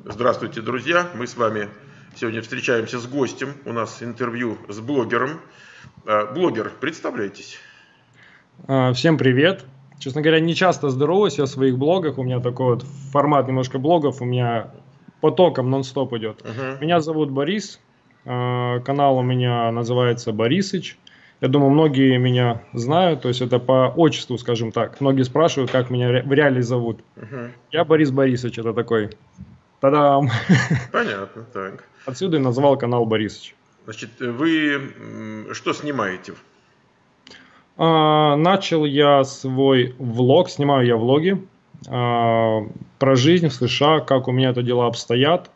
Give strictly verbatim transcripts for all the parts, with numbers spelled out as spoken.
Здравствуйте, друзья! Мы с вами сегодня встречаемся с гостем. У нас интервью с блогером. Блогер, представляйтесь. Всем привет! Честно говоря, не часто здороваюсь я в своих блогах. У меня такой вот формат немножко блогов. У меня потоком нон-стоп идет. Угу. Меня зовут Борис. Канал у меня называется Борисыч. Я думаю, многие меня знают. То есть это по отчеству, скажем так. Многие спрашивают, как меня в реале зовут. Угу. Я Борис Борисыч. Это такой... Та-дам! Понятно, так. Отсюда и назвал канал Борисыч. Значит, вы что снимаете? А, начал я свой влог, снимаю я влоги а, про жизнь в США, как у меня это дела обстоят.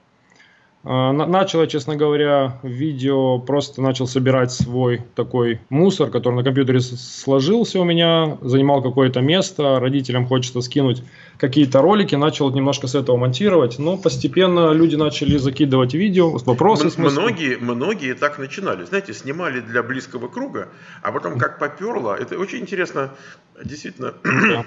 А, на, начал я, честно говоря, видео, просто начал собирать свой такой мусор, который на компьютере сложился у меня, занимал какое-то место, родителям хочется скинуть какие-то ролики, начал немножко с этого монтировать, но постепенно люди начали закидывать видео, вопросы. М- многие, многие так начинали, знаете, снимали для близкого круга, а потом как поперло, это очень интересно, действительно, Да.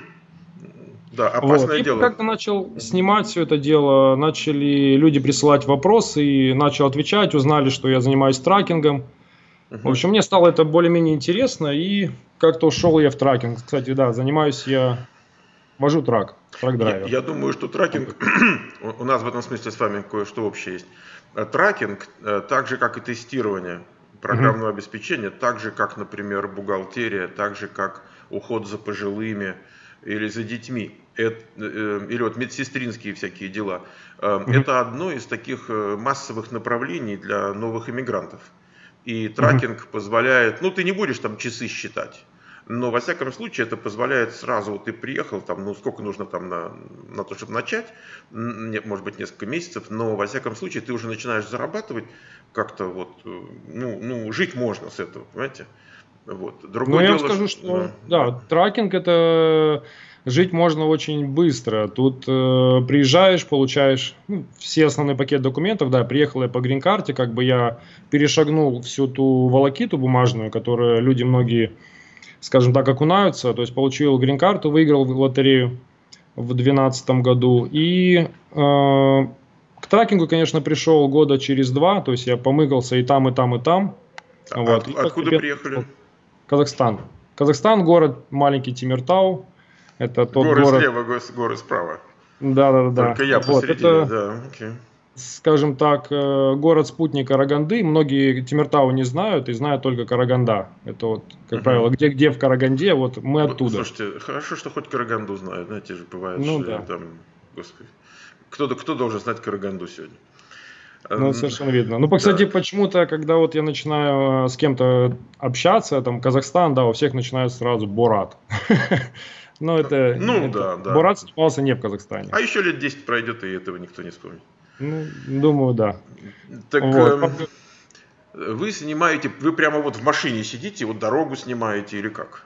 да, опасное вот. дело. И как-то начал снимать все это дело, начали люди присылать вопросы, и начал отвечать, узнали, что я занимаюсь тракингом. Угу. В общем, мне стало это более-менее интересно, и как-то ушел я в тракинг. Кстати, да, занимаюсь я, вожу трак. Я, я думаю, что тракинг, у нас в этом смысле с вами кое-что общее есть. Тракинг, так же как и тестирование программного uh-huh. обеспечения, так же как, например, бухгалтерия, так же как уход за пожилыми или за детьми, это, или вот медсестринские всякие дела, uh-huh. это одно из таких массовых направлений для новых иммигрантов. И тракинг uh-huh. позволяет, ну ты не будешь там часы считать. Но, во всяком случае, это позволяет сразу, вот ты приехал, там, ну, сколько нужно там на, на то, чтобы начать, может быть, несколько месяцев, но, во всяком случае, ты уже начинаешь зарабатывать как-то вот, ну, ну жить можно с этого, понимаете? Вот. Другое ну, я дело, вам скажу, что, что, да, да, тракинг это жить можно очень быстро. Тут э, приезжаешь, получаешь ну, все основные пакет документов, да, приехал я по грин-карте, как бы я перешагнул всю ту волокиту бумажную, которую люди многие, скажем так, окунаются, то есть получил грин-карту, выиграл в лотерею в две тысячи двенадцатом году, и э, к тракингу, конечно, пришел года через два, то есть я помыкался и там, и там, и там. А, вот. от, откуда приехали? Казахстан. Казахстан, город маленький Тимиртау, это тот горы город... слева, горы справа. Да, да, да. Только я вот, посередине, это... да, окей. Скажем так, город-спутник Караганды. Многие Тимиртау не знают и знают только Караганда. Это вот, как uh-huh. правило, где, где в Караганде, вот мы оттуда. Слушайте, хорошо, что хоть Караганду знают, знаете же, бывает, ну, что да. там, господи, кто, кто должен знать Караганду сегодня? Ну, совершенно видно. Ну, кстати, да. почему-то, когда вот я начинаю с кем-то общаться, там, Казахстан, да, у всех начинают сразу Борат. Ну, это... Ну, да, да. Борат снимался не в Казахстане. А еще лет десять пройдет, и этого никто не вспомнит. Ну, думаю, да. Так вот. э, вы снимаете, вы прямо вот в машине сидите, вот дорогу снимаете или как?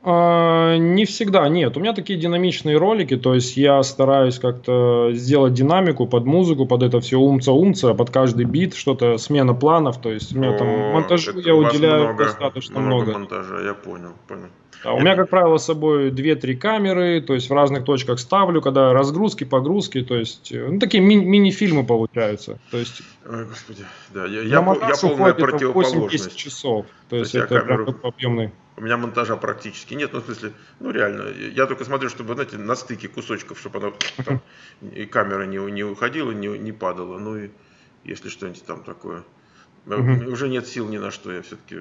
А, не всегда, нет. У меня такие динамичные ролики, то есть я стараюсь как-то сделать динамику под музыку, под это все умца-умца, под каждый бит, что-то, смена планов, то есть у меня О, там монтажу я уделяю много, достаточно много. много. монтажа, я понял, понял. Да, у меня, как правило, с собой две-три камеры, то есть в разных точках ставлю, когда разгрузки, погрузки, то есть, ну, такие ми- мини-фильмы получаются. То есть, Ой, господи, да, я, я, я полная противоположность. восемь-десять часов, то есть, то есть это камеру... прям объемный. У меня монтажа практически нет, ну, в смысле, ну, реально, я только смотрю, чтобы, знаете, на стыке кусочков, чтобы оно, там, и камера не, не уходила, не, не падала, ну, и если что-нибудь там такое. Uh-huh. Уже нет сил ни на что, я все-таки...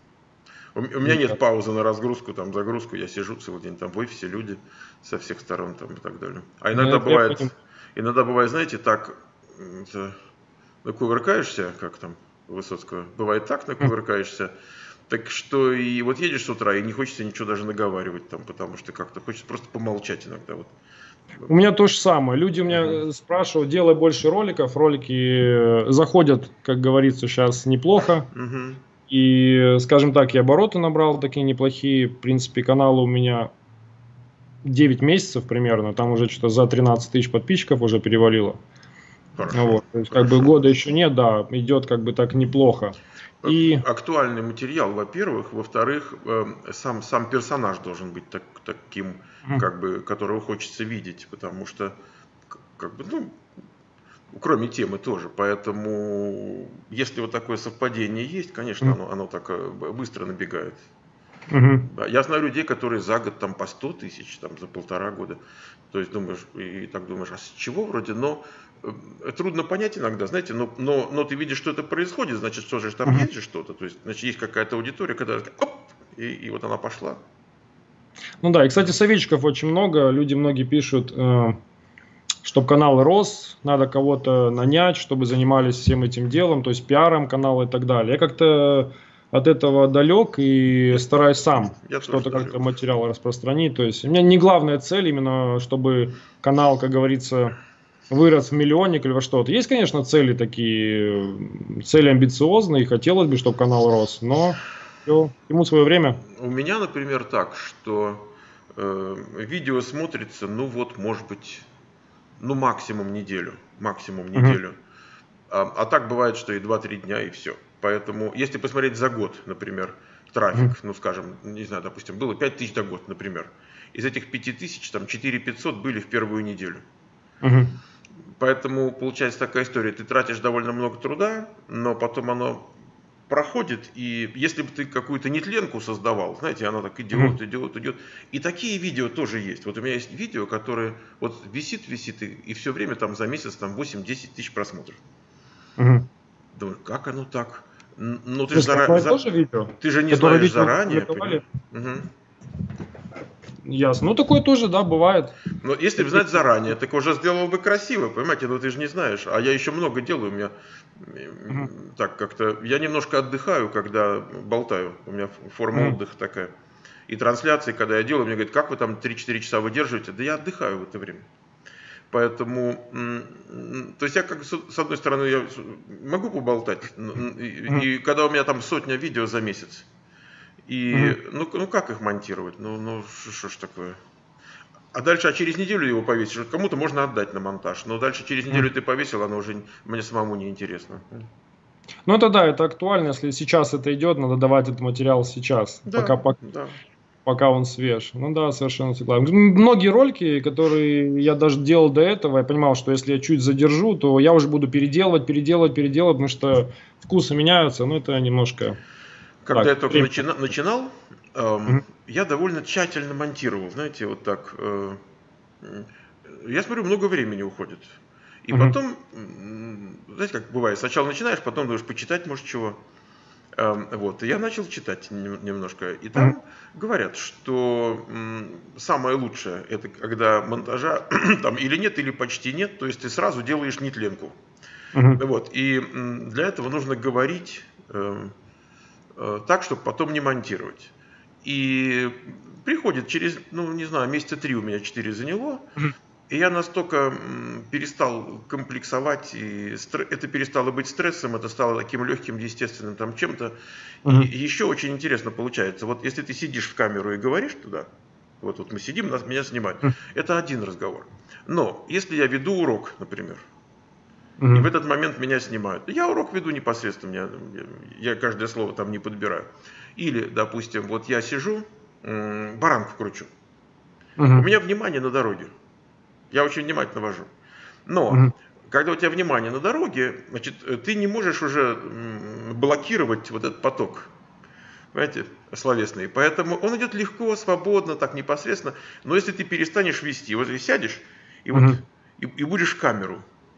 У, у меня нет паузы на разгрузку, там, загрузку, я сижу целый день там в офисе, люди со всех сторон там и так далее. А иногда yeah, бывает, иногда бывает, знаете, так, это, накувыркаешься, как там Высоцкого, бывает так накувыркаешься, так что и вот едешь с утра, и не хочется ничего даже наговаривать там, потому что как-то хочется просто помолчать иногда. Вот. У меня то же самое. Люди у меня uh-huh. спрашивают, делай больше роликов. Ролики заходят, как говорится, сейчас неплохо. Uh-huh. И, скажем так, я обороты набрал такие неплохие. В принципе, канал у меня девять месяцев примерно. Там уже что-то за тринадцать тысяч подписчиков уже перевалило. Хорошо, вот. То есть, хорошо. как бы года еще нет, да, идет как бы так неплохо. И... Актуальный материал, во-первых. Во-вторых, э, сам, сам персонаж должен быть так, таким, mm. как бы, которого хочется видеть. Потому что, как бы, ну, кроме темы тоже. Поэтому, если вот такое совпадение есть, конечно, Мгм. оно, оно так э, б- быстро набегает. Мгм. Да, я знаю людей, которые за год там по сто тысяч, там за полтора года. То есть думаешь, и так думаешь, а с чего вроде, но э, трудно понять иногда, знаете, но, но, но ты видишь, что это происходит, значит, что же там Мгм. есть же что-то, то есть, значит, есть какая-то аудитория, когда оп, и, и вот она пошла. Ну да, и, кстати, советчиков очень много. Люди многие пишут, э, чтобы канал рос, надо кого-то нанять, чтобы занимались всем этим делом, то есть пиаром канала и так далее. Я как-то от этого далек и Я, стараюсь сам я тоже что-то далек. как-то материал распространить. То есть у меня не главная цель именно, чтобы канал, как говорится, вырос в миллионник или во что-то. Есть, конечно, цели такие, э, цели амбициозные, и хотелось бы, чтобы канал рос, но все, ему свое время. У меня, например, так, что э, видео смотрится, ну вот, может быть, ну максимум неделю, максимум Мгм. неделю. А, а так бывает, что и два-три дня, и все. Поэтому, если посмотреть за год, например, Мгм. трафик, ну, скажем, не знаю, допустим, было пять тысяч за год, например. Из этих пяти тысяч, там, четыре тысячи пятьсот были в первую неделю. Мгм. Поэтому, получается такая история. Ты тратишь довольно много труда, но потом оно проходит, и если бы ты какую-то нетленку создавал, знаете, она так идет, Мгм. идет, идет. И такие видео тоже есть. Вот у меня есть видео, которое вот висит, висит, и, и все время там за месяц там восемь-десять тысяч просмотров. Мгм. Думаю, как оно так? Н- Ну В ты же смысле, зара- одно и то за- же видео, ты же не которое знаешь видео заранее, понимаешь? опубликовали? Мгм. Ясно. Ну, такое тоже, да, бывает. Но если бы Такие- знать заранее, так уже сделал бы красиво, понимаете? Но ты же не знаешь. А я еще много делаю. У меня Мгм. м, так как-то я немножко отдыхаю, когда болтаю. У меня форма Мгм. отдыха такая. И трансляции, когда я делаю, мне говорят, как вы там три-четыре часа выдерживаете? Да я отдыхаю в это время. Поэтому, м, м, то есть я как с с одной стороны я с- могу поболтать, н- н- Мгм. и, и когда у меня там сотня видео за месяц, Мгм. и ну, к- ну как их монтировать? Ну, ну что ж такое? А дальше, а через неделю его повесишь. Вот кому-то можно отдать на монтаж, но дальше через неделю Мгм. ты повесил, оно уже мне самому не интересно. Ну, это да, это актуально. Если сейчас это идет, надо давать этот материал сейчас, пока, Да, пока, да. пока он свеж. Ну да, совершенно согласен. М, Многие ролики, которые я даже делал до этого, я понимал, что если я чуть задержу, то я уже буду переделывать, переделывать, переделывать, потому что вкусы меняются, но это немножко Когда так, я только время. начина- начинал, эм, Мгм. я довольно тщательно монтировал, знаете, вот так. э, м, я смотрю, много времени уходит. И Мгм. потом, м, знаете, как бывает, сначала начинаешь, потом думаешь, почитать, может, чего. Эм, Вот, и я начал читать нем- немножко, и Мгм. там говорят, что м, самое лучшее, это когда монтажа там или нет, или почти нет, то есть ты сразу делаешь нетленку. Мгм. Вот, и м, для этого нужно говорить эм, э, так, чтобы потом не монтировать. И приходит через, ну, не знаю, месяца три у меня четыре заняло, Мгм. и я настолько м, перестал комплексовать, и стр- это перестало быть стрессом, это стало таким легким, естественным там чем-то. И Мгм. еще очень интересно получается, вот если ты сидишь в камеру и говоришь туда, вот, вот мы сидим, нас, меня снимают, Мгм. это один разговор. Но если я веду урок, например, и в Мгм. этот момент меня снимают, я урок веду непосредственно, я, я каждое слово там не подбираю. Или, допустим, вот я сижу, м, баранку кручу, у Мгм. меня внимание на дороге, я очень внимательно вожу. Мгм. Но когда у тебя внимание на дороге, значит, э, ты не можешь уже блокировать вот этот поток, понимаете, словесный. Поэтому он идет легко, свободно, так непосредственно. Но если ты перестанешь вести, вот и сядешь, и вот Мгм. и, и будешь в камеру,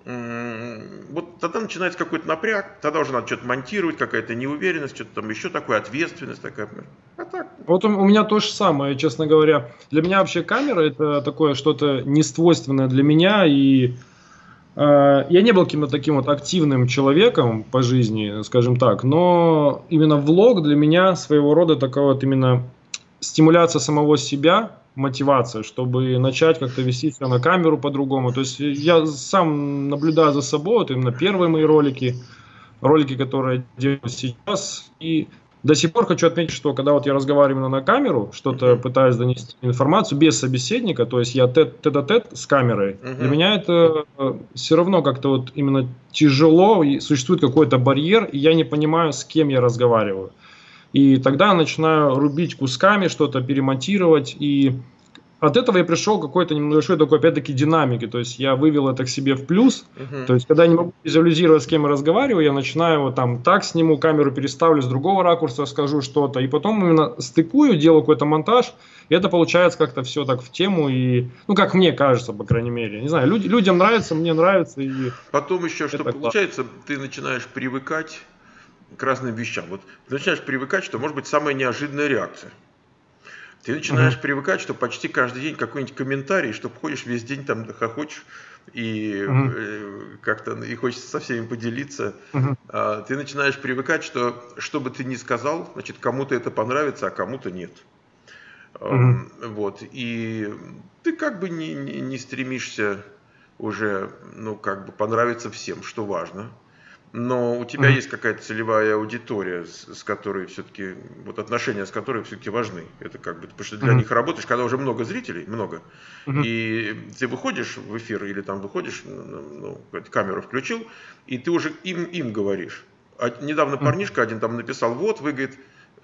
вот тогда начинается какой-то напряг, тогда уже надо что-то монтировать, какая-то неуверенность, что-то там еще такое, ответственность такая. А так, Вот у, у меня то же самое, честно говоря. Для меня вообще камера это такое что-то несвойственное для меня. И э, я не был каким-то таким вот активным человеком по жизни, скажем так. Но именно влог для меня своего рода такая вот именно стимуляция самого себя, мотивация, чтобы начать как-то вести себя на камеру по-другому. То есть я сам наблюдаю за собой, вот именно первые мои ролики, ролики, которые я делаю сейчас. И до сих пор хочу отметить, что когда вот я разговариваю на камеру, что-то угу, пытаюсь донести информацию без собеседника, то есть я тет- тет-а-тет с камерой, для угу. меня это э, все равно как-то вот именно тяжело, и существует какой-то барьер, и я не понимаю, с кем я разговариваю. И тогда я начинаю рубить кусками, что-то перемонтировать, и от этого я пришел к какой-то небольшой такой, опять-таки, динамике. То есть я вывел это к себе в плюс. Uh-huh. То есть когда я не могу визуализировать, с кем я разговариваю, я начинаю вот там так сниму, камеру переставлю, с другого ракурса скажу что-то. И потом именно стыкую, делаю какой-то монтаж. И это получается как-то все так в тему. И, ну, как мне кажется, по крайней мере. Не знаю, люди, людям нравится, мне нравится. И потом еще, что получается, классно. Ты начинаешь привыкать к разным вещам. Вот ты начинаешь привыкать, что может быть самая неожиданная реакция. Ты начинаешь uh-huh. привыкать, что почти каждый день какой-нибудь комментарий, что ходишь весь день там хохочешь и uh-huh. как-то и хочется со всеми поделиться. Uh-huh. А, ты начинаешь привыкать, что что бы ты ни сказал, значит, кому-то это понравится, а кому-то нет. Uh-huh. А, вот. И ты как бы не, не, не стремишься уже, ну, как бы понравиться всем, что важно. Но у тебя mm-hmm. есть какая-то целевая аудитория, с, с которой все-таки, вот отношения с которой все-таки важны. Это как бы, потому что для mm-hmm. них работаешь, когда уже много зрителей, много, mm-hmm. и ты выходишь в эфир или там выходишь, ну, камеру включил, и ты уже им, им говоришь. А недавно mm-hmm. парнишка один там написал, вот вы, говорит,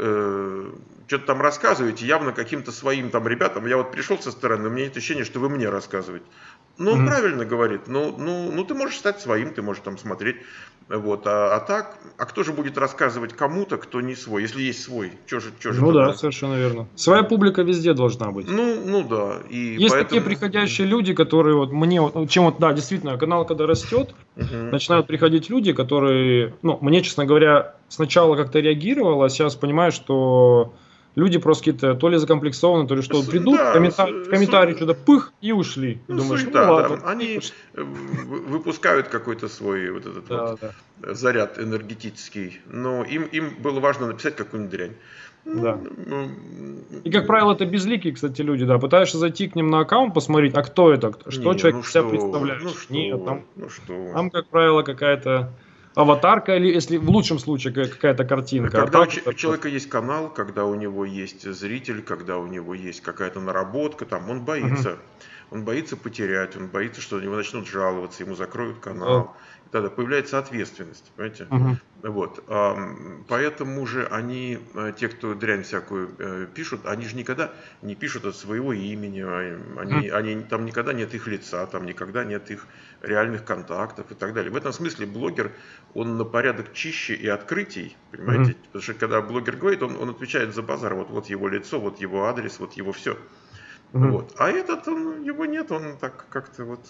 э, что-то там рассказываете, явно каким-то своим там ребятам, я вот пришел со стороны, у меня нет ощущения, что вы мне рассказываете. Ну, mm-hmm. правильно говорит, ну, ну, ну, ты можешь стать своим, ты можешь там смотреть, вот, а, а так, а кто же будет рассказывать кому-то, кто не свой, если есть свой, что же, что же Ну да, надо? совершенно верно. Своя публика везде должна быть. Ну, ну да. И есть поэтому... такие приходящие люди, которые вот мне, вот, чем вот, да, действительно, канал когда растет, uh-huh. начинают приходить люди, которые, ну, мне, честно говоря, сначала как-то реагировал, а сейчас понимаю, что... Люди просто какие-то то ли закомплексованы, то ли что, придут, да, комментарий, комментарий что-то пых и ушли. И ну, думаешь, суета, ну ладно. Да. Они выпускают какой-то свой вот этот да, вот да. заряд энергетический, но им, им было важно написать какую-нибудь дрянь. Да. Ну, и, как правило, это безликие, кстати, люди, да. Пытаешься зайти к ним на аккаунт, посмотреть, а кто это, что не, человек ну себя представляет. Ну что, Нет, там, ну что. Там, как правило, какая-то... аватарка, или если в лучшем случае какая-то картинка. Когда а у так, человека есть канал, когда у него есть зритель, когда у него есть какая-то наработка, там он боится. Uh-huh. Он боится потерять, он боится, что на него начнут жаловаться, ему закроют канал. Uh-huh. И тогда появляется ответственность, понимаете? Uh-huh. Вот. Поэтому же они, те, кто дрянь всякую пишут, они же никогда не пишут от своего имени, они, uh-huh. они, там никогда нет их лица, там никогда нет их реальных контактов и так далее. В этом смысле блогер, он на порядок чище и открытий, понимаете? Uh-huh. Потому что когда блогер говорит, он, он отвечает за базар, вот, вот его лицо, вот его адрес, вот его все. Uh-huh. Вот. А этот, он, его нет, он так как-то вот...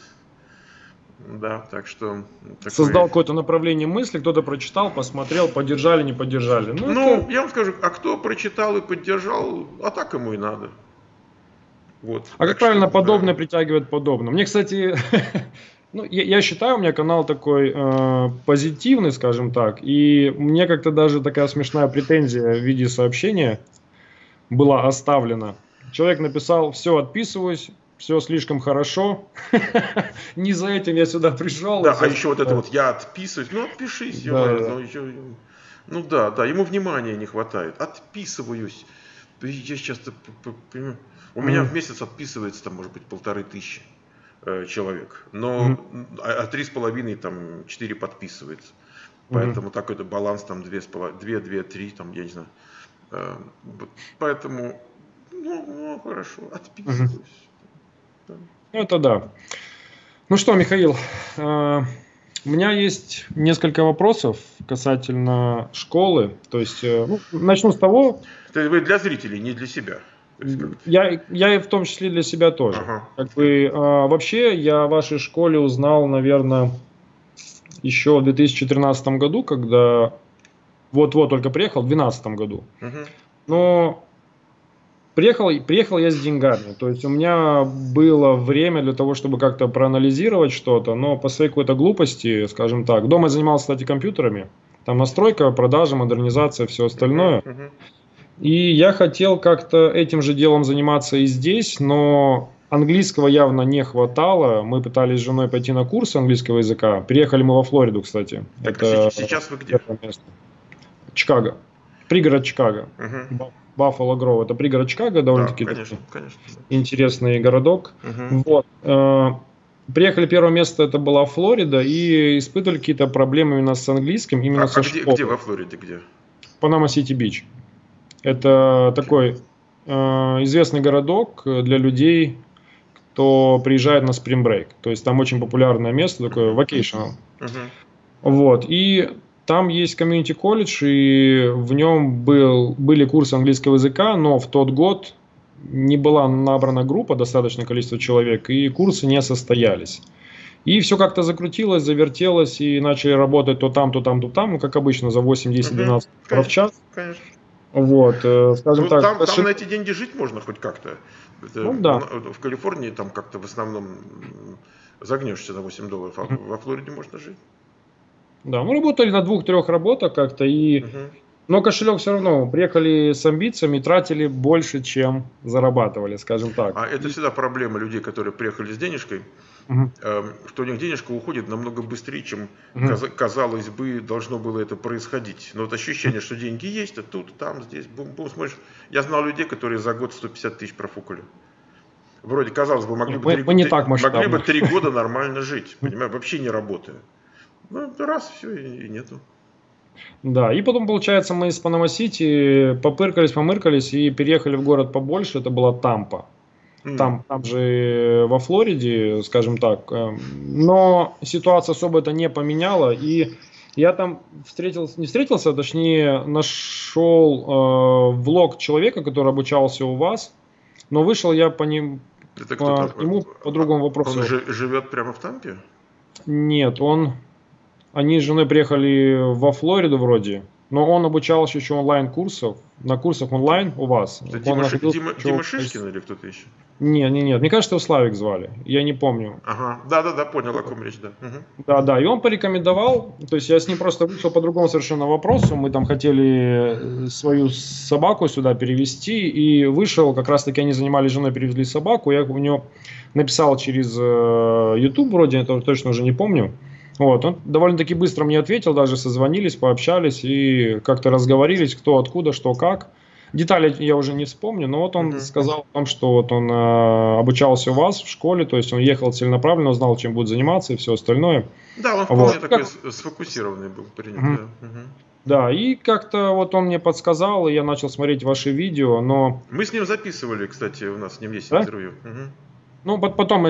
Да, так что... Такой... Создал какое-то направление мысли, кто-то прочитал, посмотрел, поддержали, не поддержали. Ну, ну это... я вам скажу, а кто прочитал и поддержал, а так ему и надо. Вот. А как правильно что, подобное да. притягивает подобное? Мне, кстати, ну, я, я считаю, у меня канал такой э, позитивный, скажем так, и мне как-то даже такая смешная претензия в виде сообщения была оставлена. Человек написал, все, отписываюсь. Все слишком хорошо. Не за этим я сюда пришел. Да, а еще вот это вот я отписываюсь. Ну, отпишись, да, да. Ну, еще, ну да, да, ему внимания не хватает. Отписываюсь. Я часто понимаю. У mm. меня в месяц отписывается там, может быть, полторы тысячи э, человек. Но mm. а три с половиной, там, четыре подписывается. Поэтому mm. такой-то баланс там две, две, две, три, там, я не знаю. Э, поэтому, ну, ну хорошо, отписываюсь. Mm. Это да. Ну что, Михаил, э, у меня есть несколько вопросов касательно школы. То есть, э, ну, начну с того... Это вы для зрителей, не для себя? Я, я и в том числе для себя тоже. Ага. Как бы, э, вообще, я о вашей школе узнал, наверное, еще в две тысячи тринадцатом году, когда вот-вот только приехал, в две тысячи двенадцатом году. Угу. Но... Приехал, приехал я с деньгами, то есть у меня было время для того, чтобы как-то проанализировать что-то, но по своей какой-то глупости, скажем так, дома я занимался, кстати, компьютерами, там настройка, продажа, модернизация, все остальное, uh-huh, uh-huh. И я хотел как-то этим же делом заниматься и здесь, но английского явно не хватало, мы пытались с женой пойти на курсы английского языка, приехали мы во Флориду, кстати. Так, это сейчас вы где? Чикаго, пригород Чикаго. Uh-huh. Баффало Гроув, это пригород Чикаго, довольно-таки да, конечно, конечно. интересный городок. Угу. Вот. Приехали, первое место это была Флорида, и испытывали какие-то проблемы именно с английским, именно а, со а школой. Где, где во Флориде, где? Панама-Сити-Бич. Это такой э, известный городок для людей, кто приезжает на Spring Break. То есть там очень популярное место, такое vacational. Uh-huh. Вот. И там есть комьюнити колледж, и в нем был, были курсы английского языка, но в тот год не была набрана группа, достаточное количество человек, и курсы не состоялись. И все как-то закрутилось, завертелось, и начали работать то там, то там, то там, как обычно, за восемь, десять, двенадцать долларов в час. Конечно. Вот, э, скажем ну, так. Там, кошель... там на эти деньги жить можно хоть как-то. Это, ну, да. В Калифорнии там как-то в основном загнешься на восемь долларов, а uh-huh. во Флориде можно жить. Да, мы работали на двух-трех работах как-то, и... Uh-huh. но кошелек все равно, приехали с амбициями, тратили больше, чем зарабатывали, скажем так. А это всегда проблема людей, которые приехали с денежкой, uh-huh. э, что у них денежка уходит намного быстрее, чем, uh-huh. казалось бы, должно было это происходить. Но вот ощущение, uh-huh. что деньги есть, а тут, там, здесь, бум-бум, смотришь. Я знал людей, которые за год сто пятьдесят тысяч профукали. Вроде, казалось бы, могли бы, три, не три, так могли бы три года нормально жить, понимаешь, вообще не работая. Ну, раз, все, и, и нету. Да, и потом, получается, мы из Панама-Сити попыркались, помыркались и переехали в город побольше, это была Тампа. Mm. Там, там же во Флориде, скажем так. Но ситуация особо это не поменяла, и я там встретился, не встретился, а точнее нашел э, влог человека, который обучался у вас, но вышел я по, ним, это по нему по другому вопросу. Он же живет прямо в Тампе? Нет, он... Они с женой приехали во Флориду вроде, но он обучался еще онлайн-курсов, на курсах онлайн у вас. Это Дима, находился, Дима, Дима Шишкин или кто-то еще? Нет, нет, нет, мне кажется, его Славик звали, я не помню. Ага, да-да-да, понял, о ком речь, да. Угу. Да-да, и он порекомендовал, то есть я с ним просто вышел по другому совершенно вопросу, мы там хотели свою собаку сюда перевести, и вышел, как раз-таки они занимались с женой, перевезли собаку, я у него написал через YouTube вроде, это точно уже не помню. Вот, он довольно-таки быстро мне ответил, даже созвонились, пообщались и как-то разговорились, кто, откуда, что, как. Детали я уже не вспомню, но вот он uh-huh. сказал о том, что вот он э, обучался у вас в школе, то есть он ехал целенаправленно, узнал, чем будет заниматься и все остальное. Да, он вполне вот. такой как... сфокусированный был парень. Uh-huh. Да. Uh-huh. да, и как-то вот он мне подсказал, и я начал смотреть ваши видео, но... Мы с ним записывали, кстати, у нас с ним есть да? интервью. Uh-huh. Ну, потом,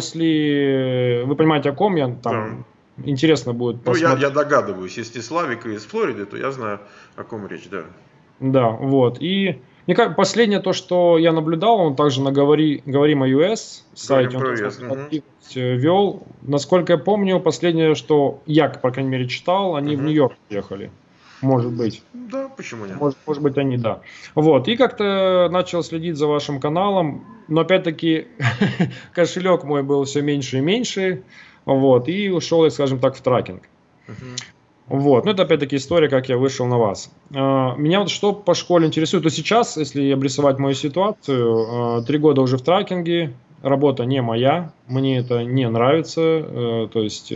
если вы понимаете, о ком я, там... Да. Интересно будет посмотреть. Ну, я, я догадываюсь, если Славик из Флориды, то я знаю, о ком речь, да. Да, вот. И мне кажется, последнее то, что я наблюдал, он также на Говори, Говорим ай о эс сайте он активность вел. Насколько я помню, последнее, что я, по крайней мере, читал, они угу. в Нью-Йорк приехали. Может быть. Да, почему нет? Может, может быть, они, да. Вот. И как-то начал следить за вашим каналом, но опять-таки кошелек мой был все меньше и меньше. Вот, и ушел, скажем так, в трекинг. Uh-huh. Вот, ну это опять-таки история, как я вышел на вас. Меня вот что по школе интересует, то сейчас, если обрисовать мою ситуацию, три года уже в трекинге, работа не моя, мне это не нравится, то есть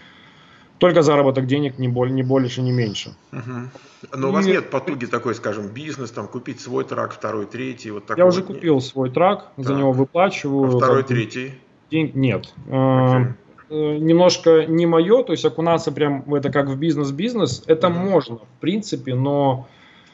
только заработок денег, не более, не больше, не меньше. Uh-huh. Но и... у вас нет потуги такой, скажем, бизнес, там купить свой трак, второй, третий, вот такой. Я уже купил свой трак, так. за него выплачиваю. А второй, третий? Денег нет. Okay. Немножко не мое, то есть окунаться прям в это как в бизнес-бизнес, это mm-hmm. можно, в принципе, но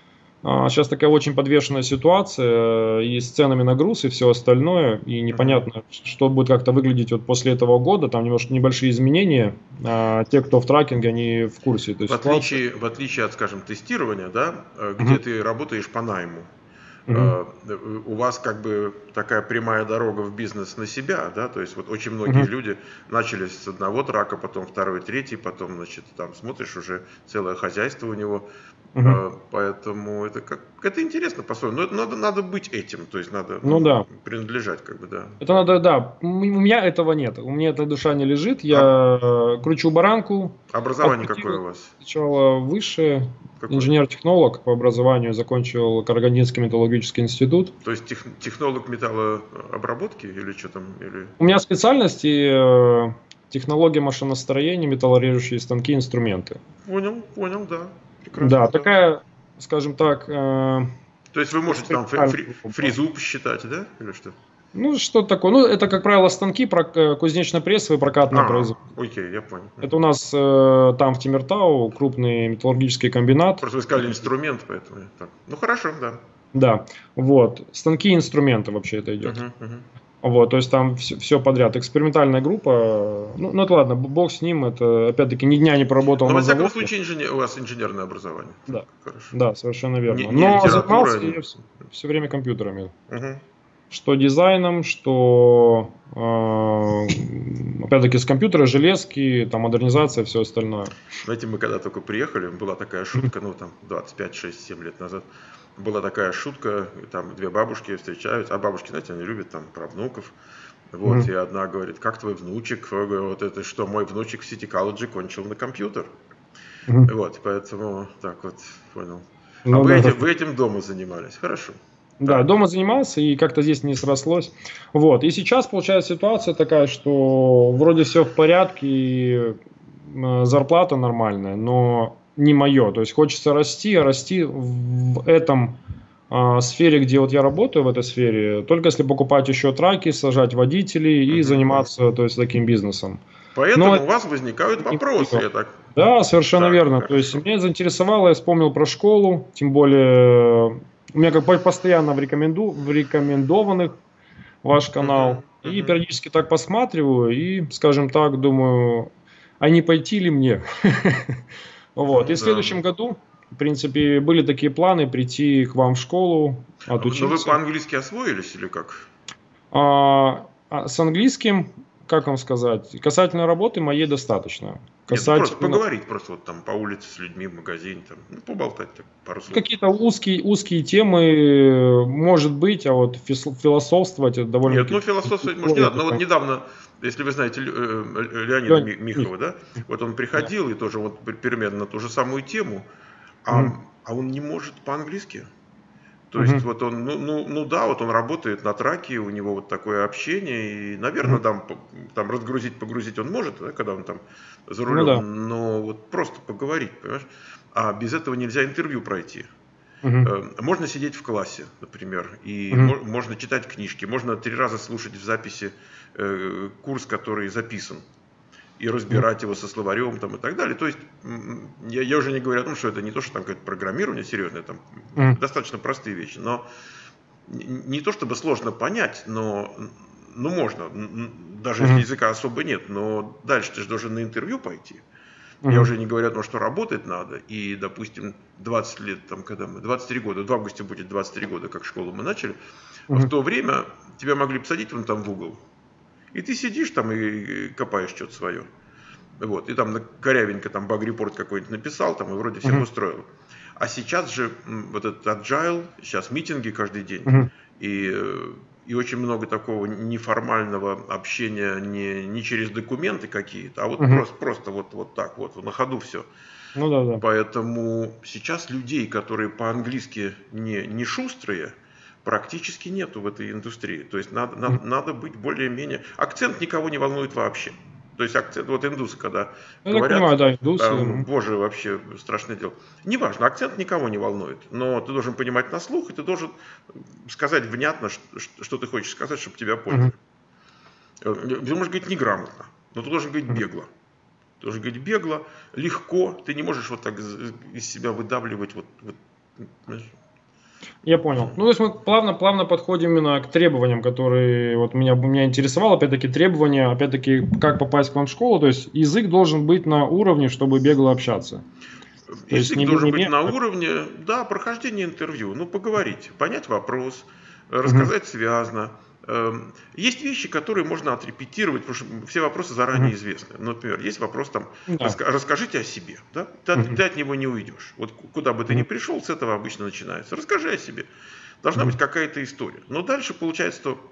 а, сейчас такая очень подвешенная ситуация и с ценами на груз и все остальное, и непонятно, mm-hmm. что будет как-то выглядеть вот после этого года, там немножко небольшие изменения, а, те, кто в трекинге, они в курсе. То есть в, отличие, в отличие от, скажем, тестирования, да, где mm-hmm. ты работаешь по найму, Uh-huh. Uh, у вас как бы такая прямая дорога в бизнес на себя, да, то есть вот очень многие uh-huh. люди начали с одного трака, потом второй, третий, потом, значит, там смотришь, уже целое хозяйство у него, uh-huh. uh, поэтому это как, это интересно по-своему, но это надо, надо быть этим, то есть надо ну, да. принадлежать, как бы, да. Это надо, да, у меня этого нет, у меня эта душа не лежит, я а... кручу баранку. Образование какое у вас? Сначала высшее. Инженер-технолог по образованию, закончил Карагандинский металлургический институт. То есть тех, технолог металлообработки или что там? Или... У меня специальности э, технология машиностроения, металлорежущие станки, инструменты. Понял, понял, да. Прекрасно, да, да, такая, скажем так... Э, То есть вы можете там фри, фрезу посчитать, да? Или что? Ну, что такое? Ну, это, как правило, станки кузнечно-прессовые, прокатное а, производство. Окей, я понял. Это у нас э, там в Тимиртау крупный металлургический комбинат. Просто вы сказали инструмент, поэтому так. Ну, хорошо, да. Да, вот. Станки и инструменты вообще это идет. Мгм, мгм. Вот, то есть там все, все подряд. Экспериментальная группа. Ну, ну это ладно, б- бог с ним. Это опять-таки ни дня не поработал Но, на во всяком заводе. случае, инженер- у вас инженерное образование. Так, Да, хорошо. да, совершенно Не, верно. не Но литература, занимался не... я все, время компьютерами. Мгм. Что дизайном, что э, опять-таки с компьютера, железки, там модернизация, все остальное. Знаете, мы когда только приехали, была такая Мгм. шутка, ну там двадцать пять, шесть, семь лет назад, была такая шутка, там две бабушки встречаются, а бабушки, знаете, они любят там про внуков, вот, и Мгм. одна говорит, как твой внучек? Я говорю, вот это что, мой внучек в City College кончил на компьютер. Мгм. Вот, поэтому так вот, понял. А Ну вы да, да. этим, вы этим дома занимались, хорошо. Да, Так. дома занимался и как-то здесь не срослось. Вот. И сейчас получается ситуация такая, что вроде все в порядке, и э, зарплата нормальная, но не мое. То есть хочется расти, а расти в этом а, сфере, где вот я работаю в этой сфере, только если покупать еще траки, сажать водителей и Мгм, мгм. заниматься, то есть, таким бизнесом. Но Поэтому это у вас возникают не вопросы, мое. я так. Да, совершенно Так, верно. То есть хорошо. меня заинтересовало, я вспомнил про школу, тем более э, у меня как бы постоянно в, рекоменду, в рекомендованных ваш Мгм, канал. И мгм. периодически так посматриваю и, скажем так, думаю, а не пойти ли мне? Вот. И Ну в да. следующем году, в принципе, были такие планы прийти к вам в школу, Но вы отучиться. по-английски освоились или как? А, а с английским, как вам сказать, касательно работы моей достаточно. Нет, ну просто Касательно поговорить, просто вот там по улице с людьми в магазине, там, ну, поболтать так, пару слов. какие-то узкие, узкие темы, может быть, а вот фис- философствовать это Нет, довольно-таки ну философствовать может не тяжело, я надо. так Но вот понимаю. недавно, если вы знаете Ле- э, Леонида Лёнь, Ми- Мих, Михова, да, вот он да. приходил и тоже вот примерно на ту же самую тему, а, Мгм, а он не может по-английски. То есть мгм, вот он, ну, ну, ну да, вот он работает на траке, у него вот такое общение, и, наверное, мгм. там, п- там разгрузить, погрузить он может, да, когда он там за Ну да. рулем, но вот просто поговорить, понимаешь? А без этого нельзя интервью пройти. Мгм, Э, Можно сидеть в классе, например, и мгм, мо- можно читать книжки, можно три раза слушать в записи э, курс, который записан, и мгм, разбирать его со словарем там, и так далее. То есть я, я уже не говорю о том, что это не то, что там какое-то программирование серьезное, там мгм, достаточно простые вещи, но не то чтобы сложно понять, но ну можно, даже если мгм, языка особо нет, но дальше ты же должен на интервью пойти. Я мгм, уже не говорю о том, что работать надо, и, допустим, двадцать лет, там, когда мы, двадцать три года, в августе будет двадцать три года, как школу мы начали, в мгм, то время тебя могли посадить вон там в угол, и ты сидишь там и копаешь что-то свое. Вот, и там корявенько там баг-репорт какой-нибудь написал, там, и вроде всех мгм, устроил. А сейчас же вот этот agile, сейчас митинги каждый день, мгм, и, э, и очень много такого неформального общения не, не через документы какие-то, а вот мгм. просто, просто вот, вот так вот, на ходу все. Ну да, да. Поэтому сейчас людей, которые по-английски не, не шустрые, практически нету в этой индустрии. То есть надо, Мгм. надо, надо быть более-менее... Акцент никого не волнует вообще. То есть акцент, вот индусы, когда Я так говорят, понимаю, да, индусы. там, Мгм, боже, вообще страшное дело. Неважно, акцент никого не волнует, но ты должен понимать на слух, и ты должен сказать внятно, что, что ты хочешь сказать, чтобы тебя мгм, поняли. Э, Ты можешь говорить неграмотно, но ты должен говорить мгм. бегло. Ты должен говорить бегло, легко, ты не можешь вот так из из себя выдавливать, вот, вот, понимаешь? Я понял. Ну, то есть мы плавно, плавно подходим именно к требованиям, которые вот меня, меня интересовало. Опять-таки требования, опять-таки, как попасть к вам в школу. То есть язык должен быть на уровне, чтобы бегло общаться. То есть Язык не, должен не быть на мелко. уровне, да, прохождения интервью, ну, поговорить, понять вопрос, Мгм, рассказать связно. Эм, Есть вещи, которые можно отрепетировать, потому что все вопросы заранее мгм. известны. Ну, например, есть вопрос там, Да. раска- расскажите о себе, да? Ты, от ты Мгм, от него не уйдешь. Вот куда бы ты ни мгм, пришел, с этого обычно начинается. Расскажи о себе. Должна быть мгм, какая-то история. Но дальше получается, что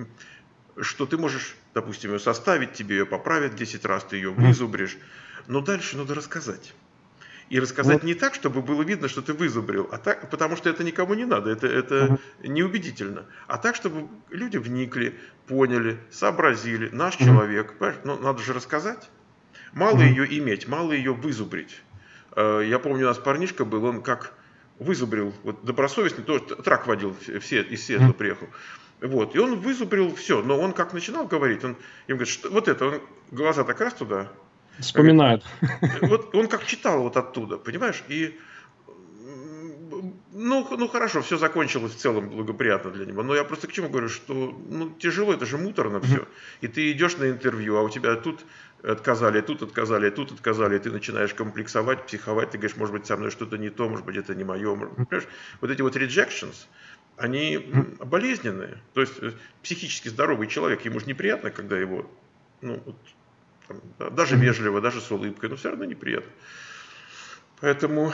что ты можешь, допустим, ее составить, тебе ее поправят десять раз, ты ее мгм. вызубришь, но дальше надо рассказать. И Ну, рассказать не так, чтобы было видно, что ты вызубрил, а так, потому что это никому не надо, это, это мгм, неубедительно. А так, чтобы люди вникли, поняли, сообразили, наш мгм, человек, понимаешь, ну, надо же рассказать. Мало мгм, ее иметь, мало ее вызубрить. Э, Я помню, у нас парнишка был, он как вызубрил, вот добросовестный, тоже трак водил, все из Сиэтла мгм. приехал. Вот, и он вызубрил все, но он как начинал говорить, он им говорит, что вот это, он глаза так раз туда, он говорит, Вспоминает. вот он как читал вот оттуда, понимаешь, и Ну, ну хорошо, все закончилось в целом благоприятно для него. Но я просто к чему говорю, что ну, тяжело, это же муторно все. И ты идешь на интервью, а у тебя тут отказали, тут отказали, тут отказали, и ты начинаешь комплексовать, психовать, ты говоришь, может быть, со мной что-то не то, может быть, это не мое. Понимаешь? Вот эти вот rejections, они болезненные. То есть психически здоровый человек, ему же неприятно, когда его, ну, вот, там, да, даже вежливо, даже с улыбкой, но все равно неприятно. Поэтому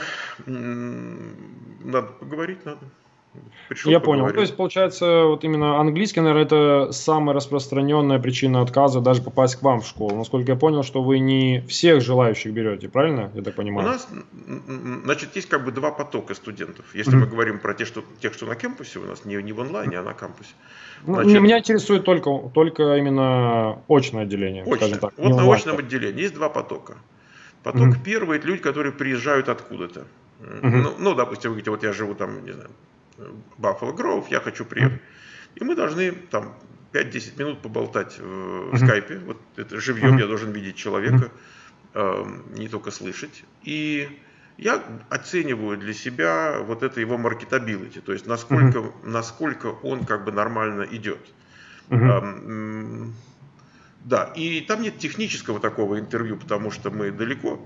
надо поговорить, надо. Пришел, я понял. То есть, получается, вот именно английский, наверное, это самая распространенная причина отказа даже попасть к вам в школу. Насколько я понял, что вы не всех желающих берете, правильно? Я так понимаю. У нас, значит, есть как бы два потока студентов. Если mm-hmm. мы говорим про тех, что, тех, что на кампусе, у нас не, не в онлайне, а на кампусе. Значит, ну, меня интересует только, только именно очное отделение, очное. Скажем так. Вот на очном отделении есть два потока. Поток mm-hmm. первый – это люди, которые приезжают откуда-то. Mm-hmm. Ну, ну, допустим, вы говорите, вот я живу там, не знаю, Баффало Гроув, я хочу приехать. Mm-hmm. И мы должны там пять-десять минут поболтать в mm-hmm. скайпе. Вот это живьем, mm-hmm. я должен видеть человека, mm-hmm. э, не только слышать. И я оцениваю для себя вот это его маркетабилити, то есть насколько, mm-hmm. насколько он как бы нормально идет. Mm-hmm. Э, да, и там нет технического такого интервью, потому что мы далеко.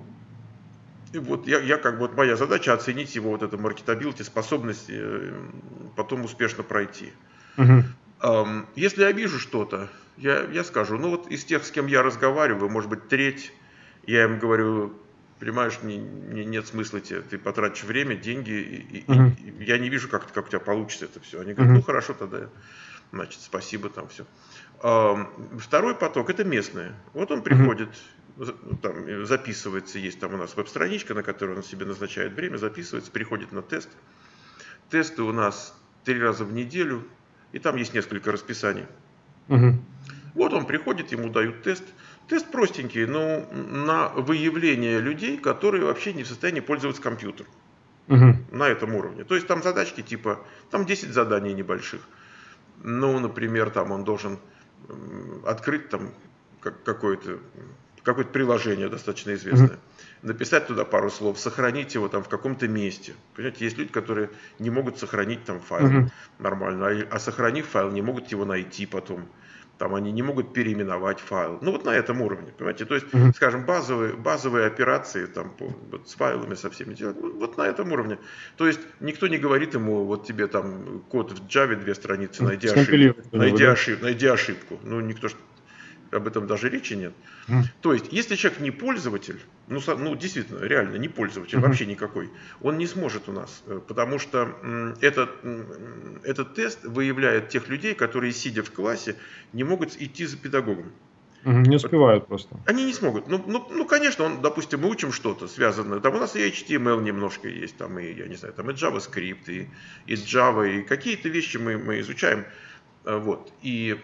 И вот я, я как бы вот моя задача оценить его вот это маркетабилити, способность э, потом успешно пройти. Uh-huh. Эм, если я вижу что-то, я, я скажу, ну вот из тех, с кем я разговариваю, может быть треть, я им говорю, понимаешь, не, не, нет смысла тебе, ты потратишь время, деньги, и, uh-huh. и, и я не вижу, как, как у тебя получится это все. Они говорят, uh-huh. ну хорошо тогда, значит, спасибо, там все. Эм, второй поток это местные. Вот он приходит. Uh-huh. Там записывается, есть там у нас веб-страничка, на которой он себе назначает время, записывается, приходит на тест. Тесты у нас три раза в неделю, и там есть несколько расписаний. Угу. Вот он приходит, ему дают тест. Тест простенький, но на выявление людей, которые вообще не в состоянии пользоваться компьютером. Угу. На этом уровне. То есть там задачки типа, там десять заданий небольших. Ну, например, там он должен открыть там какое-то... какое-то приложение достаточно известное, mm-hmm. написать туда пару слов, сохранить его там в каком-то месте. Понимаете, есть люди, которые не могут сохранить там файл mm-hmm. нормально, а, а сохранив файл, не могут его найти потом. Там они не могут переименовать файл. Ну вот на этом уровне, понимаете. То есть, mm-hmm. скажем, базовые, базовые операции там, по, вот, с файлами, со всеми делать, вот на этом уровне. То есть никто не говорит ему, вот тебе там код в Java две страницы, найди, ошибку, найди, ошиб, найди ошибку. Ну никто ж об этом даже речи нет. Mm. То есть, если человек не пользователь, ну, ну действительно, реально не пользователь, mm-hmm. вообще никакой, он не сможет у нас, потому что этот, этот тест выявляет тех людей, которые, сидя в классе, не могут идти за педагогом. Mm-hmm. Не успевают просто. Они не смогут. Ну, ну, ну, конечно, он, допустим, мы учим что-то связанное. Там у нас и эйч ти эм эл немножко есть, там и, я не знаю, там и JavaScript, и, и Java, и какие-то вещи мы, мы изучаем. Вот. И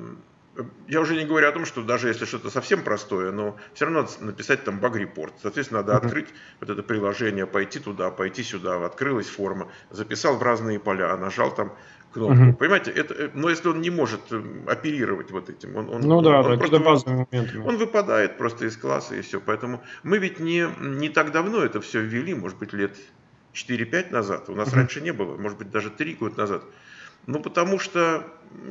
я уже не говорю о том, что даже если что-то совсем простое, но все равно надо написать там баг-репорт. Соответственно, надо mm-hmm. открыть вот это приложение, пойти туда, пойти сюда, открылась форма, записал в разные поля, нажал там кнопку. Mm-hmm. Понимаете, это, но если он не может оперировать вот этим, он, он, ну, он, да, он, да, просто, базовые моменты. Он выпадает просто из класса и все. Поэтому мы ведь не, не так давно это все ввели, может быть, лет четыре-пять назад. У нас mm-hmm. раньше не было, может быть, даже три года назад. Ну, потому что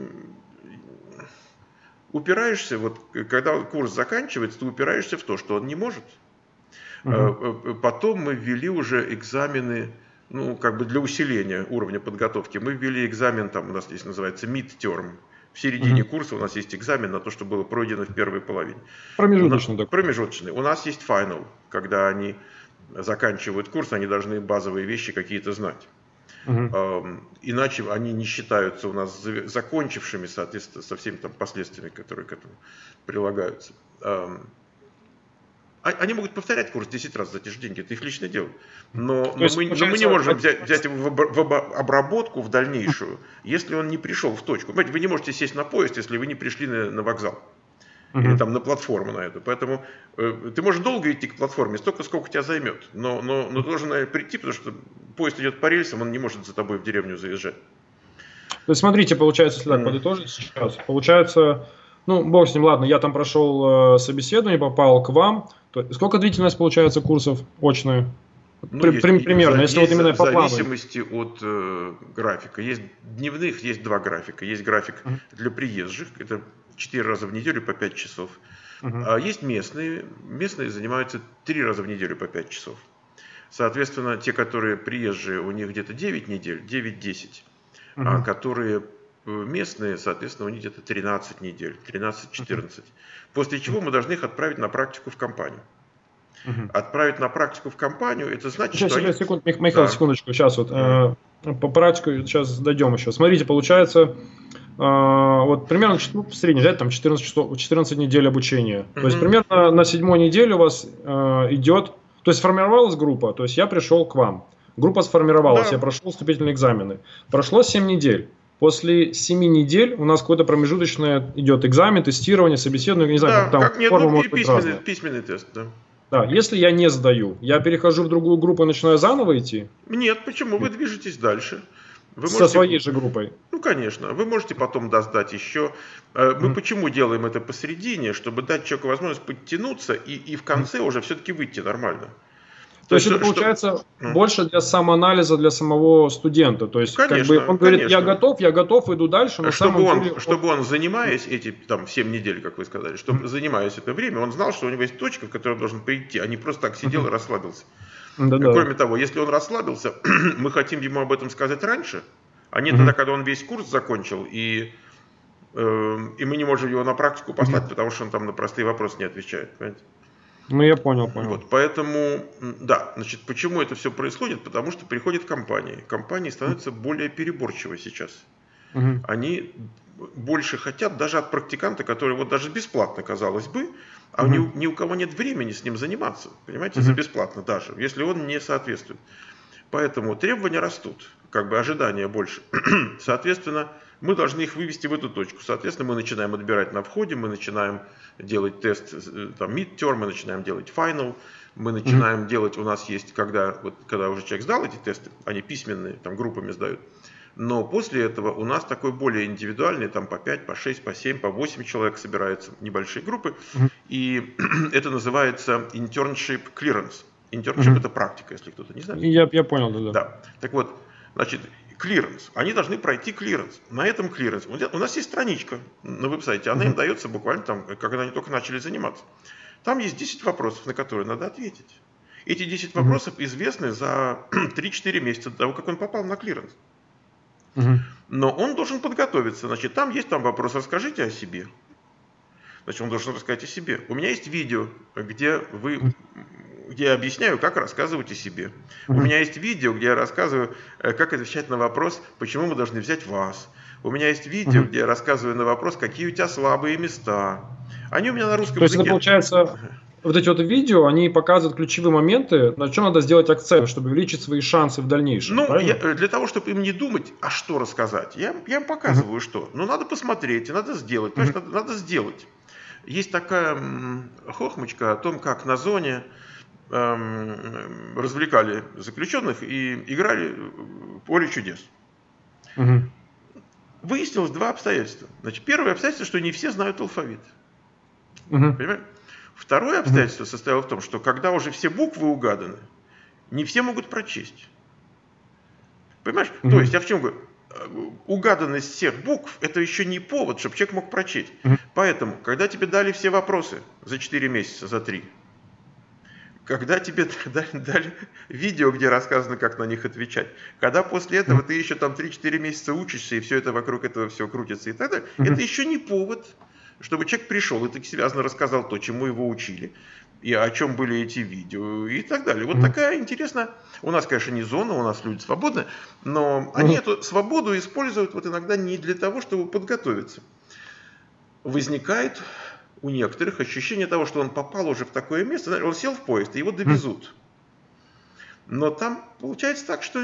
упираешься, вот когда курс заканчивается, ты упираешься в то, что он не может. Uh-huh. Потом мы ввели уже экзамены, ну, как бы для усиления уровня подготовки. Мы ввели экзамен, там у нас здесь называется mid-term. В середине uh-huh. курса у нас есть экзамен на то, что было пройдено в первой половине. Промежуточный. У нас, промежуточный. У нас есть final, когда они заканчивают курс, они должны базовые вещи какие-то знать. Uh-huh. Иначе они не считаются у нас закончившими, соответственно, со всеми там последствиями, которые к этому прилагаются. Они могут повторять курс десять раз за те же деньги, это их личное дело. Но, но, мы, но мы не можем взять, взять его в, в обработку в дальнейшую, если он не пришел в точку. Понимаете, вы не можете сесть на поезд, если вы не пришли на, на вокзал. Uh-huh. Или там на платформу на эту. Поэтому э, ты можешь долго идти к платформе, столько, сколько тебя займет. Но, но, но ты должен наверное, прийти, потому что поезд идет по рельсам, он не может за тобой в деревню заезжать. То есть смотрите, получается, если так uh-huh. подытожить сейчас, получается, ну, бог с ним, ладно, я там прошел э, собеседование, попал к вам. То, сколько длительность получается курсов очная? Ну, При- есть, при- и примерно, за- если вот есть именно в по плану. зависимости от э, графика. Есть дневных, есть два графика. Есть график Мгм. для приезжих, это четыре раза в неделю по пять часов. Мгм. А есть местные. Местные занимаются три раза в неделю по пять часов. Соответственно, те, которые приезжие, у них где-то девять недель, девять-десять. А Мгм. которые э, местные, соответственно, у них где-то тринадцать недель, Мгм. тринадцать-четырнадцать. После чего мы должны их отправить на практику в компанию. Мгм. Отправить на практику в компанию, это значит, Сейчас, что они... сейчас, секунд, Мих- Михаил, Да. секундочку, сейчас вот Мгм. э, по практику сейчас дойдем еще. Смотрите, получается, э, вот примерно чет- ну, в среднем взять там четырнадцать часов, четырнадцать недель обучения. То есть Мгм. примерно на седьмой неделе у вас э, идет, то есть сформировалась группа, то есть я пришел к вам, группа сформировалась, я Да, прошел вступительные экзамены, прошло семь недель. После семи недель у нас какое-то промежуточное идет экзамен, тестирование, собеседование, не знаю, как да, там как нет, форма ну может пи- быть письменный, разная. письменный тест, да. Да, если я не сдаю, я перехожу в другую группу и начинаю заново идти Нет, почему? Вы движетесь дальше. Вы со можете, своей же группой. ну, конечно, вы можете потом досдать еще. Э, Мы Мгм. почему делаем это посередине? Чтобы дать человеку возможность подтянуться и, и в Мгм. конце уже все-таки выйти нормально. То То есть есть, это что, что- получается ну, больше для самоанализа для самого студента. То есть как бы конечно, он говорит, я конечно. готов, я готов, иду дальше, но на Чтобы самом деле он, он... чтобы он, занимаясь эти там семь недель, как вы сказали, чтобы Мгм. занимаясь это время, он знал, что у него есть точка, в которой он должен прийти, а не просто так сидел и Мгм. расслабился. Да-да. Кроме того, если он расслабился, мы хотим ему об этом сказать раньше, а не тогда, Мгм. когда он весь курс закончил, и, э, и мы не можем его на практику послать, Мгм. потому что он там на простые вопросы не отвечает. Понимаете? Ну я понял, понял. Вот, поэтому, да, значит, почему это все происходит? Потому что приходят компании. Компании становятся более переборчивы сейчас. Мгм. Они больше хотят даже от практиканта, который вот даже бесплатно, казалось бы, а ни, у- Мгм. ни у кого нет времени с ним заниматься, понимаете, за Мгм. бесплатно даже, если он не соответствует. Поэтому требования растут, как бы ожидания больше. Соответственно, мы должны их вывести в эту точку. Соответственно, мы начинаем отбирать на входе, мы начинаем делать тест, э, там, mid-term, мы начинаем делать final, мы Мгм. начинаем делать, у нас есть, когда, вот, когда уже человек сдал эти тесты, они письменные, там группами сдают, но после этого у нас такой более индивидуальный, там по пять, по шесть, по семь, по восемь человек собираются, небольшие группы, Мгм. и это называется internship clearance. Internship Мгм. это практика, если кто-то не знает. Я, я понял, да-да. Да. Так вот, значит, клиренс. Они должны пройти клиренс. На этом клиренс. У нас есть страничка на веб-сайте. Она им Мгм. дается буквально там, когда они только начали заниматься. Там есть десять вопросов, на которые надо ответить. Эти десять Мгм. вопросов известны за три-четыре месяца до того, как он попал на клиренс. Мгм. Но он должен подготовиться. Значит, там есть там вопрос «Расскажите о себе». Значит, он должен рассказать о себе. У меня есть видео, где, вы, где я объясняю, как рассказывать о себе. У Мгм. меня есть видео, где я рассказываю, э, как отвечать на вопрос, почему мы должны взять вас. У меня есть видео, Мгм. где я рассказываю на вопрос, какие у тебя слабые места. Они у меня на русском То есть это языке. получается, вот эти вот видео, они показывают ключевые моменты, на чем надо сделать акцент, чтобы увеличить свои шансы в дальнейшем, Ну, я, правильно? э, для того, чтобы им не думать, а что рассказать, я, я им Мгм. показываю, что. Но надо посмотреть, и надо сделать. Мгм. Понимаешь, надо, надо сделать. Есть такая м, хохмочка о том, как на зоне эм, развлекали заключенных и играли в поле чудес. Мгм. Выяснилось два обстоятельства. Значит, первое обстоятельство, что не все знают алфавит. Мгм. Понимаете? Второе Мгм. обстоятельство состояло в том, что когда уже все буквы угаданы, не все могут прочесть. Понимаешь? То есть, Мгм. я в чем говорю? Э, Угаданность всех букв – это еще не повод, чтобы человек мог прочесть. Мгм. Поэтому, когда тебе дали все вопросы за четыре месяца, за три, когда тебе дали, дали видео, где рассказано, как на них отвечать, когда после этого Мгм. ты еще там три-четыре месяца учишься, и все это вокруг этого все крутится и так далее, это Мгм. еще не повод, чтобы человек пришел и так связно рассказал то, чему его учили, и о чем были эти видео и так далее. Вот Мгм. такая интересная, у нас, конечно, не зона, у нас люди свободны, но они Мгм. эту свободу используют вот иногда не для того, чтобы подготовиться. Возникает у некоторых ощущение того, что он попал уже в такое место, он сел в поезд, и его Мгм. довезут. Но там получается так, что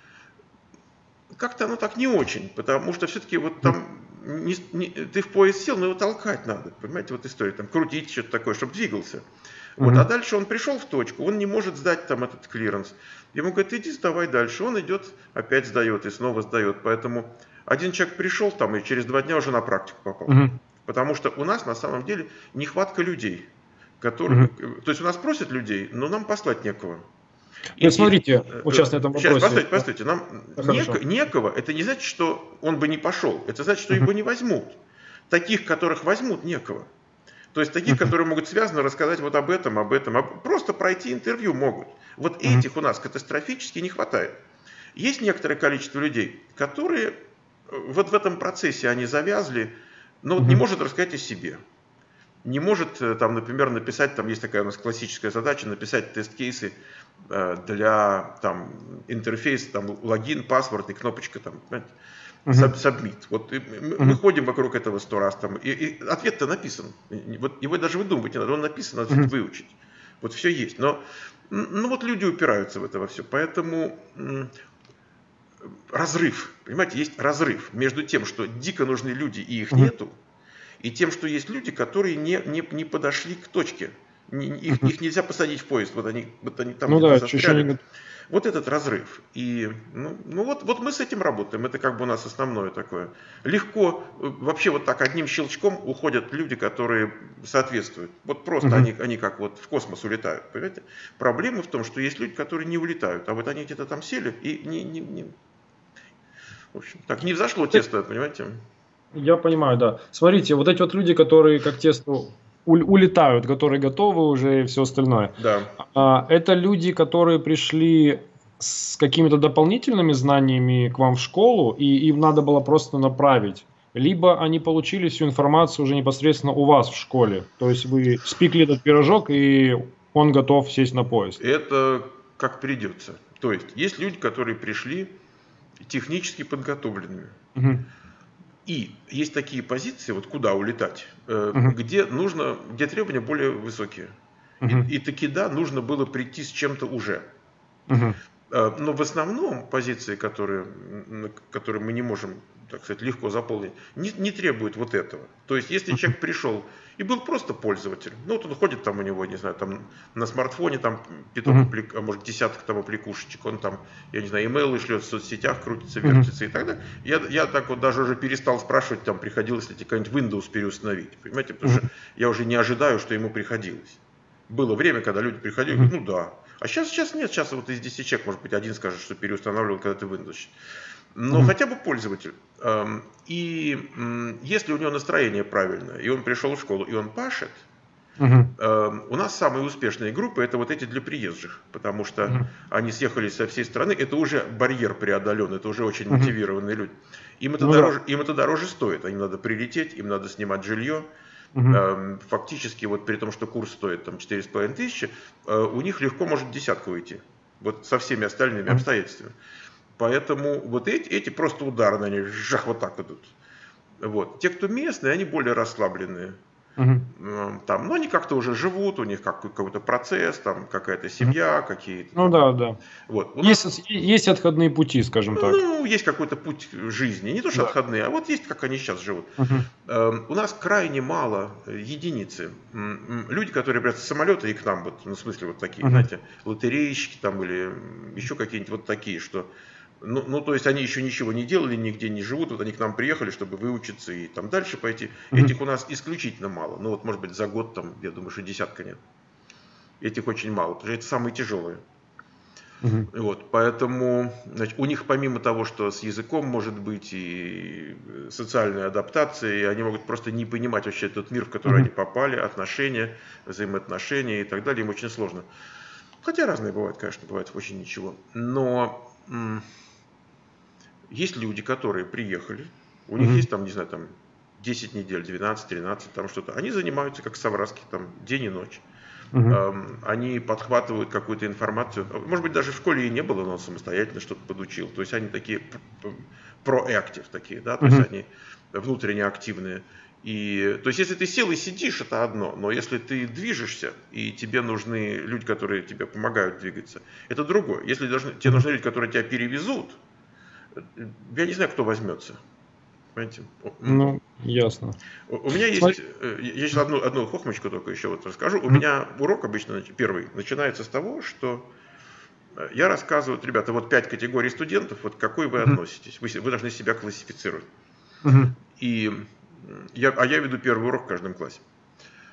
как-то оно так не очень, потому что все-таки вот Мгм. там не, не, ты в поезд сел, но его толкать надо, понимаете, вот история, там крутить что-то такое, чтобы двигался. Вот, а Мгм. дальше он пришел в точку, он не может сдать там этот клиренс. Ему говорят, иди сдавай дальше, он идет, опять сдает и снова сдает. Поэтому один человек пришел там и через два дня уже на практику попал. Мгм. Потому что у нас на самом деле нехватка людей. Которые, Мгм. то есть у нас просят людей, но нам послать некого. И, Ну, смотрите, и, вот сейчас на этом сейчас, вопросе. постойте, постойте, нам нек, некого, это не значит, что он бы не пошел, это значит, что uh-huh. его не возьмут. Таких, которых возьмут, некого. То есть таких, uh-huh. которые могут связано рассказать вот об этом, об этом, об... просто пройти интервью могут. Вот uh-huh. этих у нас катастрофически не хватает. Есть некоторое количество людей, которые вот в этом процессе они завязли, но вот uh-huh. не может рассказать о себе. Не может, там, например, написать, там есть такая у нас классическая задача, написать тест-кейсы для там, интерфейса, там, логин, паспорт и кнопочка, там, понимаете, uh-huh. submit. Вот мы, uh-huh. мы ходим вокруг этого сто раз, там, и, и ответ-то написан. Вот его даже выдумывать не надо, он написан, надо uh-huh. выучить. Вот все есть. Но ну, вот люди упираются в это во все. Поэтому м, разрыв, понимаете, есть разрыв между тем, что дико нужны люди и их uh-huh. нету, и тем, что есть люди, которые не, не, не подошли к точке. Не, их, их нельзя посадить в поезд, вот они, вот они там ну да, застряли. не... Вот этот разрыв. И ну, ну вот, вот мы с этим работаем, это как бы у нас основное такое. Легко, вообще вот так одним щелчком уходят люди, которые соответствуют. Вот просто uh-huh. они, они как вот в космос улетают, понимаете? Проблема в том, что есть люди, которые не улетают, а вот они где-то там сели и не, не, не... В общем, так не взошло тесто, понимаете? Я понимаю, да. Смотрите, вот эти вот люди, которые как тесто улетают, которые готовы уже и все остальное. Да. А, это люди, которые пришли с какими-то дополнительными знаниями к вам в школу, и им надо было просто направить. Либо они получили всю информацию уже непосредственно у вас в школе. То есть вы спекли этот пирожок, и он готов сесть на поезд. Это как придется. То есть есть люди, которые пришли технически подготовленными. Угу. И есть такие позиции, вот куда улетать, uh-huh. где нужно, где требования более высокие. Uh-huh. И, и таки да, нужно было прийти с чем-то уже. Uh-huh. Но в основном позиции, которые, которые мы не можем, так сказать, легко заполнить, не, не требуют вот этого. То есть, если uh-huh. человек пришел и был просто пользователем, ну вот он ходит там у него, не знаю, там на смартфоне там пяток, uh-huh. а может десяток там аппликушечек, он там, я не знаю, имейлы шлет в соцсетях, крутится, вертится uh-huh. и так далее. Я, я так вот даже уже перестал спрашивать, там приходилось ли тебе какой-нибудь Windows переустановить, понимаете, потому uh-huh. что я уже не ожидаю, что ему приходилось. Было время, когда люди приходили и говорят, ну да. А сейчас, сейчас нет, сейчас вот из десяти человек, может быть, один скажет, что переустанавливал, когда ты Windows. Но mm-hmm. хотя бы пользователь. И если у него настроение правильное, и он пришел в школу, и он пашет, mm-hmm. у нас самые успешные группы это вот эти для приезжих, потому что mm-hmm. они съехались со всей страны, это уже барьер преодолен, это уже очень mm-hmm. мотивированные люди. Им это, mm-hmm. дороже, им это дороже стоит, им надо прилететь, им надо снимать жилье. Uh-huh. Фактически, вот при том, что курс стоит там четыре с половиной тысячи, у них легко может десятка уйти. Вот со всеми остальными uh-huh. обстоятельствами. Поэтому вот эти, эти просто ударные, они жах вот так идут. Вот. Те, кто местные, они более расслабленные. Uh-huh. Там, но они как-то уже живут, у них какой-то процесс, там какая-то семья, uh-huh. какие-то. Ну да, да. Вот. У есть, нас, есть отходные пути, скажем так. Ну, есть какой-то путь жизни. Не то, что да. отходные, а вот есть, как они сейчас живут. Uh-huh. У нас крайне мало единицы. Люди, которые придут с самолета и к нам, вот, ну, в смысле, вот такие, uh-huh. знаете, лотерейщики там или еще какие-нибудь вот такие, что. Ну, ну, то есть они еще ничего не делали, нигде не живут, вот они к нам приехали, чтобы выучиться и там дальше пойти. Mm-hmm. Этих у нас исключительно мало. Ну вот, может быть, за год там, я думаю, что десятка нет. Этих очень мало, потому что это самые тяжелые. Mm-hmm. Вот, поэтому значит, у них помимо того, что с языком может быть и социальная адаптация, и они могут просто не понимать вообще тот мир, в который mm-hmm. они попали, отношения, взаимоотношения и так далее, им очень сложно. Хотя разные бывают, конечно, бывает очень ничего. Но м- есть люди, которые приехали, у них mm-hmm. есть там, не знаю, там десять недель, двенадцать, тринадцать, там что-то. Они занимаются, как совраски, там день и ночь. Mm-hmm. Эм, они подхватывают какую-то информацию. Может быть, даже в школе и не было, но он самостоятельно что-то подучил. То есть они такие проактив такие, да, то mm-hmm. есть они внутренне активные. И, то есть, если ты сел и сидишь, это одно, но если ты движешься, и тебе нужны люди, которые тебе помогают двигаться, это другое. Если должны, тебе нужны люди, которые тебя перевезут, я не знаю, кто возьмется. Понимаете? Ну, ясно. У, у меня есть, Смотри. я сейчас одну, одну хохмочку только еще вот расскажу. У mm-hmm. меня урок обычно первый начинается с того, что я рассказываю, ребята, вот пять категорий студентов, вот к какой вы mm-hmm. относитесь. Вы, вы должны себя классифицировать. Mm-hmm. И я, а я веду первый урок в каждом классе.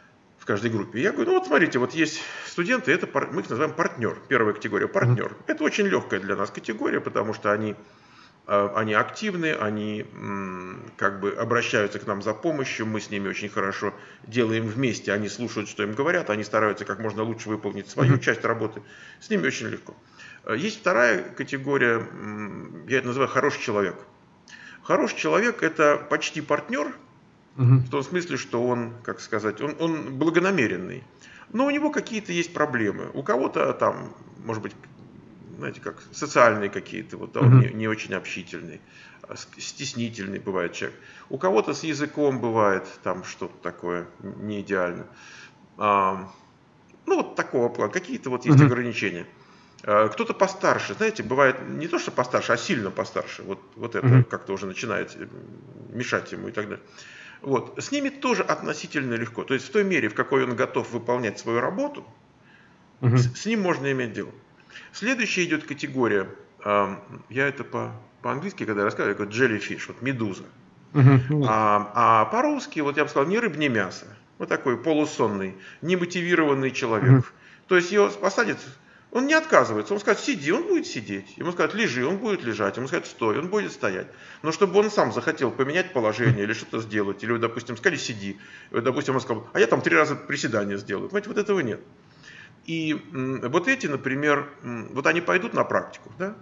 в каждой группе. Я говорю, ну вот смотрите, вот есть студенты, это, мы их называем партнер, первая категория партнер. Mm-hmm. Это очень легкая для нас категория, потому что они, они активны, они как бы обращаются к нам за помощью, мы с ними очень хорошо делаем вместе, они слушают, что им говорят, они стараются как можно лучше выполнить свою mm-hmm. часть работы, с ними очень легко. Есть вторая категория, я это называю хороший человек. Хороший человек – это почти партнер, угу. в том смысле, что он, как сказать, он, он благонамеренный, но у него какие-то есть проблемы. У кого-то там, может быть, знаете, как социальные какие-то, вот, да, угу. он не, не очень общительный, стеснительный бывает человек. У кого-то с языком бывает там что-то такое не идеально. А, ну, вот такого плана, какие-то вот есть угу. ограничения. Кто-то постарше, знаете, бывает не то, что постарше, а сильно постарше. Вот, вот это mm-hmm. как-то уже начинает мешать ему и так далее. Вот. С ними тоже относительно легко. То есть в той мере, в какой он готов выполнять свою работу, mm-hmm. с, с ним можно иметь дело. Следующая идет категория, э, я это по, по-английски, когда я рассказываю, я говорю jellyfish, вот медуза. Mm-hmm. А, а по-русски, вот я бы сказал, ни рыб, ни мясо. Вот такой полусонный, немотивированный человек. Mm-hmm. То есть его посадят. Он не отказывается, он скажет, сиди, он будет сидеть. Ему скажут, лежи, он будет лежать. Ему скажут, стой, он будет стоять. Но чтобы он сам захотел поменять положение или что-то сделать, или, допустим, сказали, сиди. И, допустим, он сказал, а я там три раза приседания сделаю. Понимаете, вот этого нет. И м, вот эти, например, м, вот они пойдут на практику, да?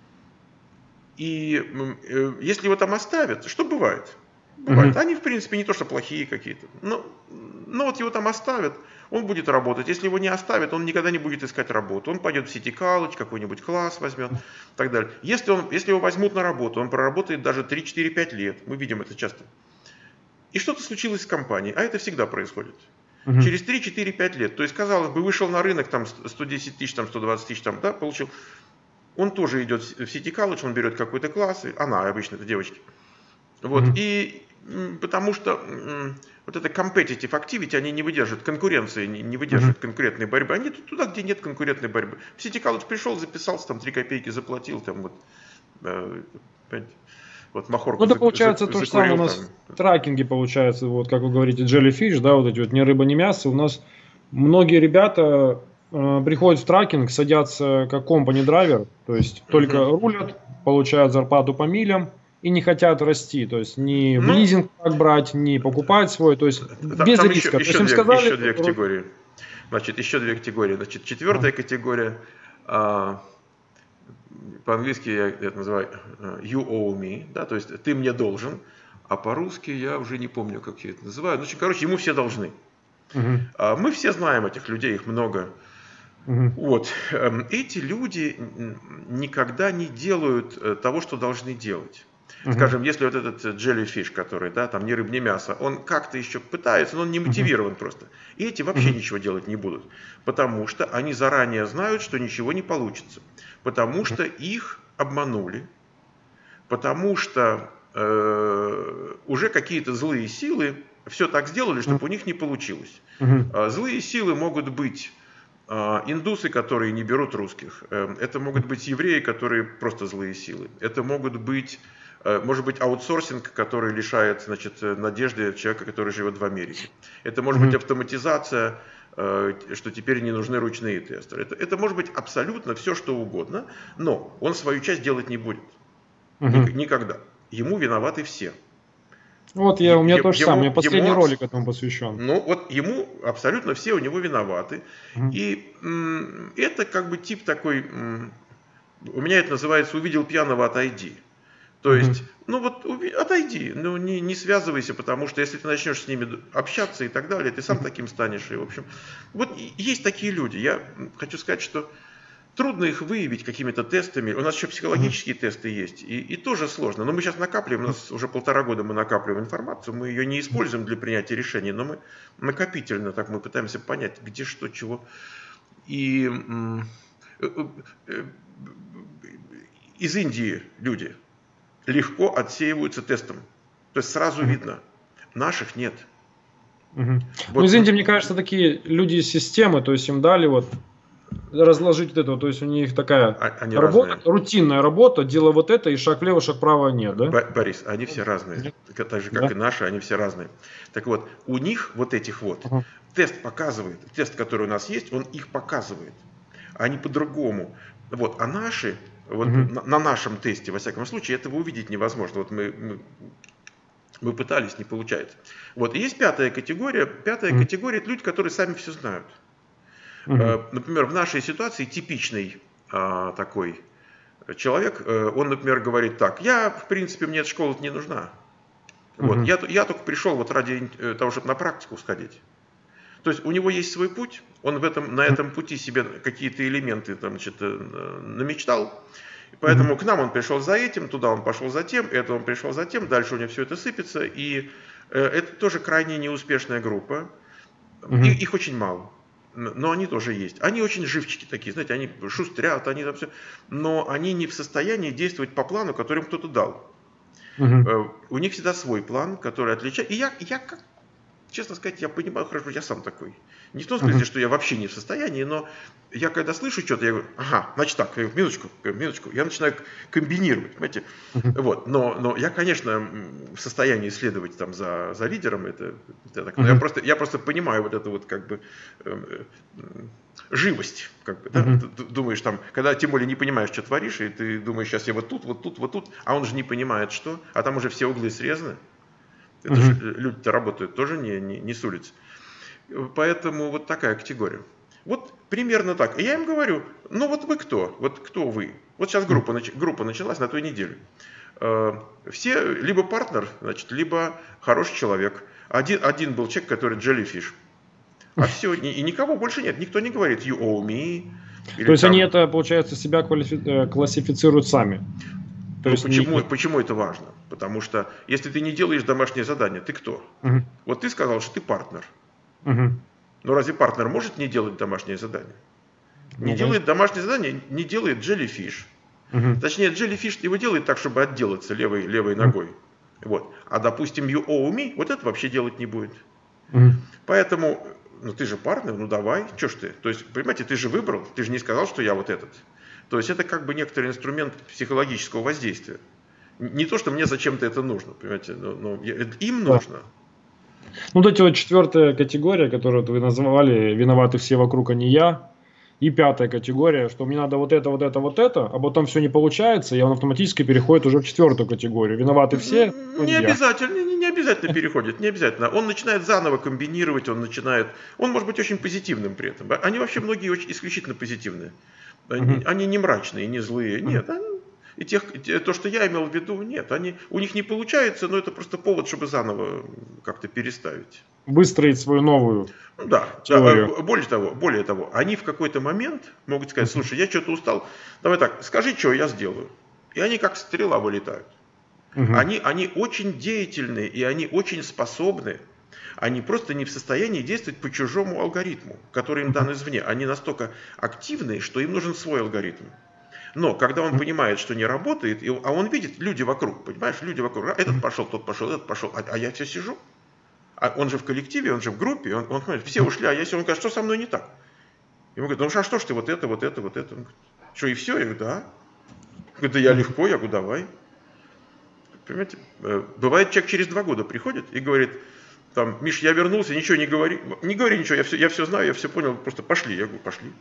И м, э, если его там оставят, что бывает? Бывает. Mm-hmm. Они, в принципе, не то, что плохие какие-то. Но, но вот его там оставят, он будет работать. Если его не оставят, он никогда не будет искать работу. Он пойдет в City College, какой-нибудь класс возьмет и так далее. Если, он, если его возьмут на работу, он проработает даже три, четыре, пять лет. Мы видим это часто. И что-то случилось с компанией, а это всегда происходит. Mm-hmm. Через три, четыре, пять лет. То есть, казалось бы, вышел на рынок, там сто десять тысяч, там, сто двадцать тысяч, там, да, получил. Он тоже идет в City College, он берет какой-то класс. Она обычно, это девочки. Вот, mm-hmm. и потому что вот это competitive activity, они не выдерживают конкуренции, не выдерживают mm-hmm. конкурентной борьбы. Они туда, где нет конкурентной борьбы. В City College пришел, записался, там три копейки заплатил, там вот, э, вот махорку. Ну, это получается за, то же самое у нас там. В тракинге получается, вот как вы говорите, jellyfish, да, вот эти вот ни рыба, ни мясо. У нас многие ребята э, приходят в тракинг, садятся как company драйвер, то есть mm-hmm. только рулят, получают зарплату по милям. И не хотят расти, то есть ни ну, в лизинг как брать, ни покупать свой, то есть там, без там риска. Еще, еще, две, сказали, еще две категории. Значит, еще две категории. Значит, четвертая а. категория, а, по-английски я это называю you owe me, да, то есть ты мне должен, а по-русски я уже не помню, как я это называю. Ну, короче, ему все должны. Угу. А, мы все знаем этих людей, их много. Угу. Вот. Эти люди никогда не делают того, что должны делать. Uh-huh. Скажем, если вот этот jellyfish, который, да, там ни рыб, ни мясо, он как-то еще пытается, но он не мотивирован uh-huh. просто. И эти вообще uh-huh. ничего делать не будут, потому что они заранее знают, что ничего не получится, потому что uh-huh. их обманули, потому что э, уже какие-то злые силы все так сделали, чтобы uh-huh. у них не получилось. Uh-huh. Злые силы могут быть э, индусы, которые не берут русских, э, это могут быть евреи, которые просто злые силы, это могут быть может быть аутсорсинг, который лишает, значит, надежды человека, который живет в Америке. Это может mm-hmm. быть автоматизация, что теперь не нужны ручные тестеры. Это, это может быть абсолютно все, что угодно, но он свою часть делать не будет. Mm-hmm. Никогда. Ему виноваты все. Вот я, у меня е- то же самое, у меня последний ему, ролик этому посвящен. Ну вот ему абсолютно все у него виноваты. Mm-hmm. И м- это как бы тип такой, м- у меня это называется «увидел пьяного, отойди». То есть, mm-hmm. ну вот отойди, ну не, не связывайся, потому что если ты начнешь с ними общаться и так далее, ты сам mm-hmm. таким станешь. И, в общем, вот есть такие люди. Я хочу сказать, что трудно их выявить какими-то тестами. У нас еще психологические mm-hmm. тесты есть, и, и тоже сложно. Но мы сейчас накапливаем, у нас уже полтора года мы накапливаем информацию, мы ее не используем для принятия решений, но мы накопительно так мы пытаемся понять, где что, чего. И м- из Индии люди легко отсеиваются тестом. То есть сразу mm-hmm. видно. Наших нет. Mm-hmm. Вот. Ну, из Индии, мне кажется, такие люди из системы, то есть им дали вот разложить вот это, то есть у них такая Они работа, разные. рутинная работа, дело вот это, и шаг влево, шаг вправо нет, да? Борис, они все разные, так же, как Да. и наши, они все разные. Так вот, у них вот этих вот, Ага. тест показывает, тест, который у нас есть, он их показывает, они по-другому. Вот, а наши, вот Мгм. на, на нашем тесте, во всяком случае, этого увидеть невозможно. Вот мы, мы, мы пытались, не получается. Вот, и есть пятая категория. Пятая Мгм. категория – это люди, которые сами все знают. Мгм. Например, в нашей ситуации типичный а, такой человек, он, например, говорит так: я, в принципе, мне эта школа не нужна. Вот, Мгм. я, я только пришел вот ради того, чтобы на практику сходить. То есть у него есть свой путь, он в этом, на этом пути себе какие-то элементы там, значит, намечтал. Поэтому Мгм. к нам он пришел за этим, туда он пошел за тем, это он пришел за тем, дальше у него все это сыпется. И э, это тоже крайне неуспешная группа. И, Мгм. их очень мало. Но они тоже есть. Они очень живчики такие, знаете, они шустрят, они там все. Но они не в состоянии действовать по плану, который им кто-то дал. Мгм. У них всегда свой план, который отличается. И я, я как, честно сказать, я понимаю хорошо, я сам такой. Не в том смысле, Мгм. что я вообще не в состоянии, но я когда слышу что-то, я говорю: ага, значит так, минуточку, минуточку, я начинаю комбинировать, понимаете? Мгм. Вот, но, но я, конечно, в состоянии следовать там за, за лидером, это, это так, но я Мгм. просто, я просто понимаю вот эту вот как бы э, э, живость, как бы, да? Мгм. Ты думаешь там, когда тем более не понимаешь, что творишь, и ты думаешь, сейчас я вот тут, вот тут, вот тут, а он же не понимает, что, а там уже все углы срезаны. Это же Мгм. люди-то работают тоже не, не, не с улицы. Поэтому вот такая категория. Вот примерно так. И я им говорю: ну вот вы кто? Вот кто вы? Вот сейчас группа, группа началась на той неделе. Все либо партнер, значит, либо хороший человек. Один, один был человек, который jellyfish. А все, и, и никого больше нет. Никто не говорит you owe me. Или То есть там, они это, получается, себя квалифи- э, классифицируют сами. То ну есть не... почему, почему это важно? Потому что если ты не делаешь домашнее задание, ты кто? Мгм. Вот ты сказал, что ты партнер. Мгм. Но разве партнер может не делать домашнее задание? Не Ну, делает конечно. домашнее задание, не делает jellyfish. Мгм. Точнее, jellyfish его делает так, чтобы отделаться левой, левой Мгм. ногой. Вот. А, допустим, you owe me, вот это вообще делать не будет. Мгм. Поэтому, ну ты же партнер, ну давай, что ж ты? То есть, понимаете, ты же выбрал, ты же не сказал, что я вот этот. То есть это как бы некоторый инструмент психологического воздействия. Не то, что мне зачем-то это нужно, понимаете, но, но им Да. нужно. Ну, вот эти вот четвертая категория, которую вы назвали, виноваты все вокруг, а не я. И пятая категория, что мне надо вот это, вот это, вот это, а потом все не получается, и он автоматически переходит уже в четвертую категорию. Виноваты все, но Не не я. обязательно, не, не обязательно переходит, не обязательно. Он начинает заново комбинировать, он начинает, он может быть очень позитивным при этом. Они вообще многие очень исключительно позитивные. Они, Мгм. они не мрачные, не злые, Мгм. нет. Они, и тех, то, что я имел в виду, нет. Они, у них не получается, но это просто повод, чтобы заново как-то переставить. Выстроить свою новую Ну да, да, теорию. более того, более того, они в какой-то момент могут сказать: слушай, я что-то устал, давай так, скажи, что я сделаю. И они как стрела вылетают. Мгм. Они, они очень деятельны и они очень способны. Они просто не в состоянии действовать по чужому алгоритму, который им дан извне. Они настолько активны, что им нужен свой алгоритм. Но когда он понимает, что не работает, и, а он видит люди вокруг, понимаешь, люди вокруг, этот пошел, тот пошел, этот пошел, а, а я все сижу. А он же в коллективе, он же в группе, он, он понимает, все ушли, а я сижу, он говорит: что со мной не так? Ему говорят: ну а что ж ты вот это, вот это, вот это? Он говорит: что, и все? Я говорю: да. Он говорит: да я легко, я говорю: давай. Понимаете, бывает, человек через два года приходит и говорит: там, Миш, я вернулся, ничего не говори, не говори ничего, я все, я все знаю, я все понял, просто пошли. Я говорю: пошли.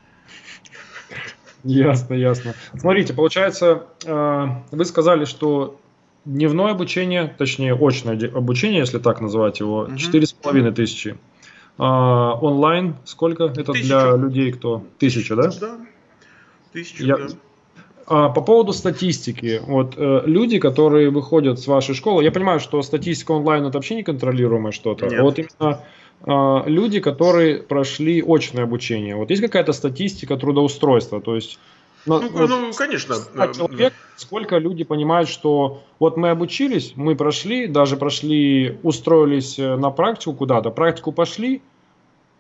Ясно, ясно. Смотрите, получается, э, вы сказали, что дневное обучение, точнее очное обучение, если так назвать его, четыре с половиной тысячи. А онлайн сколько? Это Тысячу. для людей, кто... Тысяча, да? Да, тысячу, Я... да. А по поводу статистики, вот э, люди, которые выходят с вашей школы, я понимаю, что статистика онлайн это вообще не контролируемое что-то, а вот Нет. именно э, люди, которые прошли очное обучение, вот есть какая-то статистика трудоустройства, то есть на, Ну, вот, ну, конечно. ста человек, сколько люди понимают, что вот мы обучились, мы прошли, даже прошли, устроились на практику куда-то, практику пошли,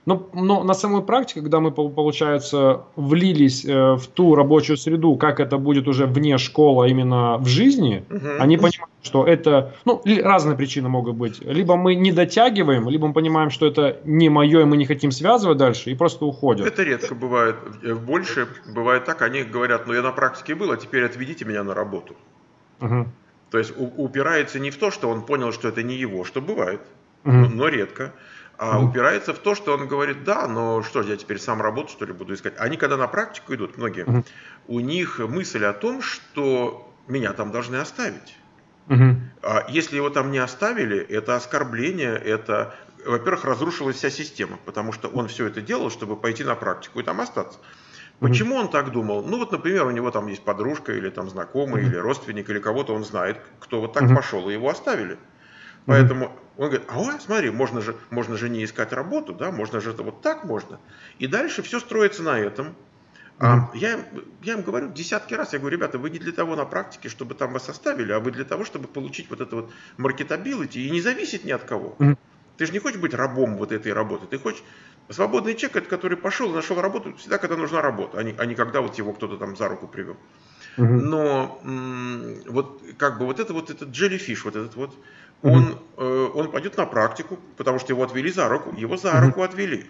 Но, но на самой практике, когда мы, получается, влились э, в ту рабочую среду, как это будет уже вне школы, а именно в жизни, Угу. они понимают, что это, ну, разные причины могут быть. Либо мы не дотягиваем, либо мы понимаем, что это не мое, и мы не хотим связывать дальше, и просто уходят. Это редко бывает. Больше бывает так, они говорят, ну я на практике был, а теперь отведите меня на работу. Угу. То есть упирается не в то, что он понял, что это не его, что бывает, угу. но, но редко. А Мгм. упирается в то, что он говорит, да, но что, я теперь сам работу, что ли, буду искать. Они, когда на практику идут, многие, Мгм. у них мысль о том, что меня там должны оставить. Мгм. А если его там не оставили, это оскорбление, это, во-первых, разрушилась вся система, потому что он все это делал, чтобы пойти на практику и там остаться. Мгм. Почему он так думал? Ну вот, например, у него там есть подружка или там знакомый, Мгм. или родственник, или кого-то он знает, кто вот так Мгм. пошел, и его оставили. Мгм. Поэтому он говорит, а ой, смотри, можно же, можно же не искать работу, да, можно же это вот так можно. И дальше все строится на этом. А Мгм. я, им- я им говорю десятки раз, я говорю, ребята, вы не для того на практике, чтобы там вас оставили, а вы для того, чтобы получить вот это вот маркетабилити и не зависеть ни от кого. Мгм. Ты же не хочешь быть рабом вот этой работы, ты хочешь... Свободный человек, это который пошел и нашел работу всегда, когда нужна работа, а не, а не когда вот его кто-то там за руку привел. Мгм. Но м, вот как бы вот это вот этот jellyfish, вот этот вот, Мгм. он, э, он пойдет на практику, потому что его отвели за руку, его за Мгм. руку отвели.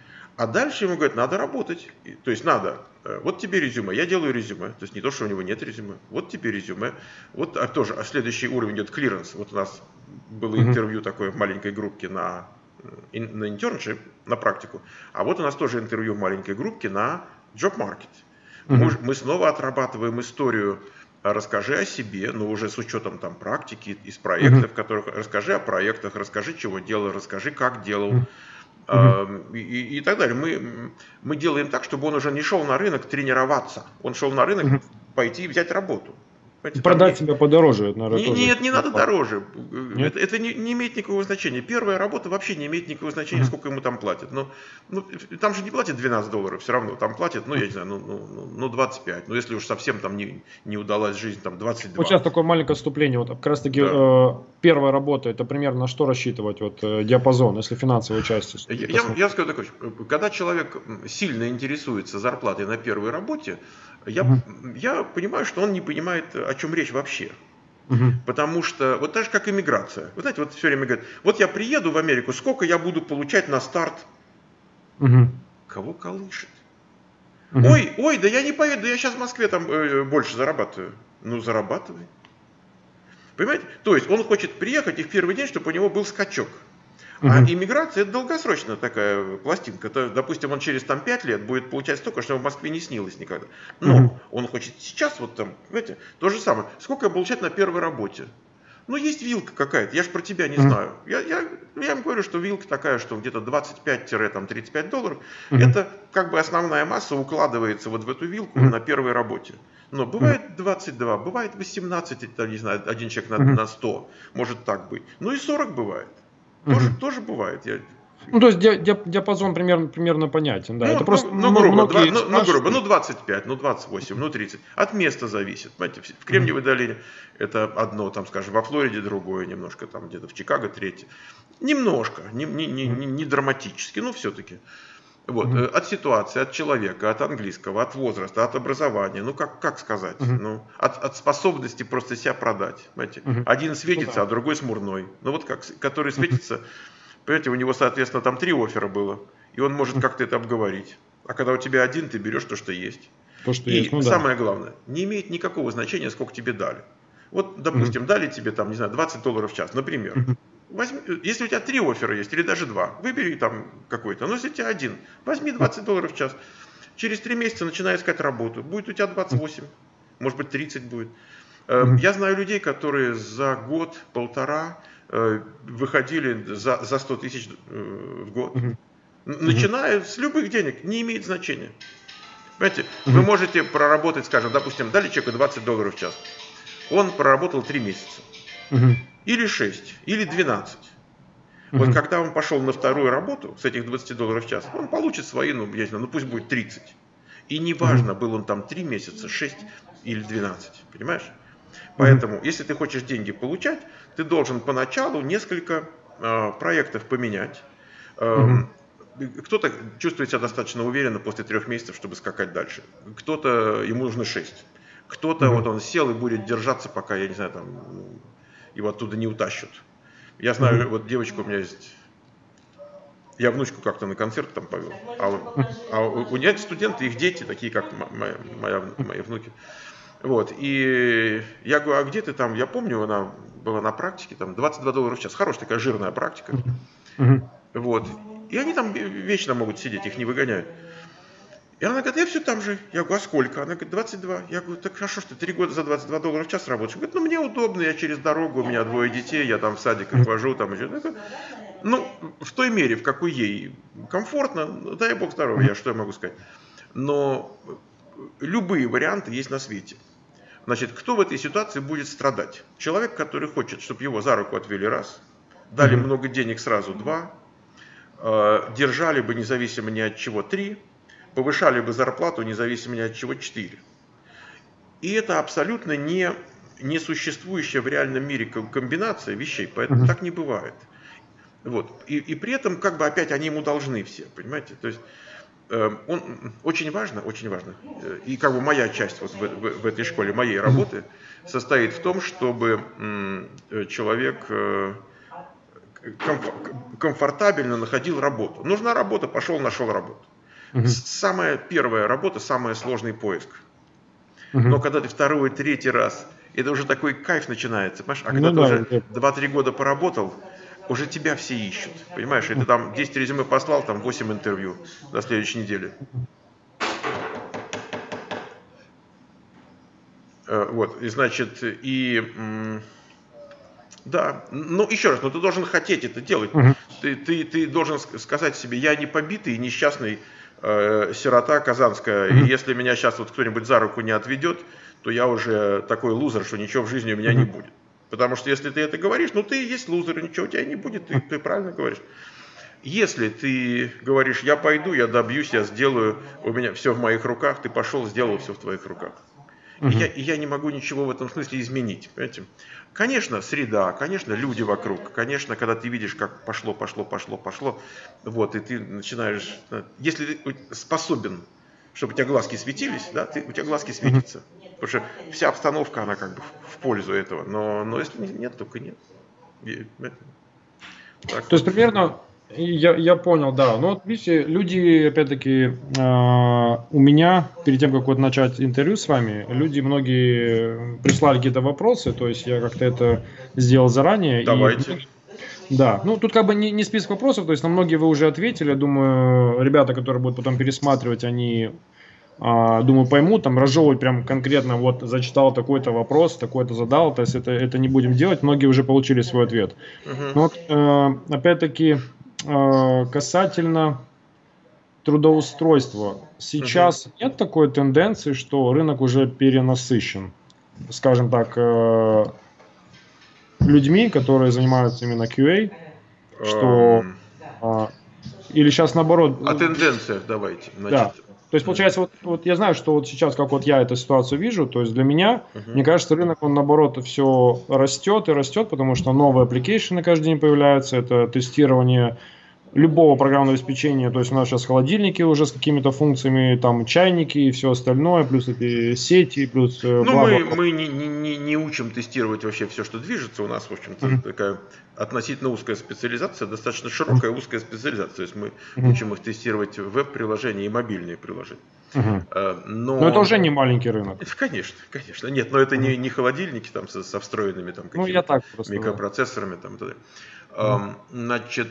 А дальше ему говорят, надо работать. И, то есть надо, э, вот тебе резюме, я делаю резюме. То есть не то, что у него нет резюме, вот тебе резюме. Вот а тоже, а следующий уровень идет клиренс. Вот у нас было Мгм. интервью такое в маленькой группке на, э, на internship, на практику. А вот у нас тоже интервью в маленькой группке на job market. Мы, Мгм. мы снова отрабатываем историю, а, расскажи о себе, но уже с учетом там практики, из проектов, которых, расскажи о проектах, расскажи, чего делал, расскажи, как делал, Мгм. Мгм. а, и, и- и так далее. Мы, мы делаем так, чтобы он уже не шел на рынок тренироваться, он шел на рынок Мгм. пойти и взять работу. Понимаете, там Продать не, себя подороже, это, наверное, не- тоже. нет, не надо дороже. Нет? Это, это не, не имеет никакого значения. Первая работа вообще не имеет никакого значения, Мгм. сколько ему там платят. Но, ну, там же не платят двенадцать долларов, все равно там платят, ну, я не знаю, ну, ну, ну, ну, двадцать пять. Ну, если уж совсем там не, не удалась жизнь, там двадцать Вот два. сейчас такое маленькое вступление. Вот как раз таки Да. э, первая работа, это примерно на что рассчитывать, вот э, диапазон, если финансовой части. Я, я, я скажу такое, когда человек сильно интересуется зарплатой на первой работе, я, Мгм. я понимаю, что он не понимает, о чем речь вообще. Мгм. Потому что, вот так же, как иммиграция. Вы знаете, вот все время говорят, вот я приеду в Америку, сколько я буду получать на старт? Мгм. Кого колышет? Мгм. Ой, ой, да я не поеду, да я сейчас в Москве там э, больше зарабатываю. Ну, зарабатывай. Понимаете? То есть он хочет приехать и в первый день, чтобы у него был скачок. А Мгм. иммиграция это долгосрочная такая пластинка. То, допустим, он через там пять лет будет получать столько, что ему в Москве не снилось никогда. Мгм. Но он хочет сейчас вот там, знаете, то же самое. Сколько получать на первой работе? Ну, есть вилка какая-то, я же про тебя не Мгм. знаю. Я, я, я им говорю, что вилка такая, что где-то двадцать пять тридцать пять долларов. Мгм. Это как бы основная масса укладывается вот в эту вилку Мгм. на первой работе. Но Мгм. бывает двадцать два, бывает восемнадцать, это, не знаю, один человек на, Мгм. на сто, может так быть. Ну и сорок бывает. Тоже, Мгм. тоже бывает. Я, Ну, то есть ди- ди- диапазон примерно, примерно понятен, да. ну, Это просто ну, ну, м- грубо, два, многие ну, ну, грубо, ну, спрашивают. двадцать пять, ну, двадцать восемь, ну, тридцать. От места зависит. Понимаете, в Мгм. Кремниевой долине это одно, там, скажем, во Флориде другое немножко, там, где-то в Чикаго третье. Немножко, не, не, не, Мгм. не не драматически, но все-таки. Вот, э, Мгм. от ситуации, от человека, от английского, от возраста, от образования, ну, как, как сказать, Мгм. ну, от, от способности просто себя продать, понимаете. Мгм. Один Ну светится, да. а другой смурной. Ну, вот как, который Мгм. светится, понимаете, у него, соответственно, там три оффера было, и он может Мгм. как-то это обговорить. А когда у тебя один, ты берешь то, что есть. То, что есть, И ну да. самое главное, не имеет никакого значения, сколько тебе дали. Вот, Мгм. допустим, дали тебе там, не знаю, двадцать долларов в час, например. Мгм. Возьми, если у тебя три оффера есть, или даже два, выбери там какой-то. Но если у тебя один, возьми двадцать долларов в час. Через три месяца начинай искать работу. Будет у тебя двадцать восемь, может быть тридцать будет. Э, Мгм. Я знаю людей, которые за год-полтора э, выходили за, за сто тысяч э, в год. Мгм. Н- Мгм. Начиная с любых денег, не имеет значения. Понимаете, вы Мгм. можете проработать, скажем, допустим, дали человеку двадцать долларов в час. Он проработал три месяца. Мгм. Или шесть, или двенадцать. Вот Мгм. когда он пошел на вторую работу с этих двадцати долларов в час, он получит свои, ну, я не знаю, ну пусть будет тридцать. И Мгм. неважно, был он там три месяца, шесть или двенадцать, понимаешь? Мгм. Поэтому, если ты хочешь деньги получать, ты должен поначалу несколько э, проектов поменять, Мгм. эм, кто-то чувствует себя достаточно уверенно после трех месяцев, чтобы скакать дальше. Кто-то, ему нужно шесть. Кто-то, mm-hmm. вот он сел и будет держаться, пока, я не знаю, там, его оттуда не утащат. Я знаю, mm-hmm. вот девочка у меня есть, я внучку как-то на концерт там повел, а, а у, у нее студенты, их дети, такие как моя, моя, мои внуки. Вот, и я говорю, а где ты там? Я помню, она была на практике, там двадцать два доллара в час. Хорошая такая жирная практика. Mm-hmm. Вот. И они там вечно могут сидеть, их не выгоняют. И она говорит, я все там же. Я говорю, а сколько? Она говорит, двадцать два. Я говорю, так а что ж ты три года за двадцать два доллара в час работаешь? Она говорит, ну мне удобно, я через дорогу, у меня двое детей, я там в садик их вожу. Там еще. Ну, в той мере, в какой ей комфортно, дай бог здоровья, что я могу сказать. Но любые варианты есть на свете. Значит, кто в этой ситуации будет страдать? Человек, который хочет, чтобы его за руку отвели раз, дали mm-hmm. много денег сразу два, э, держали бы независимо ни от чего три, повышали бы зарплату независимо ни от чего четыре. И это абсолютно не, не существующая в реальном мире комбинация вещей, поэтому mm-hmm. так не бывает. Вот. И, и при этом как бы опять они ему должны все, понимаете? То есть Он, очень важно, очень важно, и как бы моя часть вот в, в, в этой школе, моей работы состоит в том, чтобы человек комфортабельно находил работу. Нужна работа, пошел, нашел работу. Uh-huh. Самая первая работа, самый сложный поиск. Uh-huh. Но когда ты второй, третий раз, это уже такой кайф начинается, понимаешь? А когда ну, ты да, уже два-три года поработал, уже тебя все ищут, понимаешь? И ты там десять резюме послал, там восемь интервью до следующей недели. Вот, и значит, и... Да, ну еще раз, но ты должен хотеть это делать. Угу. Ты, ты, ты должен сказать себе, я не побитый, несчастный э, сирота казанская, угу. и если меня сейчас вот кто-нибудь за руку не отведет, то я уже такой лузер, что ничего в жизни у меня угу. не будет. Потому что если ты это говоришь, ну ты и есть лузер, ничего у тебя не будет, ты, ты правильно говоришь. Если ты говоришь, я пойду, я добьюсь, я сделаю, у меня все в моих руках, ты пошел, сделал все в твоих руках. Uh-huh. И, я, и я не могу ничего в этом смысле изменить, понимаете? Конечно, среда, конечно, люди вокруг, конечно, когда ты видишь, как пошло, пошло, пошло, пошло, вот, и ты начинаешь, если ты способен, чтобы у тебя глазки светились, да, ты, у тебя глазки светятся, uh-huh. потому что вся обстановка, она как бы в пользу этого, но, но если нет, только нет. Так. То есть примерно... Я, я понял, да. Но вот видите, люди, опять-таки, э, у меня, перед тем, как вот начать интервью с вами, люди многие прислали какие-то вопросы, то есть я как-то это сделал заранее. Давайте. И, да, ну тут как бы не, не список вопросов, то есть на многие вы уже ответили. Я думаю, ребята, которые будут потом пересматривать, они, э, думаю, поймут, там разжевывать прям конкретно, вот зачитал такой-то вопрос, такой-то задал, то есть это, это не будем делать, многие уже получили свой ответ. Uh-huh. Но вот, э, опять-таки, касательно трудоустройства. Сейчас uh-huh. нет такой тенденции, что рынок уже перенасыщен, скажем так, людьми, которые занимаются именно кью эй, что um... или сейчас наоборот. О тенденциях давайте. Значит. Да. То есть получается, вот, вот я знаю, что вот сейчас, как вот я эту ситуацию вижу, то есть для меня, uh-huh. мне кажется, рынок, он наоборот все растет и растет, потому что новые аппликейшены каждый день появляются, это тестирование любого программного обеспечения, то есть у нас сейчас холодильники уже с какими-то функциями, там чайники и все остальное, плюс эти сети, плюс... Ну, мы, мы не, не, не учим тестировать вообще все, что движется, у нас, в общем-то, uh-huh. такая относительно узкая специализация, достаточно широкая uh-huh. узкая специализация, то есть мы uh-huh. учим их тестировать веб-приложения и мобильные приложения. Uh-huh. Но... но это уже не маленький рынок. Конечно, конечно. Нет, но это uh-huh. не, не холодильники там со, со встроенными там ну, я так просто, микропроцессорами там, и так далее. Uh-huh. Значит...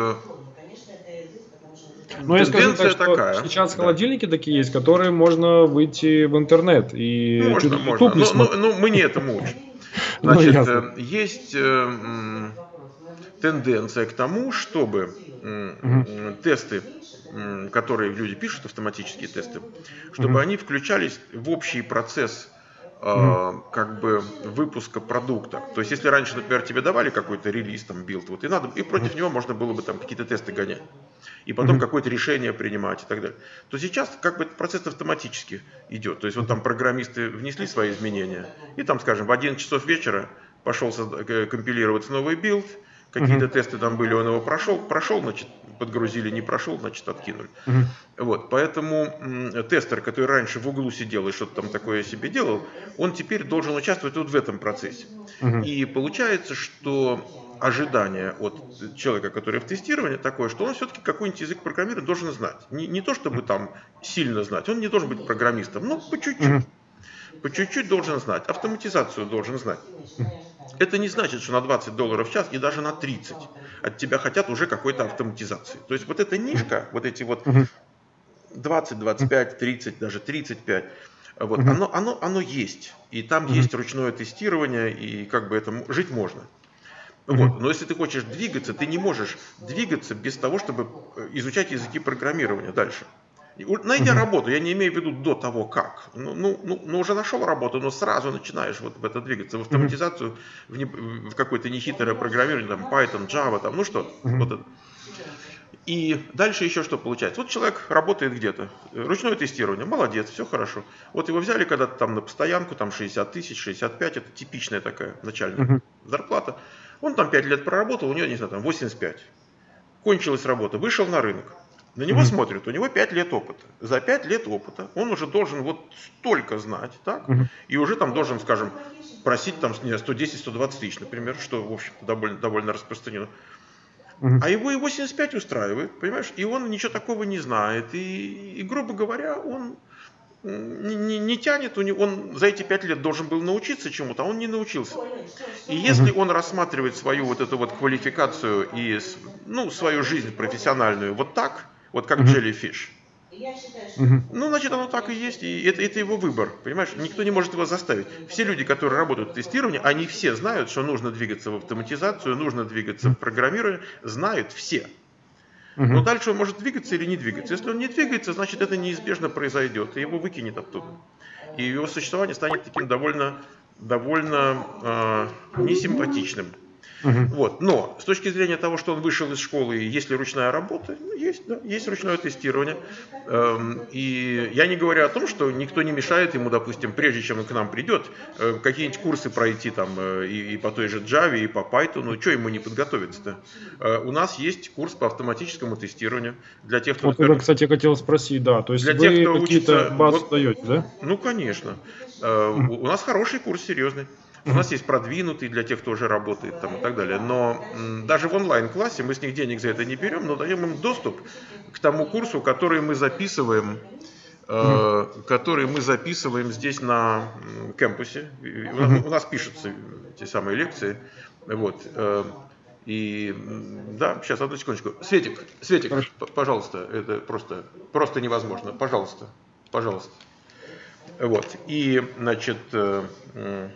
Ну, я скажу так, что такая. Сейчас да. холодильники такие есть, которые можно выйти в интернет и можно, можно. Но, но, но мы не этому учим. Значит, ну, есть э, тенденция к тому, чтобы э, угу. тесты, э, которые люди пишут, автоматические тесты, чтобы угу. они включались в общий процесс э, угу. как бы выпуска продукта. То есть, если раньше, например, тебе давали какой-то релиз, там, билд, вот, и надо, и против угу. него можно было бы там какие-то тесты гонять. И потом mm-hmm. какое-то решение принимать и так далее. То сейчас как бы этот процесс автоматически идет. То есть вот там программисты внесли свои изменения, и там, скажем, в одиннадцать часов вечера пошел компилироваться новый билд, какие-то uh-huh. тесты там были, он его прошел, прошел, значит, подгрузили, не прошел, значит, откинули. Uh-huh. Вот, поэтому м, тестер, который раньше в углу сидел и что-то там такое себе делал, он теперь должен участвовать вот в этом процессе. Uh-huh. И получается, что ожидание от человека, который в тестировании, такое, что он все-таки какой-нибудь язык программирования должен знать. Не, не то, чтобы там сильно знать, он не должен быть программистом, но по чуть-чуть. Uh-huh. По чуть-чуть должен знать, автоматизацию должен знать. Это не значит, что на двадцать долларов в час и даже на тридцать от тебя хотят уже какой-то автоматизации. То есть вот эта нишка, вот эти вот двадцать, двадцать пять, тридцать, даже тридцать пять, вот, оно, оно, оно есть. И там есть ручное тестирование, и как бы это жить можно. Вот. Но если ты хочешь двигаться, ты не можешь двигаться без того, чтобы изучать языки программирования дальше. Найдя uh-huh. работу, я не имею в виду до того, как. Ну, ну, ну, ну уже нашел работу, но сразу начинаешь вот в это двигаться, в автоматизацию, uh-huh. в, не, в какое-то нехитрое программирование, там, Python, Java, там, ну что. Uh-huh. Вот это. И дальше еще что получается. Вот человек работает где-то, ручное тестирование, молодец, все хорошо. Вот его взяли когда-то там на постоянку, там шестьдесят тысяч, шестьдесят пять, это типичная такая начальная uh-huh. зарплата. Он там пять лет проработал, у него, не знаю, там восемьдесят пять. Кончилась работа, вышел на рынок. На него mm-hmm. смотрят, у него пять лет опыта. За пять лет опыта он уже должен вот столько знать, так? Mm-hmm. И уже там должен, скажем, просить там сто десять - сто двадцать тысяч, например, что, в общем-то, довольно, довольно распространено. Mm-hmm. А его и восемьдесят пять устраивает, понимаешь? И он ничего такого не знает. И, и грубо говоря, он не, не, не тянет, у него, он за эти пять лет должен был научиться чему-то, а он не научился. И если он рассматривает свою вот эту вот квалификацию и ну, свою жизнь профессиональную вот так, вот как Jellyfish, uh-huh. ну, значит, оно так и есть, и это, это его выбор, понимаешь? Никто не может его заставить. Все люди, которые работают в тестировании, они все знают, что нужно двигаться в автоматизацию, нужно двигаться в программирование, знают все. Uh-huh. Но дальше он может двигаться или не двигаться. Если он не двигается, значит, это неизбежно произойдет, и его выкинет оттуда. И его существование станет таким довольно, довольно э, несимпатичным. Uh-huh. Вот. Но с точки зрения того, что он вышел из школы, есть ли ручная работа, ну, есть, да, есть ручное тестирование. Эм, и я не говорю о том, что никто не мешает ему, допустим, прежде чем он к нам придет, э, какие-нибудь курсы пройти там э, и, и по той же Java, и по Python, ну что ему не подготовиться-то? Э, у нас есть курс по автоматическому тестированию для тех, кто... Вот это, кстати, хотел спросить, да, то есть для вы тех, кто какие-то учится, базы вот, даете, да? Ну, конечно. Э, uh-huh. У нас хороший курс, серьезный. У нас есть продвинутый для тех, кто уже работает там, и так далее. Но м, даже в онлайн-классе мы с них денег за это не берем, но даем им доступ к тому курсу, который мы записываем, э, который мы записываем здесь на м, кампусе. И у, нас, у нас пишутся те самые лекции. Вот. Э, и да, сейчас одну секундочку. Светик, Светик, п- пожалуйста, это просто, просто невозможно. Пожалуйста, пожалуйста. Вот. И, значит. Э, э,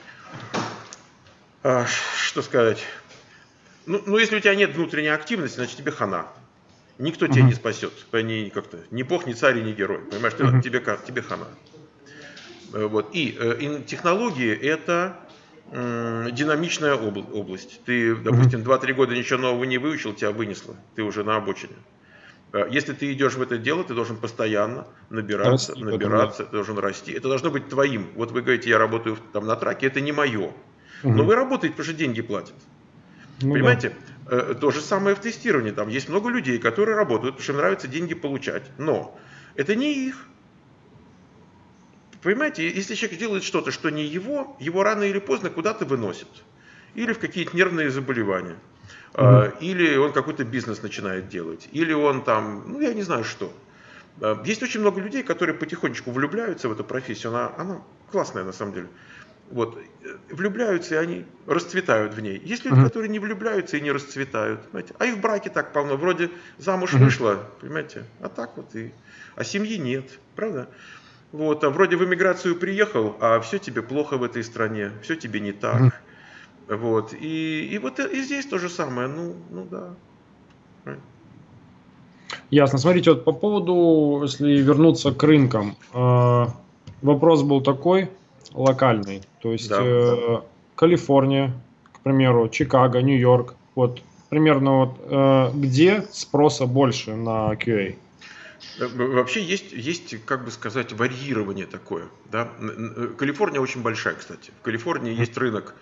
А, что сказать? Ну, ну, если у тебя нет внутренней активности, значит тебе хана. Никто uh-huh. тебя не спасет. Ни, как-то, ни бог, ни царь, ни герой. Понимаешь, uh-huh. тебе, тебе хана. Вот. И, и технологии это м, динамичная обла- область. Ты, допустим, uh-huh. два-три года ничего нового не выучил, тебя вынесло. Ты уже на обочине. Если ты идешь в это дело, ты должен постоянно набираться, расти, набираться, потом, да. ты должен расти. Это должно быть твоим. Вот вы говорите, я работаю там на траке, это не мое. Угу. Но вы работаете, потому что деньги платят. Ну, понимаете? Да. То же самое в тестировании. Там есть много людей, которые работают, потому что им нравится деньги получать. Но это не их. Понимаете? Если человек делает что-то, что не его, его рано или поздно куда-то выносит. Или в какие-то нервные заболевания. Uh-huh. Или он какой-то бизнес начинает делать, или он там, ну я не знаю что. Есть очень много людей, которые потихонечку влюбляются в эту профессию, она, она классная на самом деле. Вот. Влюбляются, и они расцветают в ней. Есть люди, uh-huh. которые не влюбляются и не расцветают. Понимаете? А и в браке так полно. Вроде замуж uh-huh. вышла, понимаете, а так вот и... А семьи нет, правда? Вот. А вроде в эмиграцию приехал, а все тебе плохо в этой стране, все тебе не так. Uh-huh. Вот. И, и вот и здесь то же самое. Ну, ну да. Ясно. Смотрите, вот по поводу, если вернуться к рынкам, э, вопрос был такой, локальный. То есть да. э, Калифорния, к примеру, Чикаго, Нью-Йорк. Вот примерно вот э, где спроса больше на кью эй? Вообще есть, есть, как бы сказать, варьирование такое. Да? Калифорния очень большая, кстати. В Калифорнии есть рынок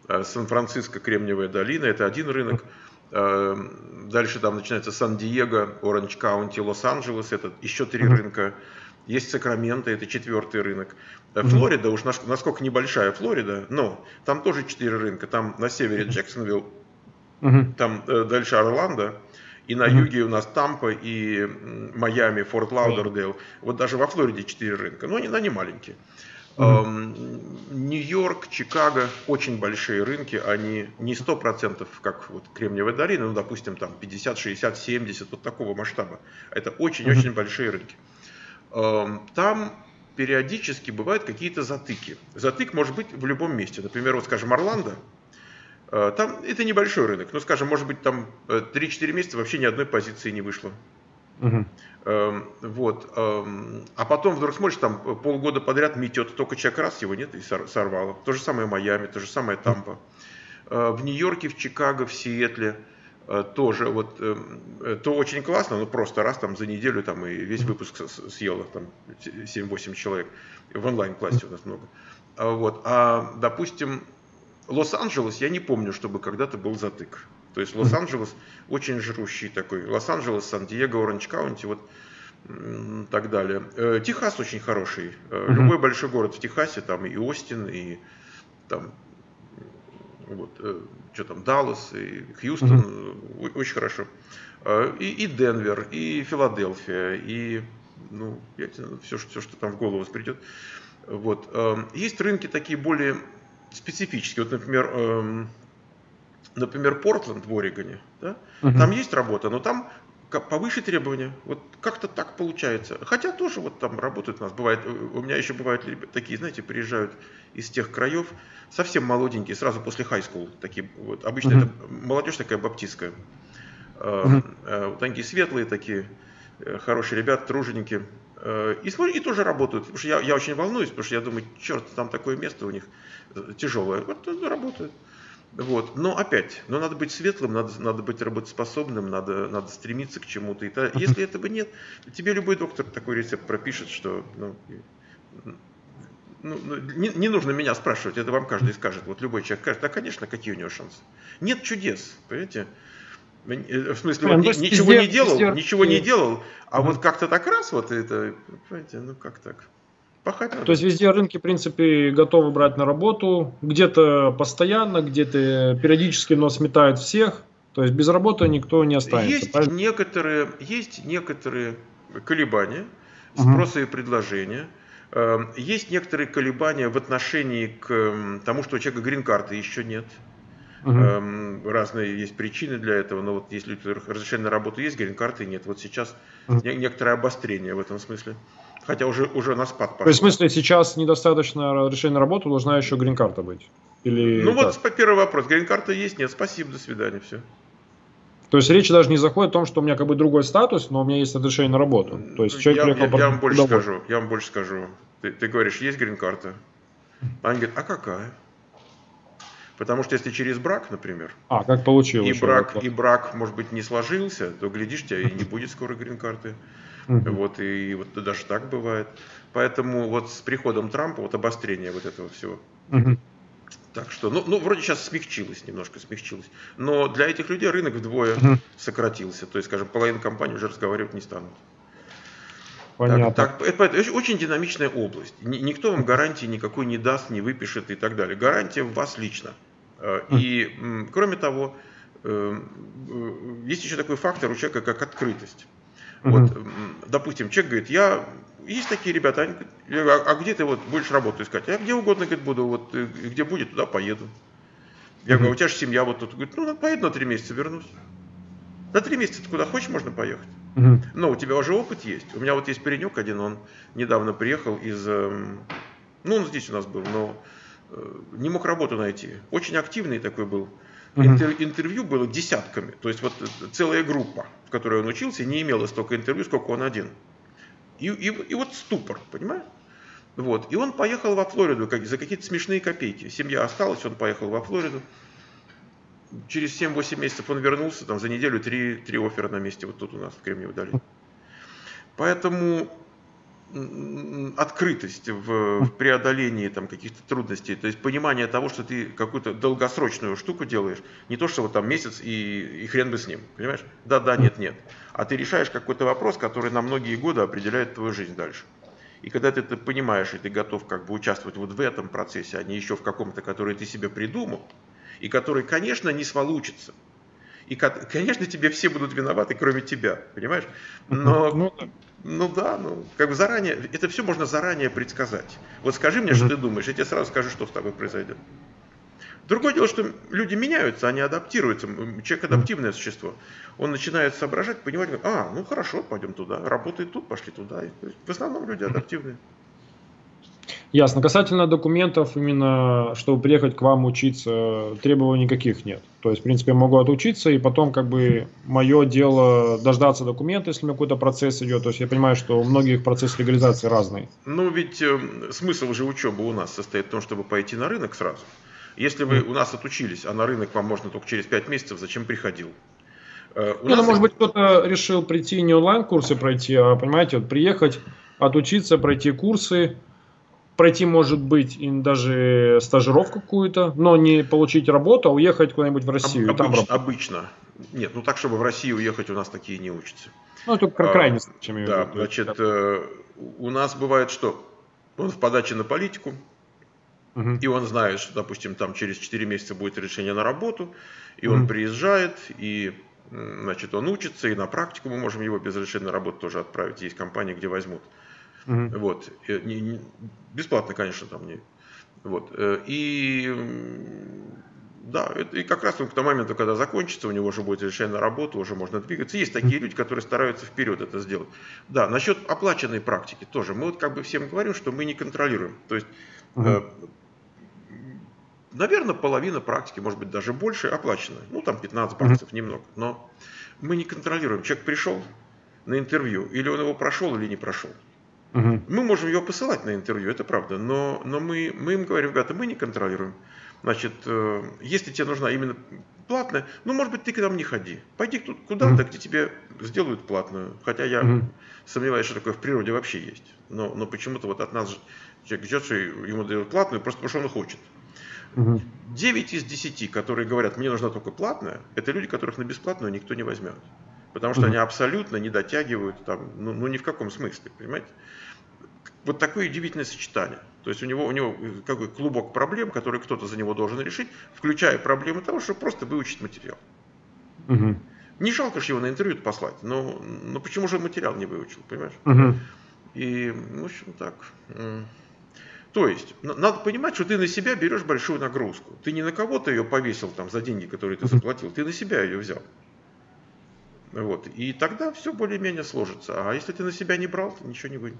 Сан-Франциско, Кремниевая долина, это один рынок. Дальше там начинается Сан-Диего, Оранж Каунти, Лос-Анджелес, это еще три uh-huh. рынка. Есть Сакраменто, это четвертый рынок. Флорида, uh-huh. уж насколько небольшая Флорида, но там тоже четыре рынка. Там на севере Джексонвилл, uh-huh. там дальше Орландо, и на uh-huh. юге у нас Тампа и Майами, Форт Лаудердейл. Вот даже во Флориде четыре рынка, но они, они маленькие. Uh-huh. Нью-Йорк, Чикаго, очень большие рынки, они не сто процентов, как вот Кремниевая долина, ну, допустим, там пятьдесят, шестьдесят, семьдесят, вот такого масштаба. Это очень-очень uh-huh. большие рынки. Там периодически бывают какие-то затыки. Затык может быть в любом месте. Например, вот, скажем, Орландо, там это небольшой рынок, ну, скажем, может быть, там три-четыре месяца вообще ни одной позиции не вышло. Uh-huh. Вот. А потом вдруг смотришь, там полгода подряд метет, только человек раз, его нет, и сорвало. То же самое Майами, то же самое Тампа. В Нью-Йорке, в Чикаго, в Сиэтле тоже вот то очень классно, но просто раз там за неделю там и весь выпуск съело там семь-восемь человек. В онлайн-классе у нас много. Вот. А, допустим, Лос-Анджелес, я не помню, чтобы когда-то был затык. То есть Лос-Анджелес очень жрущий такой. Лос-Анджелес, Сан-Диего, Оранж Каунти, вот так далее. Техас очень хороший. Uh-huh. Любой большой город в Техасе, там и Остин, и там вот, что там, Даллас, и Хьюстон, uh-huh. очень хорошо. И, и Денвер, и Филадельфия, и ну, все, все, что там в голову придет. Вот. Есть рынки такие более специфические. Вот, например, Например, Портленд в Орегоне, да? Uh-huh. Там есть работа, но там повыше требования. Вот как-то так получается. Хотя тоже вот там работают у нас. Бывает, у меня еще бывают такие, знаете, приезжают из тех краев, совсем молоденькие, сразу после хай-скул. Такие, вот, обычно uh-huh. это молодежь такая баптистская. Uh-huh. Вот такие светлые, такие хорошие ребята, труженики. И, смотри, и тоже работают. Потому что я, я очень волнуюсь, потому что я думаю, черт, там такое место у них тяжелое. Вот работают. Вот. Но опять, но надо быть светлым, надо, надо быть работоспособным, надо, надо стремиться к чему-то. И то, если этого нет, тебе любой доктор такой рецепт пропишет, что ну, ну, не, не нужно меня спрашивать, это вам каждый скажет. Вот любой человек скажет, да, конечно, какие у него шансы. Нет чудес, понимаете? В смысле, он вот, ничего везде, не делал, везде. ничего не делал, а mm-hmm. вот как-то так раз, вот это, понимаете, ну как так? Пахать надо. То есть везде рынки, в принципе, готовы брать на работу, где-то постоянно, где-то периодически, но сметают всех. То есть без работы никто не останется. Есть правильно? некоторые, есть некоторые колебания спроса uh-huh. и предложения. Есть некоторые колебания в отношении к тому, что у человека грин-карты еще нет. Uh-huh. Разные есть причины для этого, но вот если разрешение на работу есть, грин-карты нет. Вот сейчас uh-huh. некоторое обострение в этом смысле. Хотя уже, уже на спад пошел. То есть в смысле сейчас недостаточно разрешения на работу, должна еще грин-карта быть? Или ну как? Вот первый вопрос. Грин-карта есть? Нет, спасибо, до свидания, все. То есть речь даже не заходит о том, что у меня как бы другой статус, но у меня есть разрешение на работу. То есть человек я, приехал я, я вам больше скажу. Я вам больше скажу. Ты, ты говоришь, есть грин-карта? Они говорят, а какая? Потому что если через брак, например, а, как получилось, и, брак, и брак, может быть, не сложился, то, глядишь, у тебя и не будет скоро грин-карты. Uh-huh. Вот, и вот даже так бывает. Поэтому вот с приходом Трампа вот обострение вот этого всего. Uh-huh. Так что, ну, ну, вроде сейчас смягчилось, немножко смягчилось. Но для этих людей рынок вдвое uh-huh. сократился. То есть, скажем, половина компаний уже разговаривать не станут. Понятно. Так, так, это, это очень динамичная область. Никто вам гарантии никакой не даст, не выпишет и так далее. Гарантия в вас лично. И, кроме того, есть еще такой фактор у человека, как открытость. Вот, допустим, человек говорит, я, есть такие ребята, они говорят, а, а где ты вот будешь работу искать? Я где угодно, говорит, буду, вот где будет, туда поеду. Я говорю, у тебя же семья вот тут. Говорит, ну, поеду на три месяца, вернусь. На три месяца ты куда хочешь, можно поехать. Uh-huh. Но у тебя уже опыт есть. У меня вот есть паренек один, он недавно приехал из, ну, он здесь у нас был, но не мог работу найти. Очень активный такой был. Интер, интервью было десятками, то есть вот целая группа, в которой он учился, не имела столько интервью, сколько он один. И, и, и вот ступор, понимаешь? Вот. И он поехал во Флориду как, за какие-то смешные копейки. Семья осталась, он поехал во Флориду. Через семь-восемь месяцев он вернулся, там за неделю три, три оффера на месте, вот тут у нас в Кремниевой долине. Поэтому открытость в, в преодолении там, каких-то трудностей, то есть понимание того, что ты какую-то долгосрочную штуку делаешь, не то, что вот там месяц и, и хрен бы с ним, понимаешь? Да, да, нет, нет. А ты решаешь какой-то вопрос, который на многие годы определяет твою жизнь дальше. И когда ты это понимаешь, и ты готов как бы участвовать вот в этом процессе, а не еще в каком-то, который ты себе придумал, и который, конечно, не получится. И, конечно, тебе все будут виноваты, кроме тебя, понимаешь? Но, ну да, ну, как бы заранее, это все можно заранее предсказать. Вот скажи мне, что ты думаешь, я тебе сразу скажу, что с тобой произойдет. Другое дело, что люди меняются, они адаптируются. Человек адаптивное существо. Он начинает соображать, понимать, а, ну хорошо, пойдем туда, работает тут, пошли туда. В основном люди адаптивные. Ясно. Касательно документов, именно чтобы приехать к вам учиться, требований никаких нет. То есть, в принципе, я могу отучиться, и потом, как бы, мое дело дождаться документов, если у меня какой-то процесс идет. То есть, я понимаю, что у многих процесс легализации разный. Ну, ведь э, смысл же учебы у нас состоит в том, чтобы пойти на рынок сразу. Если вы у нас отучились, а на рынок вам можно только через пять месяцев, зачем приходил? Э, у Нет, нас... Может быть, кто-то решил прийти не онлайн-курсы пройти, а, понимаете, вот приехать, отучиться, пройти курсы, пройти, может быть, и даже стажировку какую-то, но не получить работу, а уехать куда-нибудь в Россию. Об, там обычно, обычно. Нет, ну так, чтобы в Россию уехать, у нас такие не учатся. Ну, только крайне случай. А, да, значит, э, у нас бывает что? Он в подаче на политику, угу. И он знает, что, допустим, там через четыре месяца будет решение на работу, и угу. он приезжает, и, значит, он учится, и на практику мы можем его без разрешения на работу тоже отправить. Есть компании, где возьмут. Uh-huh. Вот. Не, не, бесплатно, конечно, там не. Вот. И да, это, и как раз к тому моменту, когда закончится, у него уже будет решение на работу, уже можно двигаться. Есть такие uh-huh. люди, которые стараются вперед это сделать. Да, насчет оплаченной практики тоже. Мы вот как бы всем говорим, что мы не контролируем. То есть, uh-huh. э, наверное, половина практики, может быть, даже больше, оплачена. Ну, там пятнадцать баксов, uh-huh. немного. Но мы не контролируем. Человек пришел на интервью, или он его прошел, или не прошел. Угу. Мы можем его посылать на интервью, это правда, но, но мы, мы им говорим, ребята, мы не контролируем. Значит, э, если тебе нужна именно платная, ну, может быть, ты к нам не ходи. Пойди куда-то, угу. где тебе сделают платную. Хотя я угу. сомневаюсь, что такое в природе вообще есть. Но, но почему-то вот от нас человек ждет, что ему дают платную, просто потому что он хочет. Угу. девять из десяти, которые говорят, мне нужна только платная, это люди, которых на бесплатную никто не возьмет. Потому что mm-hmm. они абсолютно не дотягивают, там, ну, ну ни в каком смысле, понимаете? Вот такое удивительное сочетание. То есть у него, у него какой клубок проблем, которые кто-то за него должен решить, включая проблемы того, чтобы просто выучить материал. Mm-hmm. Не жалко же его на интервью послать, но, но почему же материал не выучил, понимаешь? Mm-hmm. И, в общем, так. То есть, надо понимать, что ты на себя берешь большую нагрузку. Ты не на кого-то ее повесил там, за деньги, которые ты заплатил, ты на себя ее взял. Вот. И тогда все более-менее сложится. А если ты на себя не брал, то ничего не выйдет.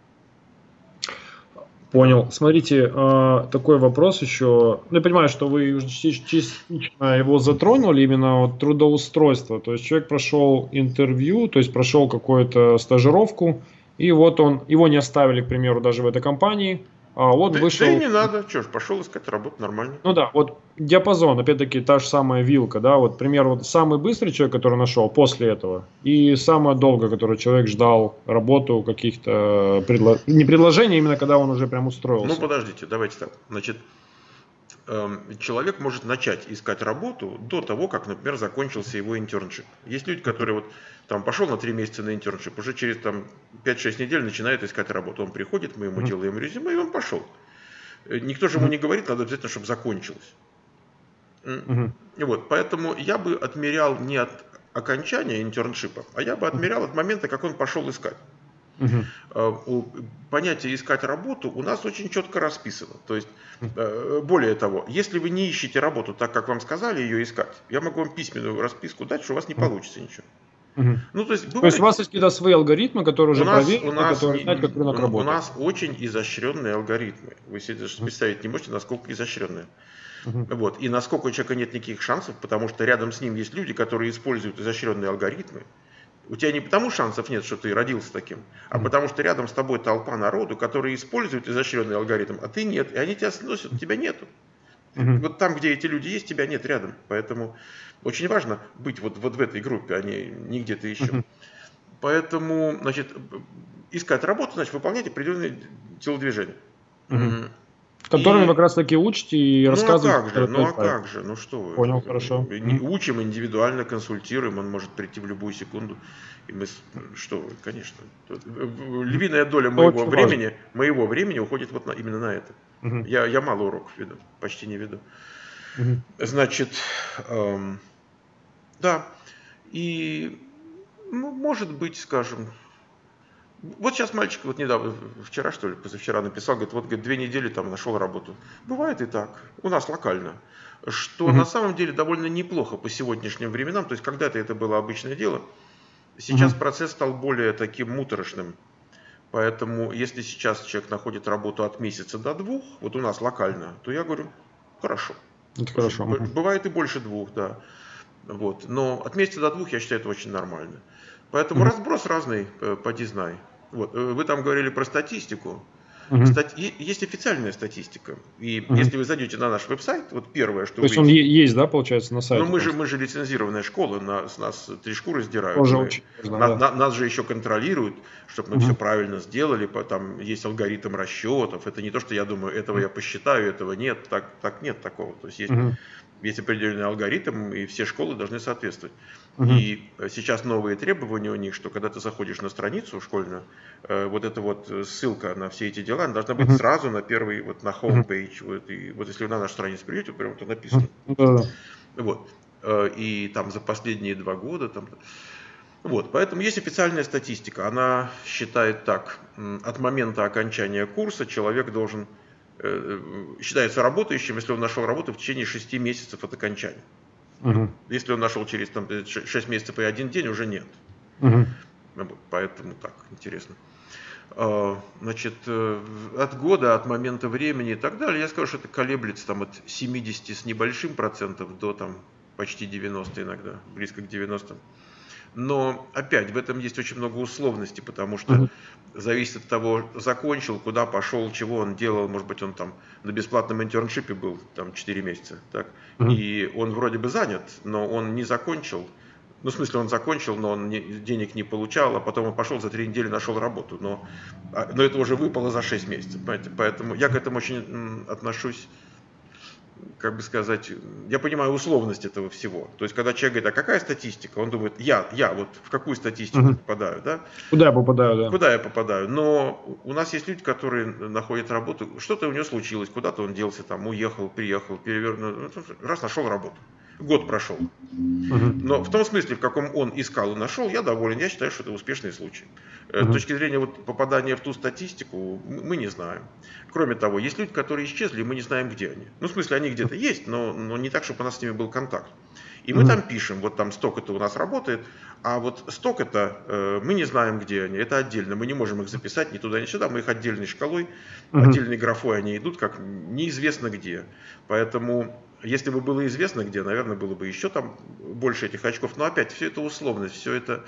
Понял. Смотрите, такой вопрос еще. Ну, я понимаю, что вы уже частично его затронули, именно вот трудоустройство. То есть человек прошел интервью, то есть прошел какую-то стажировку, и вот он, его не оставили, к примеру, даже в этой компании. А вот да, вышел... да и не надо, что ж, пошел искать работу нормально. Ну да, вот диапазон, опять-таки, та же самая вилка, да, вот, пример, вот самый быстрый человек, который нашел после этого, и самое долго, который человек ждал работу, каких-то предло... не предложений, именно когда он уже прям устроился. Ну подождите, давайте так, значит, человек может начать искать работу до того, как, например, закончился его интерншип. Есть люди, которые вот там пошел на три месяца на интерншип, уже через там пять-шесть недель начинает искать работу. Он приходит, мы ему mm-hmm. делаем резюме, и он пошел. Никто же ему не говорит, надо обязательно, чтобы закончилось. Mm-hmm. Вот, поэтому я бы отмерял не от окончания интерншипа, а я бы отмерял от момента, как он пошел искать. Угу. Понятие искать работу у нас очень четко расписано. То есть, более того, если вы не ищете работу так, как вам сказали ее искать, я могу вам письменную расписку дать, что у вас не получится ничего. Угу. Ну, то есть, бывает, то есть у вас есть какие-то свои алгоритмы, которые уже проверены, которые знают, как рынок работает? У нас очень изощренные алгоритмы. Вы себе даже представить не можете, насколько изощренные. Uh-huh. Вот. И насколько у человека нет никаких шансов, потому что рядом с ним есть люди, которые используют изощренные алгоритмы. У тебя не потому шансов нет, что ты родился таким, а mm-hmm. потому что рядом с тобой толпа народу, которые используют изощренный алгоритм, а ты нет, и они тебя сносят, тебя нету. Mm-hmm. Вот там, где эти люди есть, тебя нет рядом. Поэтому очень важно быть вот, вот в этой группе, а не, не где-то еще. Mm-hmm. Поэтому, значит, искать работу, значит, выполнять определенные телодвижения. Угу. Которыми и... как раз таки учите и ну, рассказываете. А как же, ну а как же, ну что вы. Понял, хорошо. Учим, индивидуально консультируем, он может прийти в любую секунду. И мы, что вы, конечно. Львиная доля моего времени, важно. моего времени уходит вот на, именно на это. Угу. Я, я мало уроков веду, почти не веду. Угу. Значит, эм, да, и ну, может быть, скажем, вот сейчас мальчик вот недавно, вчера что ли, позавчера написал, говорит, вот говорит, две недели там нашел работу. Бывает и так, у нас локально, что угу. на самом деле довольно неплохо по сегодняшним временам, то есть когда-то это было обычное дело, сейчас угу. процесс стал более таким муторошным. Поэтому, если сейчас человек находит работу от месяца до двух, вот у нас локально, то я говорю, хорошо. Это хорошо. Бывает и больше двух, да. Вот. Но от месяца до двух, я считаю, это очень нормально. Поэтому mm-hmm. разброс разный, поди знай. Вот. Вы там говорили про статистику. Mm-hmm. Стати... Есть официальная статистика. И mm-hmm. если вы зайдете на наш веб-сайт, вот первое, что То есть увидите... он есть, да, получается, на сайте? Ну, мы же, мы же лицензированная школа, нас, нас три шкуры сдирают. Тоже мы... очень важно, на, да. на, нас же еще контролируют, чтобы мы mm-hmm. все правильно сделали. Там есть алгоритм расчетов. Это не то, что я думаю, этого mm-hmm. я посчитаю, этого нет. Так, так нет такого. То есть есть... Mm-hmm. Есть определенный алгоритм, и все школы должны соответствовать. Угу. И сейчас новые требования у них, что когда ты заходишь на страницу школьную, вот эта вот ссылка на все эти дела, она должна быть угу. сразу на первый, вот на homepage. Угу. Вот, и вот если вы на нашу страницу придете, прямо это написано. Угу. Вот. И там за последние два года. Там... Вот. Поэтому есть официальная статистика. Она считает так. От момента окончания курса человек должен... считается работающим, если он нашел работу в течение шести месяцев от окончания. Угу. Если он нашел через там, шесть месяцев и один день, уже нет. Угу. Поэтому так, интересно. Значит, от года, от момента времени и так далее, я скажу, что это колеблется там, от семидесяти с небольшим процентов до там, почти девяноста иногда, близко к девяноста. Но опять в этом есть очень много условностей, потому что uh-huh. зависит от того, закончил, куда пошел, чего он делал. Может быть, он там на бесплатном интерншипе был там четыре месяца, так? Uh-huh. И он вроде бы занят, но он не закончил. Ну, в смысле, он закончил, но он не, денег не получал, а потом он пошел за три недели, нашел работу. Но, но это уже выпало за шесть месяцев, понимаете? Поэтому я к этому очень отношусь, как бы сказать, я понимаю условность этого всего. То есть, когда человек говорит, а какая статистика? Он думает, я, я вот в какую статистику uh-huh. попадаю, да? Куда я попадаю, да. Куда я попадаю. Но у нас есть люди, которые находят работу, что-то у него случилось, куда-то он делся, там, уехал, приехал, перевернул, раз нашел работу. Год прошел. Uh-huh. Но в том смысле, в каком он искал и нашел, я доволен. Я считаю, что это успешный случай. Uh-huh. С точки зрения вот, попадания в ту статистику, мы не знаем. Кроме того, есть люди, которые исчезли, и мы не знаем, где они. Ну, в смысле, они где-то есть, но, но не так, чтобы у нас с ними был контакт. И мы uh-huh. там пишем, вот там столько-то у нас работает, а вот столько-то э, мы не знаем, где они. Это отдельно. Мы не можем их записать ни туда, ни сюда. Мы их отдельной шкалой, uh-huh. отдельной графой они идут, как неизвестно где. Поэтому... Если бы было известно где, наверное, было бы еще там больше этих очков. Но опять, все это условность, все это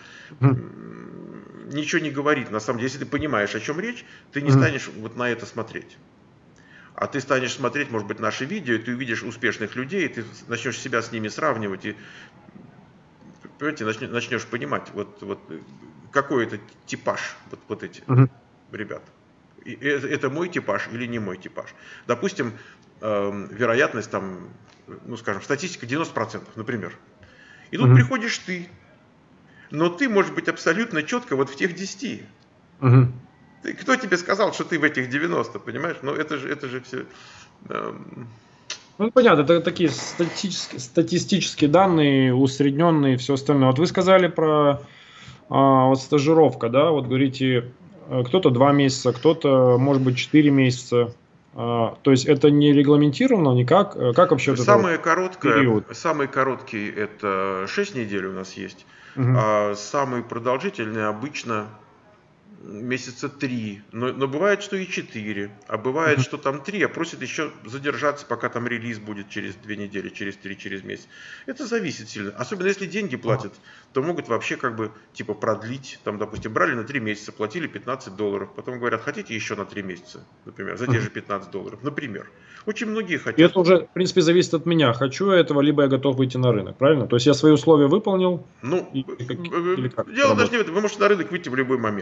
mm. ничего не говорит. На самом деле, если ты понимаешь, о чем речь, ты не mm. станешь вот на это смотреть. А ты станешь смотреть, может быть, наши видео, и ты увидишь успешных людей, и ты начнешь себя с ними сравнивать, и понимаете, начнешь, начнешь понимать, вот, вот, какой это типаж, вот, вот эти mm. ребята. И это, это мой типаж или не мой типаж. Допустим, э, вероятность там, ну скажем, статистика девяносто процентов, например. И тут mm-hmm. приходишь ты, но ты можешь быть абсолютно четко вот в тех десяти. Mm-hmm. Ты, кто тебе сказал, что ты в этих девяноста, понимаешь? Ну это же, это же все... Э, Ну, понятно, это такие статистические, статистические данные, усредненные и все остальное. Вот вы сказали про а, вот стажировка, да, вот говорите, кто-то два месяца, кто-то, может быть, четыре месяца. А, то есть это не регламентировано никак? Как вообще это? Самое короткое, самый короткий это шесть недель у нас есть, угу. а самый продолжительный обычно месяца три, но, но бывает, что и четыре, а бывает, uh-huh. что там три, а просят еще задержаться, пока там релиз будет через две недели, через три, через месяц. Это зависит сильно. Особенно если деньги платят, uh-huh. то могут вообще как бы типа продлить. Там, допустим, брали на три месяца, платили пятнадцать долларов, потом говорят, хотите еще на три месяца, например, за те же пятнадцать долларов, например. Очень многие хотят. И это уже, в принципе, зависит от меня. Хочу я этого, либо я готов выйти на рынок, правильно? То есть я свои условия выполнил? Ну, и, как, или как дело даже не в этом. Вы можете на рынок выйти в любой момент, но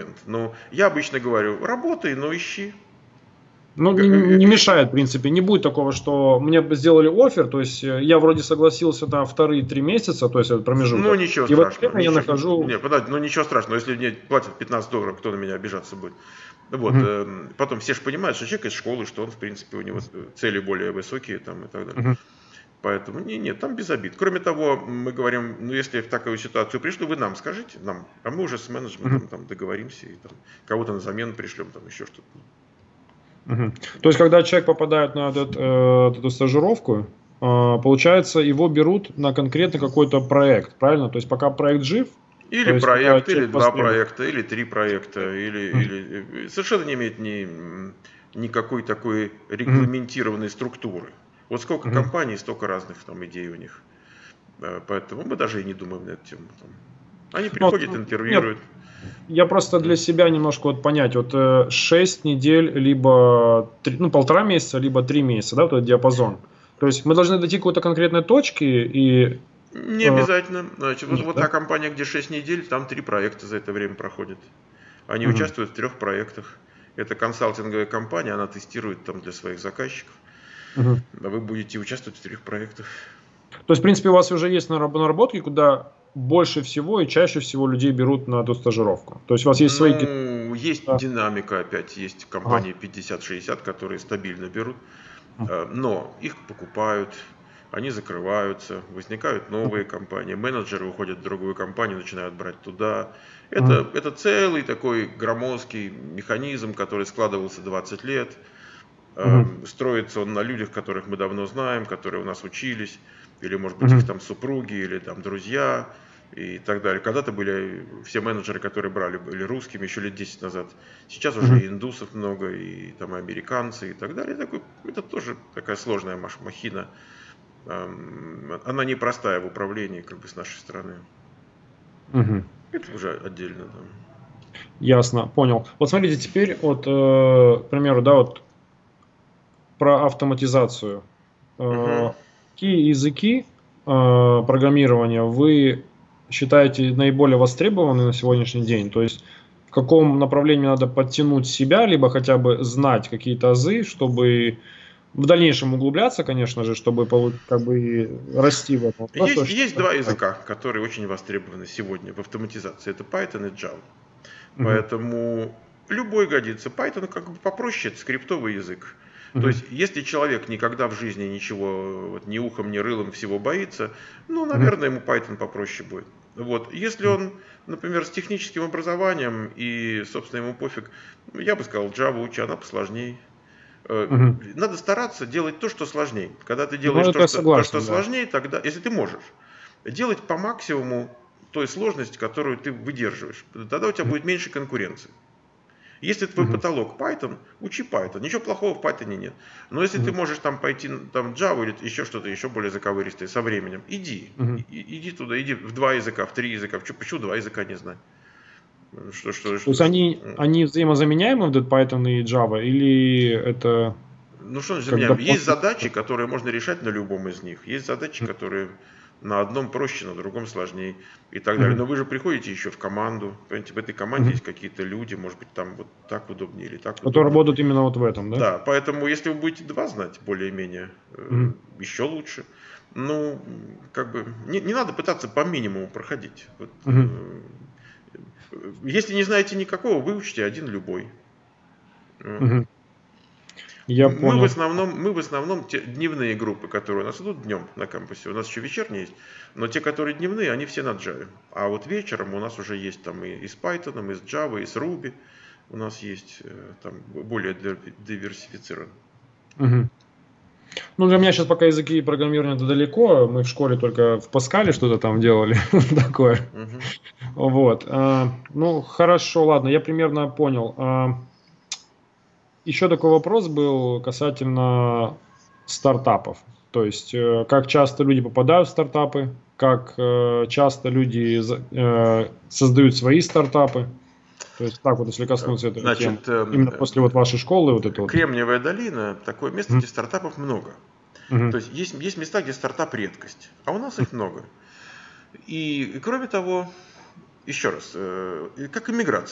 Поэтому я обычно говорю, работай, но ищи. Ну, не, не мешает, в принципе. Не будет такого, что мне бы сделали оффер, то есть я вроде согласился на вторые три месяца, то есть это промежуток. Ну, ничего и страшного. И вот ничего, я нахожу... Не, подожди, ну ничего страшного. Если мне платят пятнадцать долларов, кто на меня обижаться будет? Вот. Угу. Э, потом все же понимают, что человек из школы, что он, в принципе, у него цели более высокие там, и так далее. Угу. Поэтому не, нет, там без обид. Кроме того, мы говорим, ну если в такую ситуацию пришли, вы нам скажите, нам, а мы уже с менеджментом там договоримся и там кого-то на замену пришлем, там еще что-то. Угу. То есть, когда человек попадает на этот, э, эту стажировку, э, получается, его берут на конкретно какой-то проект, правильно? То есть, пока проект жив. Или есть, проект, или два последует. проекта, или три проекта, или, mm. или совершенно не имеет ни, никакой такой регламентированной mm. структуры. Вот сколько mm-hmm. компаний, столько разных там идей у них. Поэтому мы даже и не думаем на эту тему. Они приходят, ну, интервьюируют. Нет. Я просто для себя немножко вот понять, вот шесть недель, либо три, ну, полтора месяца, либо три месяца, да, вот этот диапазон. То есть мы должны дойти к какой-то конкретной точки и... Не обязательно. Значит, вот, вот та компания, где шесть недель, там три проекта за это время проходят. Они угу. участвуют в трех проектах. Это консалтинговая компания, она тестирует там для своих заказчиков. Угу. А вы будете участвовать в трех проектах. То есть, в принципе, у вас уже есть наработки, куда больше всего и чаще всего людей берут на эту стажировку. То есть у вас есть свои... Ну, есть да. динамика опять, есть компании ага. пятьдесят шестьдесят, которые стабильно берут, ага. но их покупают, они закрываются, возникают новые ага. компании, менеджеры уходят в другую компанию, начинают брать туда. Это, ага. это целый такой громоздкий механизм, который складывался двадцать лет. Ага. Строится он на людях, которых мы давно знаем, которые у нас учились. Или, может быть, uh-huh. их там супруги, или там друзья, и так далее. Когда-то были все менеджеры, которые брали, были русскими еще лет десять назад. Сейчас uh-huh. уже и индусов много, и там и американцы, и так далее. Такой, это тоже такая сложная махина. Она непростая в управлении, как бы, с нашей стороны. Uh-huh. Это уже отдельно. Да. Ясно, понял. Вот смотрите, теперь, вот, э, к примеру, да, вот про автоматизацию. Uh-huh. Какие языки э, программирования вы считаете наиболее востребованы на сегодняшний день? То есть в каком направлении надо подтянуть себя, либо хотя бы знать какие-то азы, чтобы в дальнейшем углубляться, конечно же, чтобы как бы расти в этом. Есть, Просто, есть два языка, которые очень востребованы сегодня в автоматизации. Это Python и Java. Uh-huh. Поэтому любой годится. Python как бы попроще, это скриптовый язык. То есть, если человек никогда в жизни ничего, вот, ни ухом, ни рылом всего боится, ну, наверное, ему Python попроще будет. Вот. Если он, например, с техническим образованием и, собственно, ему пофиг, я бы сказал, Java учи, она посложнее. Угу. Надо стараться делать то, что сложнее. Когда ты делаешь ну, то, что, согласен, то, что да. сложнее, тогда, если ты можешь, делать по максимуму той сложности, которую ты выдерживаешь, тогда у тебя будет меньше конкуренции. Если твой uh-huh. потолок Python, учи Python. Ничего плохого в Python нет. Но если uh-huh. ты можешь там пойти там Java или еще что-то еще более заковыристое со временем, иди. Uh-huh. И, иди туда, иди в два языка, в три языка. Почему два языка не знать? Что, что, То что, есть что? Они, они взаимозаменяемы, вот Python и Java, или это... Ну что значит заменяемы? Есть задачи, которые можно решать на любом из них. Есть задачи, uh-huh. которые... На одном проще, на другом сложнее и так далее. Mm-hmm. Но вы же приходите еще в команду. Понимаете, в этой команде mm-hmm. есть какие-то люди, может быть, там вот так удобнее или так удобнее. Которые работают именно вот в этом, да? Да, поэтому если вы будете два знать более-менее, mm-hmm. еще лучше. Ну, как бы, не, не надо пытаться по минимуму проходить. Вот, mm-hmm. Если не знаете никакого, выучите один любой. Mm-hmm. Я мы, понял. в основном, мы в основном те дневные группы, которые у нас идут днем на кампусе, у нас еще вечерние есть, но те, которые дневные, они все на Java. А вот вечером у нас уже есть там и, и с Python, и с Java, и с Ruby. У нас есть там более диверсифицирован. Угу. Ну, для меня сейчас пока языки программирования это далеко. Мы в школе только в Паскале что-то там делали такое. Угу. Вот. А, ну, хорошо, ладно, я примерно понял. А, еще такой вопрос был касательно стартапов. То есть, э, как часто люди попадают в стартапы, как э, часто люди э, создают свои стартапы. То есть, так вот, если коснуться этой Значит, темы, именно после вот вашей школы. Вот это Кремниевая вот. долина, такое место, mm-hmm. где стартапов много. Mm-hmm. То есть, есть, есть места, где стартап редкость, а у нас их много. И, и кроме того, еще раз, э, как иммиграция.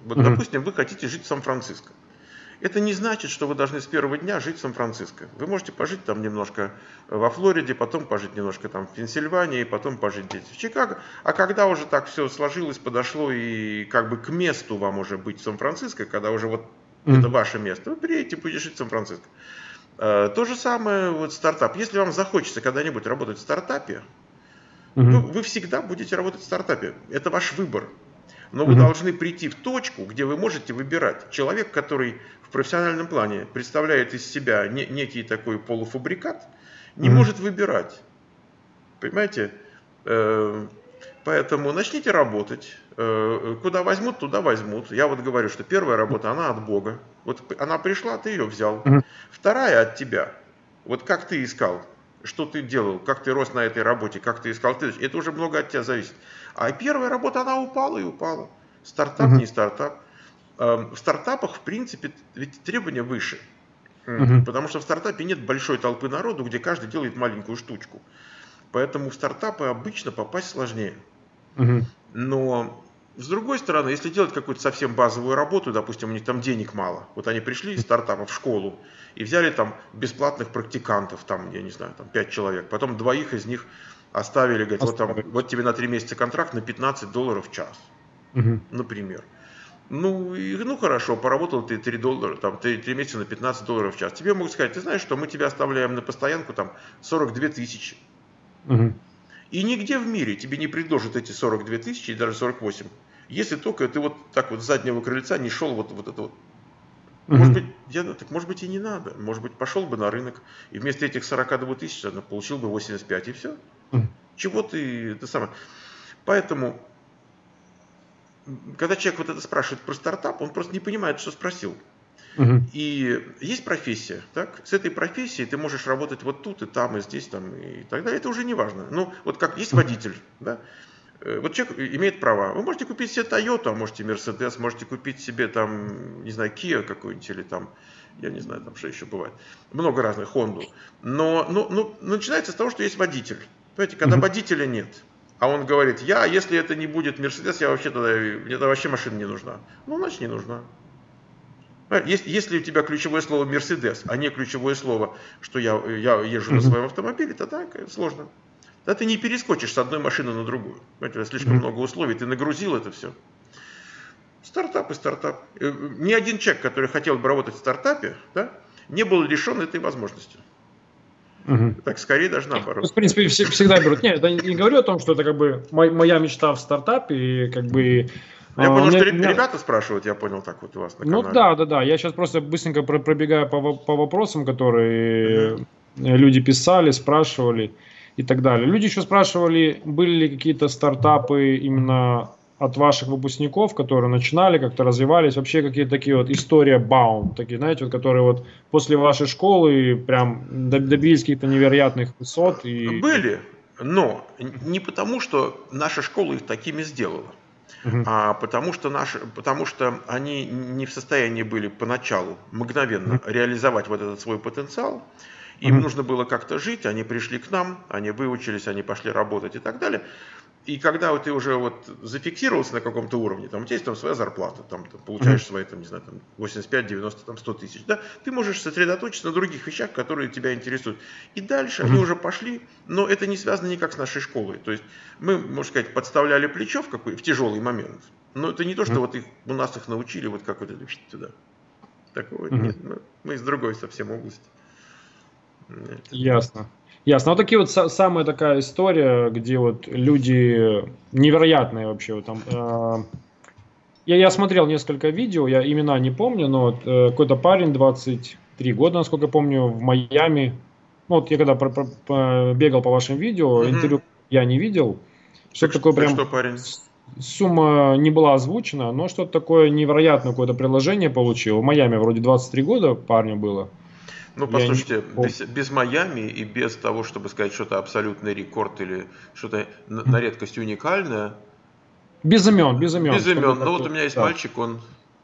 Вот, Мгм. допустим, вы хотите жить в Сан-Франциско. Это не значит, что вы должны с первого дня жить в Сан-Франциско. Вы можете пожить там немножко во Флориде, потом пожить немножко там в Пенсильвании, потом пожить здесь в Чикаго. А когда уже так все сложилось, подошло и как бы к месту вам уже быть в Сан-Франциско, когда уже вот это Мгм. ваше место, вы приедете, будете жить в Сан-Франциско. Э, То же самое вот стартап. Если вам захочется когда-нибудь работать в стартапе, вы, Мгм. вы всегда будете работать в стартапе. Это ваш выбор. Но вы Мгм. должны прийти в точку, где вы можете выбирать. Человек, который в профессиональном плане представляет из себя не, некий такой полуфабрикат, не Мгм. может выбирать. Понимаете? Э, Поэтому начните работать. Э, Куда возьмут, туда возьмут. Я вот говорю, что первая работа, она от Бога. Вот она пришла, ты ее взял. Мгм. Вторая от тебя. Вот как ты искал, что ты делал, как ты рос на этой работе, как ты искал, это уже много от тебя зависит. А первая работа, она упала и упала. Стартап, Мгм. не стартап. Э, В стартапах, в принципе, ведь требования выше. Мгм. Потому что в стартапе нет большой толпы народу, где каждый делает маленькую штучку. Поэтому в стартапы обычно попасть сложнее. Мгм. Но с другой стороны, если делать какую-то совсем базовую работу, допустим, у них там денег мало, вот они пришли из стартапа в школу и взяли там бесплатных практикантов, там, я не знаю, там пять человек, потом двоих из них оставили, говорят, вот там, Оставить. вот тебе на три месяца контракт на пятнадцать долларов в час, Мгм. например. Ну, и, ну хорошо, поработал ты три доллара, там, три, три месяца на пятнадцать долларов в час. Тебе могут сказать, ты знаешь, что мы тебя оставляем на постоянку там сорок две тысячи. Мгм. И нигде в мире тебе не предложат эти сорок две тысячи и даже сорок восемь, если только ты вот так вот с заднего крыльца не шел вот, вот это вот. Может Мгм. быть, я, так может быть и не надо. Может быть, пошел бы на рынок и вместо этих сорока двух тысяч получил бы восемьдесят пять и все. Мгм. Чего ты, это самое. Поэтому, когда человек вот это спрашивает про стартап, он просто не понимает, что спросил. Мгм. И есть профессия, так? С этой профессией ты можешь работать вот тут и там, и здесь, там, и так далее. Это уже не важно. Ну, вот как есть водитель, да? Э, Вот человек имеет права. Вы можете купить себе Toyota, а можете Mercedes, можете купить себе там, не знаю, Kia какой-нибудь или там, я не знаю, там что еще бывает. Много разных, Honda. Но ну, ну, начинается с того, что есть водитель. Понимаете, когда Мгм. водителя нет, а он говорит, я, если это не будет Mercedes, я вообще тогда, мне тогда вообще машина не нужна. Ну, значит, не нужна. Если, если у тебя ключевое слово Mercedes, а не ключевое слово, что я, я езжу на Мгм. своем автомобиле, то так сложно. Да ты не перескочишь с одной машины на другую. Понимаете, слишком Мгм. много условий, ты нагрузил это все. Стартап и стартап. Э, Ни один человек, который хотел бы работать в стартапе, да, не был лишен этой возможности. Мгм. Так, скорее даже То есть, наоборот. в принципе, все- всегда берут. Нет, я не говорю о том, что это как бы мой- моя мечта в стартапе, и как бы Я а, у понял, меня, что у меня- ребята спрашивают, я понял так вот у вас на ну канале. да, да, да. Я сейчас просто быстренько про- пробегаю по, во- по вопросам, Угу. которые э, люди писали, спрашивали и так далее. Люди еще спрашивали, были ли какие-то стартапы именно от ваших выпускников, которые начинали, как-то развивались, вообще какие-то такие вот история Baum, такие, знаете, вот, которые вот после вашей школы прям доб- добились каких-то невероятных высот и... Были, но не потому, что наша школа их такими сделала, Мгм. а потому что, наши, потому что они не в состоянии были поначалу Мгм. мгновенно реализовать вот этот свой потенциал. Им Мгм. нужно было как-то жить, они пришли к нам, они выучились, они пошли работать и так далее. И когда вот ты уже вот зафиксировался на каком-то уровне, там у тебя есть там своя зарплата, там ты Мгм. получаешь свои, там, не знаю, там восемьдесят пять, девяносто, там сто тысяч, да, ты можешь сосредоточиться на других вещах, которые тебя интересуют. И дальше они Мгм. уже пошли, но это не связано никак с нашей школой. То есть мы, можно сказать, подставляли плечо в, какой, в тяжелый момент, но это не то, что Мгм. вот их, у нас их научили вот как вот это туда. Такого Мгм. нет, мы, мы из другой совсем области. Это. Ясно. Ясно. Вот такие вот са- самая такая история, где вот люди невероятные вообще. Вот там, э, я, я смотрел несколько видео, я имена не помню, но вот, э, какой-то парень двадцать три года, насколько я помню, в Майами. Ну, вот я когда про- про- по- бегал по вашим видео, Угу. интервью я не видел. Так, Что-то такое так прям что, парень? с- сумма не была озвучена, но что-то такое невероятное какое-то предложение получил. В Майами вроде двадцать три года парню было. Ну, Я не послушайте, помню. без, без Майами и без того, чтобы сказать что-то абсолютный рекорд или что-то на, на редкость уникальное, Без имен, без имен, без чтобы имен. Ну, как вот бы, у меня есть да. мальчик, он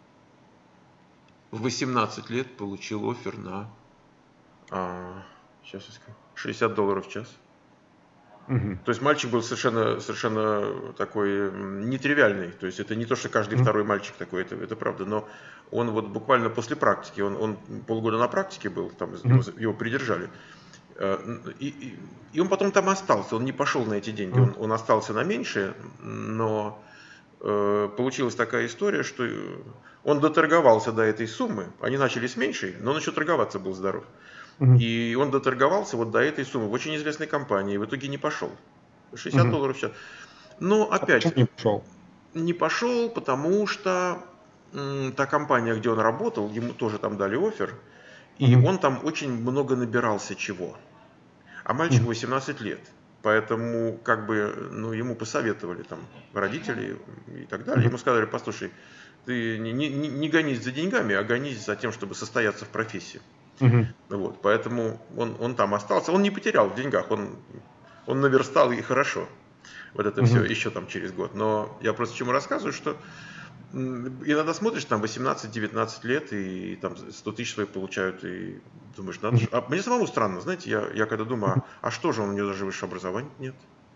в восемнадцать лет получил оффер на, а, сейчас я скажу, шестьдесят долларов в час. Мгм. То есть мальчик был совершенно, совершенно такой нетривиальный. То есть это не то, что каждый Мгм. второй мальчик такой, это, это правда. Но он вот буквально после практики, он, он полгода на практике был, там его, Мгм. его придержали. Э, И, и, и он потом там остался, он не пошел на эти деньги, Мгм. он, он остался на меньшее, но э, получилась такая история, что он доторговался до этой суммы, они начали с меньшей, но он еще торговаться был здоров. Мгм. И он доторговался вот до этой суммы в очень известной компании, и в итоге не пошел. шестьдесят Мгм. долларов в час. Но А почему опять, не пошел? не пошел, потому что м, та компания, где он работал, ему тоже там дали оффер, и Мгм. он там очень много набирался чего. А мальчику Мгм. восемнадцать лет. Поэтому, как бы, ну, ему посоветовали там родители и так далее. Мгм. Ему сказали: послушай, ты не, не, не гонись за деньгами, а гонись за тем, чтобы состояться в профессии. Мгм. Вот, поэтому он, он там остался. Он не потерял в деньгах, он, он наверстал и хорошо. Вот это все Мгм. еще там через год. Но я просто чему рассказываю, что иногда смотришь, там восемнадцать-девятнадцать лет, и там сто тысяч свои получают, и думаешь, надо же. Мгм. А мне самому странно, знаете, я, я когда думаю, Мгм. а, а что же он, у него даже высшего образования нет?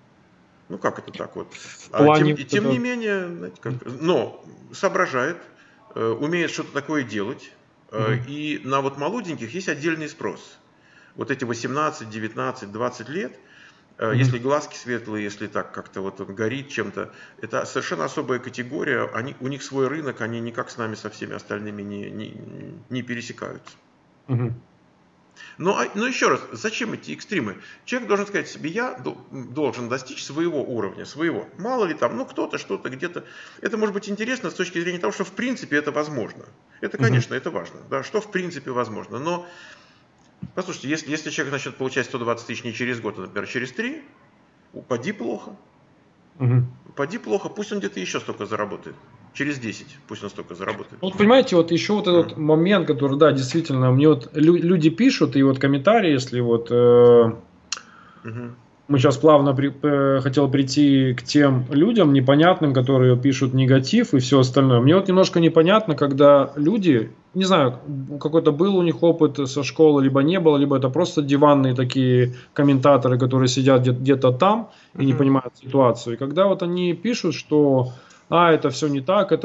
Ну как это так вот? В А тем, плане и вот тем не этого. менее, знаете, как, Мгм. но соображает, э, умеет что-то такое делать, э, Мгм. и на вот молоденьких есть отдельный спрос. Вот эти восемнадцать, девятнадцать, двадцать лет, э, Мгм. если глазки светлые, если так как-то вот он горит чем-то, это совершенно особая категория, они, у них свой рынок, они никак с нами, со всеми остальными не, не, не пересекаются. Мгм. Но, а- но еще раз, зачем эти экстримы? Человек должен сказать себе, я дол- должен достичь своего уровня, своего. Мало ли там, ну кто-то, что-то, где-то. Это может быть интересно с точки зрения того, что в принципе это возможно. Это, Мгм. конечно, это важно, да, что в принципе возможно. Но, послушайте, если, если человек начнет получать сто двадцать тысяч не через год, а, например, через три, упади плохо. Мгм. Упади плохо, пусть он где-то еще столько заработает. Через десять пусть он столько заработает. Вот понимаете, вот еще вот М, этот момент, который, да, действительно, мне вот лю- люди пишут, и вот комментарии, если вот э, мгм, мы сейчас плавно при, э, хотел прийти к тем людям непонятным, которые пишут негатив и все остальное. Мне вот немножко непонятно, когда люди, не знаю, какой-то был у них опыт со школы, либо не было, либо это просто диванные такие комментаторы, которые сидят где- где-то там и не мгм, понимают ситуацию. И когда вот они пишут, что а, это все не так, это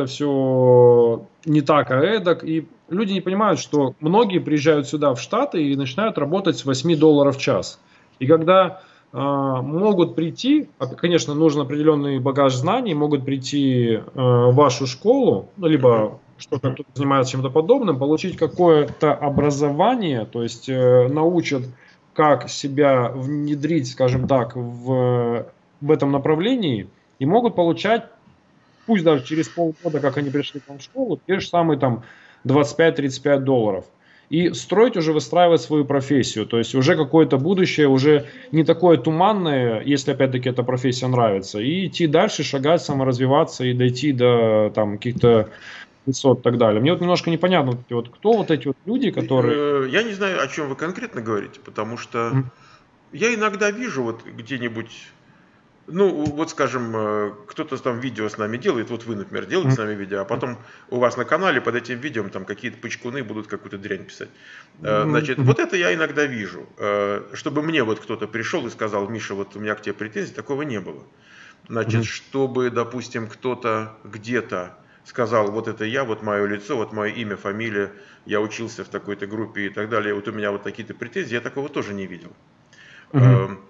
все не так, а эдак. И люди не понимают, что многие приезжают сюда, в Штаты, и начинают работать с восьми долларов в час. И когда а, могут прийти, а, конечно, нужен определенный багаж знаний, могут прийти э, в вашу школу, ну, мгм, либо что-то кто-то занимается чем-то подобным, получить какое-то образование, то есть э, научат, как себя внедрить, скажем так, в, в этом направлении, и могут получать, пусть даже через полгода, как они пришли к вам в школу, те же самые там двадцать пять тридцать пять долларов. И строить уже, выстраивать свою профессию. То есть уже какое-то будущее, уже не такое туманное, если опять-таки эта профессия нравится. И идти дальше, шагать, саморазвиваться и дойти до там каких-то высот и так далее. Мне вот немножко непонятно, вот, эти вот кто вот эти вот люди, которые... Э, Я не знаю, о чем вы конкретно говорите, потому что Мгм. я иногда вижу вот где-нибудь, ну, вот скажем, э, кто-то там видео с нами делает, вот вы, например, делаете с Мгм. нами видео, а потом у вас на канале под этим видео там какие-то пачкуны будут какую-то дрянь писать. Э, Значит, Мгм. вот это я иногда вижу. Э, Чтобы мне вот кто-то пришел и сказал: Миша, вот у меня к тебе претензий, такого не было. Значит, Мгм. чтобы, допустим, кто-то где-то сказал: вот это я, вот мое лицо, вот мое имя, фамилия, я учился в такой-то группе и так далее, вот у меня вот такие-то претензии, я такого тоже не видел. Мгм. Эм,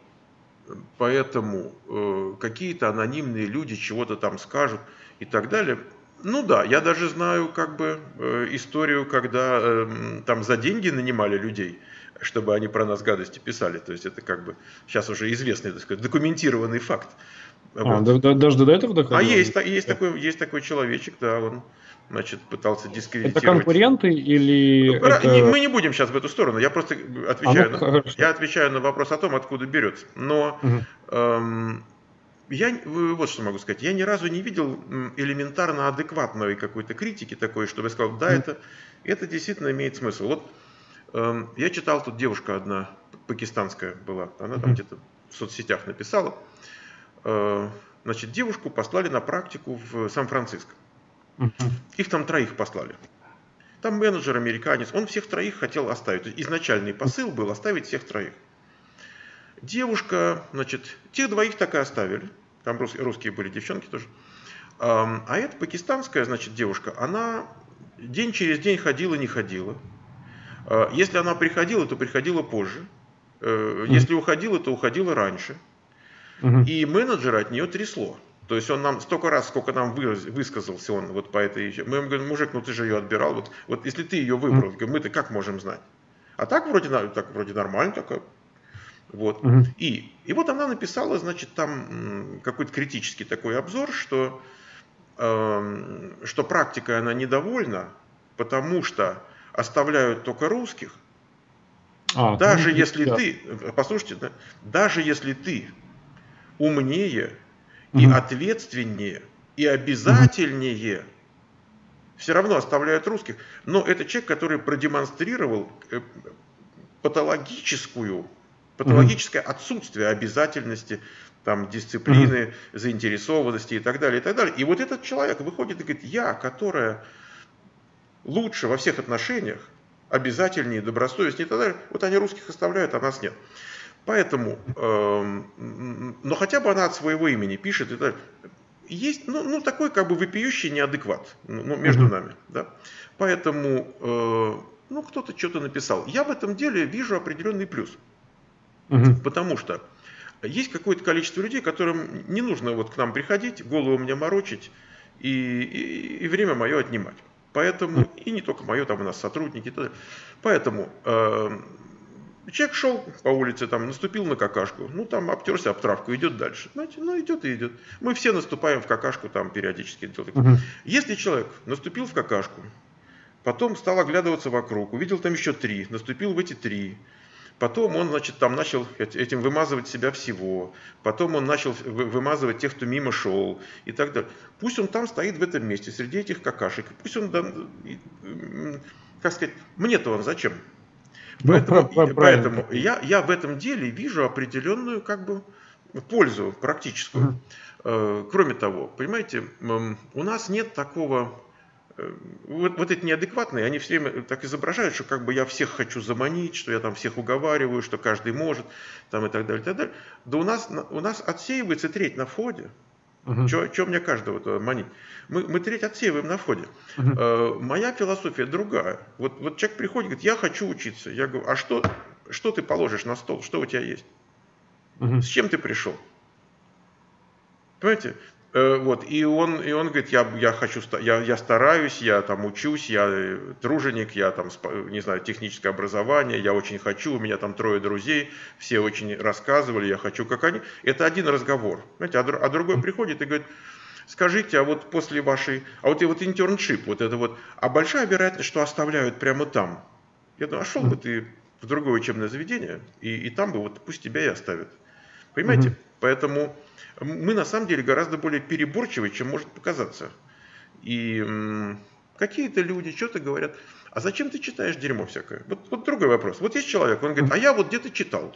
Поэтому э, какие-то анонимные люди чего-то там скажут и так далее. Ну да, я даже знаю как бы э, историю, когда э, там за деньги нанимали людей, чтобы они про нас гадости писали. То есть это как бы сейчас уже известный, так сказать, документированный факт. А, Вот. да- да- даже до этого А доходило? есть, та- есть, такой, есть такой человечек, да, он, значит, пытался Это дискредитировать. конкуренты или это... Мы не будем сейчас в эту сторону, я просто А, ну отвечаю на, хорошо. я отвечаю на вопрос о том, откуда берется. Но Мгм. эм, я вот что могу сказать, я ни разу не видел элементарно адекватной какой-то критики такой, чтобы я сказал: да, Мгм. это, это действительно имеет смысл. Вот эм, я читал, тут девушка одна пакистанская была, она там Мгм. где-то в соцсетях написала. Э, значит, девушку послали на практику в Сан-Франциско. Мгм. Их там троих послали. Там менеджер американец, он всех троих хотел оставить. То есть изначальный посыл был оставить всех троих. Девушка, значит, тех двоих так и оставили. Там рус, русские были девчонки тоже. А, а эта пакистанская, значит, девушка, она день через день ходила, не ходила. А, если она приходила, то приходила позже. А, если уходила, то уходила раньше. И менеджера от нее трясло. То есть он нам столько раз, сколько нам высказался он вот по этой... Мы ему говорим, мужик, ну ты же ее отбирал. Вот, вот если ты ее выбрал, мы-то как можем знать? А так вроде, так, вроде нормально такое. Вот. Uh-huh. И, и вот она написала, значит, там какой-то критический такой обзор, что, э, что практикой она недовольна, потому что оставляют только русских. А, даже ну, если да. ты, послушайте, да, даже если ты умнее uh-huh. и ответственнее и обязательнее, uh-huh. все равно оставляют русских. Но это человек, который продемонстрировал патологическую Патологическое mm-hmm. отсутствие обязательности, там, дисциплины, mm-hmm. заинтересованности и так далее, и так далее. И вот этот человек выходит и говорит, я, которая лучше во всех отношениях, обязательнее, добросовестнее и так далее, вот они русских оставляют, а нас нет. Поэтому, э, но хотя бы она от своего имени пишет и так далее. Есть, ну, ну такой как бы вопиющий неадекват, ну, между mm-hmm. нами, да. Поэтому, э, ну, кто-то что-то написал. Я в этом деле вижу определенный плюс. Угу. Потому что есть какое-то количество людей, которым не нужно вот к нам приходить, голову мне морочить и, и, и время мое отнимать. Поэтому, угу. и не только мое, там у нас сотрудники. Поэтому э, человек шел по улице, там, наступил на какашку, ну там обтерся об травку, идет дальше. Знаете, ну идет и идет. Мы все наступаем в какашку там периодически. Угу. Если человек наступил в какашку, потом стал оглядываться вокруг, увидел там еще три, наступил в эти три. Потом он, значит, там начал этим вымазывать себя всего. Потом он начал вымазывать тех, кто мимо шел и так далее. Пусть он там стоит в этом месте, среди этих какашек. Пусть он, как сказать, мне-то он зачем? Поэтому, поэтому я, я в этом деле вижу определенную, как бы, пользу практическую. Uh-huh. Кроме того, понимаете, у нас нет такого... Вот, вот эти неадекватные, они все время так изображают, что как бы я всех хочу заманить, что я там всех уговариваю, что каждый может, там и так далее, и так далее. Да у нас, у нас отсеивается треть на входе. Uh-huh. Чего мне каждого манить? Мы, мы треть отсеиваем на входе. Uh-huh. Э, моя философия другая. Вот, вот человек приходит и говорит, я хочу учиться. Я говорю, а что, что ты положишь на стол? Что у тебя есть? Uh-huh. С чем ты пришел? Понимаете? Вот, и он, и он говорит, я, я хочу, я, я стараюсь, я там учусь, я труженик, я там, не знаю, техническое образование, я очень хочу, у меня там трое друзей, все очень рассказывали, я хочу, как они. Это один разговор, знаете, а, а другой приходит и говорит, скажите, а вот после вашей, а вот и вот интерншип, вот это вот, а большая вероятность, что оставляют прямо там. Я думаю, а шел бы ты в другое учебное заведение, и, и там бы вот пусть тебя и оставят. Понимаете? Mm-hmm. Поэтому мы на самом деле гораздо более переборчивы, чем может показаться. И м, какие-то люди что-то говорят, а зачем ты читаешь дерьмо всякое? Вот, вот другой вопрос. Вот есть человек, он говорит, а я вот где-то читал.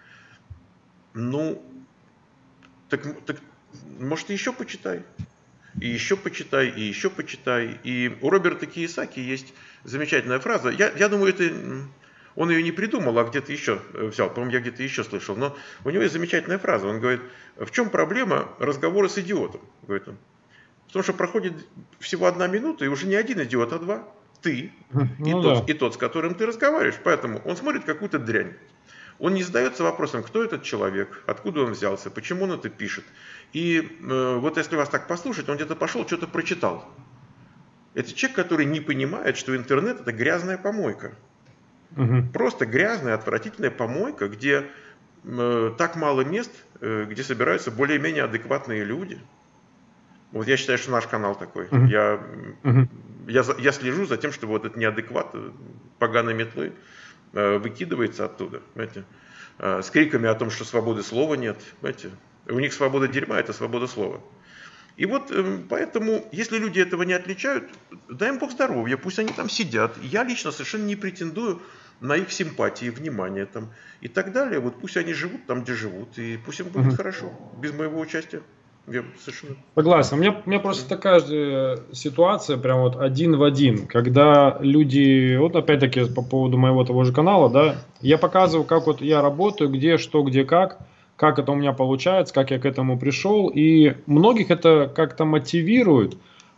Ну, так, так может, еще почитай. И еще почитай, и еще почитай. И у Роберта Кийосаки есть замечательная фраза. Я, я думаю, это... Он ее не придумал, а где-то еще взял. По-моему, я где-то еще слышал. Но у него есть замечательная фраза. Он говорит, в чем проблема разговора с идиотом? Говорит он. Потому что проходит всего одна минута, и уже не один идиот, а два. Ты ну, и, да. тот, и тот, с которым ты разговариваешь. Поэтому он смотрит какую-то дрянь. Он не задается вопросом, кто этот человек, откуда он взялся, почему он это пишет. И э, вот если вас так послушать, он где-то пошел, что-то прочитал. Это человек, который не понимает, что интернет – это грязная помойка. Угу. Просто грязная, отвратительная помойка, где э, так мало мест, э, где собираются более-менее адекватные люди. Вот я считаю, что наш канал такой. Угу. Я, угу. я, я слежу за тем, чтобы вот этот неадекват поганой метлы э, выкидывается оттуда, знаете, э, с криками о том, что свободы слова нет. Знаете. У них свобода дерьма – это свобода слова. И вот э, поэтому, если люди этого не отличают, дай им Бог здоровья, пусть они там сидят. Я лично совершенно не претендую на их симпатии, внимание там и так далее. Вот пусть они живут там, где живут, и пусть им будет mm-hmm. хорошо, без моего участия. Я совершенно... Согласен. У меня, у меня просто такая же ситуация, прям вот один в один, когда люди, вот опять-таки по поводу моего того же канала, да, я показываю, как вот я работаю, где, что, где, как, как это у меня получается, как я к этому пришел, и многих это как-то мотивирует,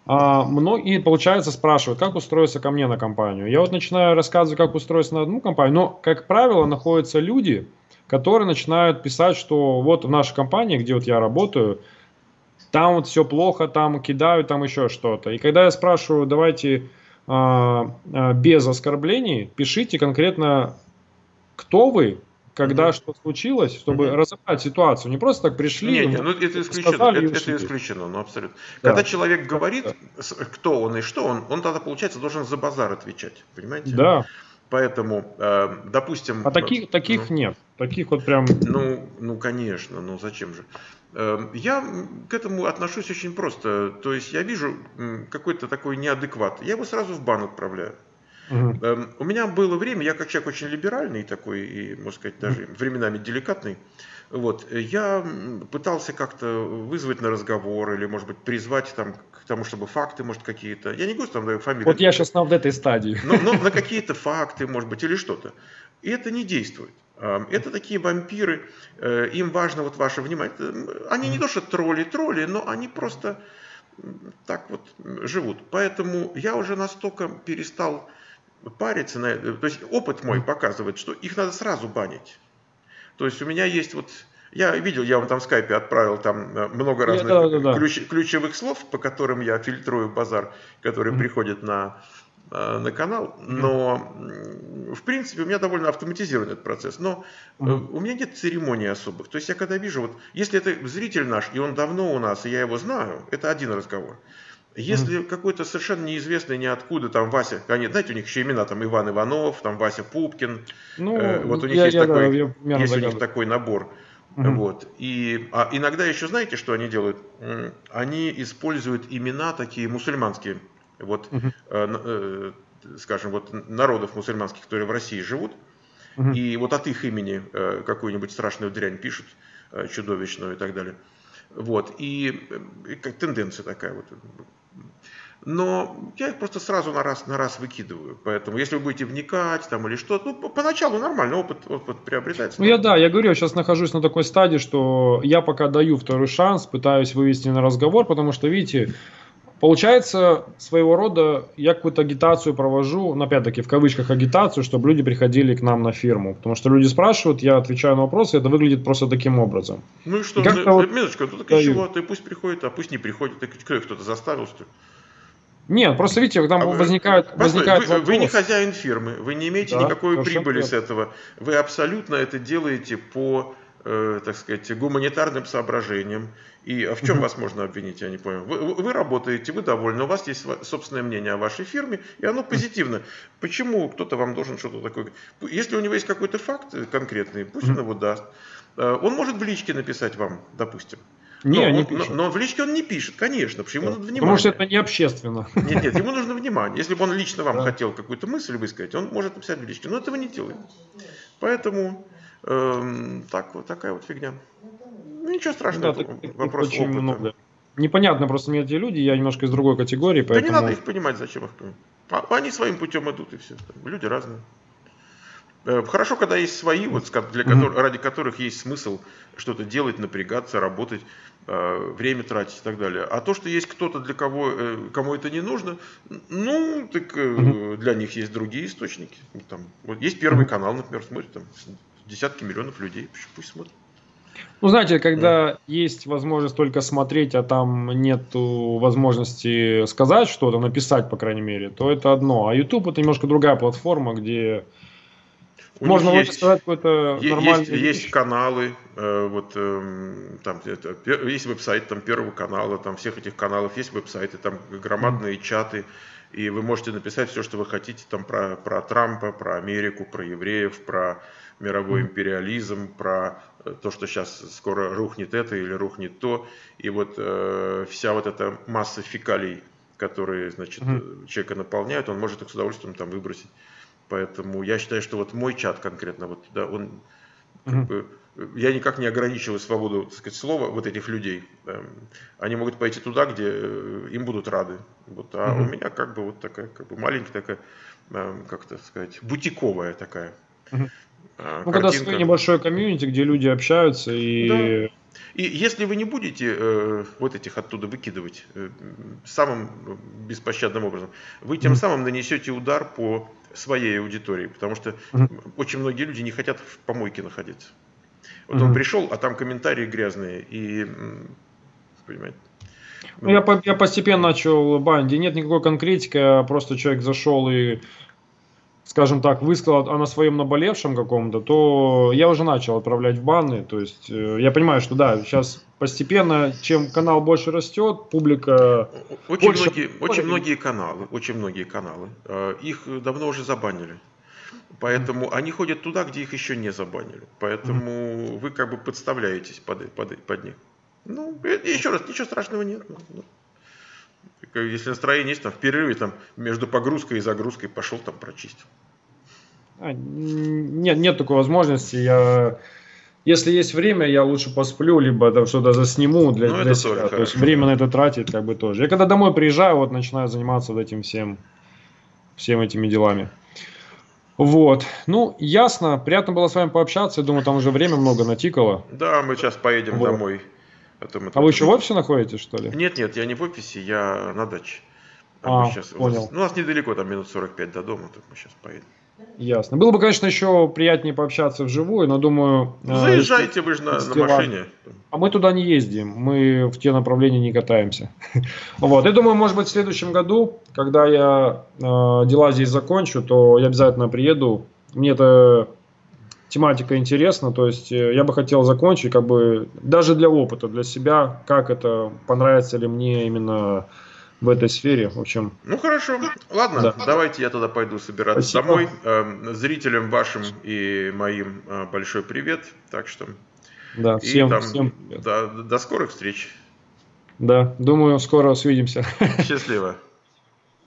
а многие, получается, спрашивают, как устроиться ко мне на компанию. Я вот начинаю рассказывать, как устроиться на одну компанию, но, как правило, находятся люди, которые начинают писать, что вот в нашей компании, где вот я работаю, там вот все плохо, там кидают, там еще что-то. И когда я спрашиваю, давайте а, а, без оскорблений, пишите конкретно, кто вы, когда Мгм. что случилось, чтобы Мгм. разобрать ситуацию. Не просто так пришли, Не, им не, ну это исключено, сказали и это, это ушли. исключено, ну абсолютно. Когда Да. человек Да. говорит, с- кто он и что он, он тогда, получается, должен за базар отвечать, понимаете? Да. Поэтому, э, допустим, А э, таких, таких ну, нет. Таких вот прям... ну, ну, конечно, ну зачем же? Э, Я м, к этому отношусь очень просто. То есть я вижу м, какой-то такой неадекват, я его сразу в бан отправляю. Мгм. Эм, У меня было время, я как человек очень либеральный такой и, можно сказать, даже временами деликатный. Вот, э, я м, пытался как-то вызвать на разговор или, может быть, призвать там, к тому, чтобы факты, может, какие-то. Я не говорю, что там Вот фамилии, я сейчас на вот этой стадии. но, но на какие-то факты, может быть, или что-то. И это не действует. Ам, Это такие вампиры, э, им важно вот ваше внимание. Это, м, Они не Мгм. то, что тролли-тролли, но они просто м, так вот м, живут. Поэтому я уже настолько перестал париться на это. То есть опыт мой Мгм. показывает, что их надо сразу банить. То есть у меня есть вот, я видел, я вам там в скайпе отправил там э, много Я, разных да, да, э, да. ключ- ключевых слов, по которым я фильтрую базар, который Мгм. приходит на, э, на канал. Мгм. Но м, в принципе у меня довольно автоматизирован этот процесс. Но э, Мгм. у меня нет церемоний особых. То есть я когда вижу, вот если это зритель наш, и он давно у нас, и я его знаю, это один разговор. Мгм. Если какой-то совершенно неизвестный ниоткуда, там Вася, они, знаете, у них еще имена, там Иван Иванов, там Вася Пупкин, э, вот Ну, у них я, есть я, да, такой, я примерно есть у них догадываюсь. такой набор, Мгм. вот, и а иногда еще знаете, что они делают? М, Они используют имена такие мусульманские, вот, Мгм. э, н- э, скажем, вот народов мусульманских, которые в России живут, Мгм. и вот от их имени э, какую-нибудь страшную дрянь пишут, э, чудовищную и так далее. Вот, и, э, и как тенденция такая вот. Но я их просто сразу на раз, на раз выкидываю. Поэтому, если вы будете вникать там или что-то, ну, по- поначалу нормально, опыт, опыт приобретается, Ну, я, но да, я говорю, я сейчас нахожусь на такой стадии, что я пока даю второй шанс, пытаюсь вывести на разговор, потому что, видите, получается, своего рода я какую-то агитацию провожу, ну, опять-таки, в кавычках агитацию, чтобы люди приходили к нам на фирму. Потому что люди спрашивают, я отвечаю на вопросы, это выглядит просто таким образом. ну и И что, ну, как-то вот минуточку, ну так из даю. чего, ты пусть приходит, а пусть не приходит, так кто их кто-то заставил, что ли? Нет, просто видите, там А вы, возникает, постой, вы, возникает вы не вопрос. хозяин фирмы, вы не имеете Да, никакой совершенно прибыли с верно. этого, вы абсолютно это делаете по, э, так сказать, гуманитарным соображениям. И в чем Мгм. вас можно обвинить, я не понял. Вы, вы- вы работаете, вы довольны, у вас есть сва- собственное мнение о вашей фирме, и оно Мгм. позитивно. Почему кто-то вам должен что-то такое... Если у него есть какой-то факт конкретный, пусть он Мгм. его даст. Э, Он может в личке написать вам, допустим. Но, Не, не он, но, пишет. но в личке он не пишет, конечно, потому что ему Да. надо Потому что внимание. это не общественно. Нет, нет, ему нужно внимание. Если бы он лично вам Да. хотел какую-то мысль высказать, он может написать в личке, но этого не делает. Поэтому эм, так, вот такая вот фигня. Ну, ничего Ну страшного, да, это так- таких вопрос очень опыта. много. Непонятно просто мне эти люди, я немножко из другой категории, Да не надо поэтому... их понимать, зачем их понимать. А- Они своим путем идут, и все. Люди разные. Э, Хорошо, когда есть свои, вот, ска- для Мгм. которых, ради которых есть смысл что-то делать, напрягаться, работать, э, время тратить и так далее. А то, что есть кто-то, для кого, э, кому это не нужно, ну, так Мгм. э, для них есть другие источники. Ну, там, вот есть Первый Мгм. канал, например, смотрит, там десятки миллионов людей, пусть пусть смотрят. Ну, знаете, М. когда есть возможность только смотреть, а там нету возможности сказать что-то, написать, по крайней мере, то это одно. А YouTube это немножко другая платформа, где У них можно вроде есть, сказать какую-то е- есть, нормальную есть вещь. каналы, э, вот эм, там это, пе- есть веб-сайт там Первого канала, там всех этих каналов есть веб-сайты, там Мгм. громадные чаты, и вы можете написать все, что вы хотите там про, про Трампа, про Америку, про евреев, про мировой Мгм. империализм, про э, то, что сейчас скоро рухнет это или рухнет то, и вот э, вся вот эта масса фекалий, которые, значит, Мгм. э, человека наполняют, он может их с удовольствием там выбросить. Поэтому я считаю, что вот мой чат конкретно, вот, да, он Как Мгм. бы, я никак не ограничиваю свободу, так сказать, слова вот этих людей. Эм, Они могут пойти туда, где э, им будут рады. Вот, а у Мгм. меня как бы вот такая, как бы маленькая такая, эм, как это сказать, бутиковая такая Мгм. э, Ну, когда свой картинка. небольшой комьюнити, где люди общаются Да. и... И если вы не будете э, вот этих оттуда выкидывать э, м, самым э, беспощадным образом, вы тем Мгм. самым нанесете удар по своей аудитории, потому что Мгм. очень многие люди не хотят в помойке находиться. Вот он Мгм. пришел, а там комментарии грязные, и, м, понимаете, Ну, я, ну, по- я постепенно начал банить, где нет никакой конкретики, а просто человек зашел и, скажем так, высказал о на своем наболевшем каком-то, то я уже начал отправлять в баны. То есть э, я понимаю, что да, сейчас постепенно, чем канал больше растет, публика о- очень больше многие, очень аудитории. многие каналы, очень многие каналы, э, их давно уже забанили. Мгм. Поэтому они ходят туда, где их еще не забанили. Мгм. Поэтому вы как бы подставляетесь под, под, под них. Ну, э, еще раз, ничего страшного нет. Ну, ну, как, если настроение есть, там в перерыве там между погрузкой и загрузкой пошел там прочистил. А, н- нет, нет такой возможности. Я, если есть время, я лучше посплю, либо там что-то засниму для, Ну, для это тоже себя. То есть хорошо, время да. на это тратить как бы тоже. Я когда домой приезжаю, вот начинаю заниматься вот этим всем, всем этими делами. Вот. Ну, ясно. Приятно было с вами пообщаться. Я думаю, там уже время много натикало. Да, мы сейчас поедем Вот. домой. А то мы А вы тут... еще в офисе находитесь, что ли? Нет, нет, я не в офисе, я на даче. А мы А, сейчас... У нас, понял. ну, у нас недалеко, там минут сорок пять до дома, так мы сейчас поедем. Ясно. Было бы, конечно, еще приятнее пообщаться вживую, но думаю, Ну, э, если заезжайте, вы же на, с на делами. машине. А мы туда не ездим, мы в те направления не катаемся. Вот. Я думаю, может быть, в следующем году, когда я э, дела здесь закончу, то я обязательно приеду. Мне эта тематика интересна, то есть э, я бы хотел закончить, как бы, даже для опыта, для себя, как это, понравится ли мне именно в этой сфере. В общем, Ну хорошо, ладно, да. давайте я тогда пойду собираться Спасибо. домой. Эм, Зрителям вашим и моим э, большой привет. Так что Да, и всем, там всем привет. до, до скорых встреч. Да, думаю, скоро увидимся. Счастливо.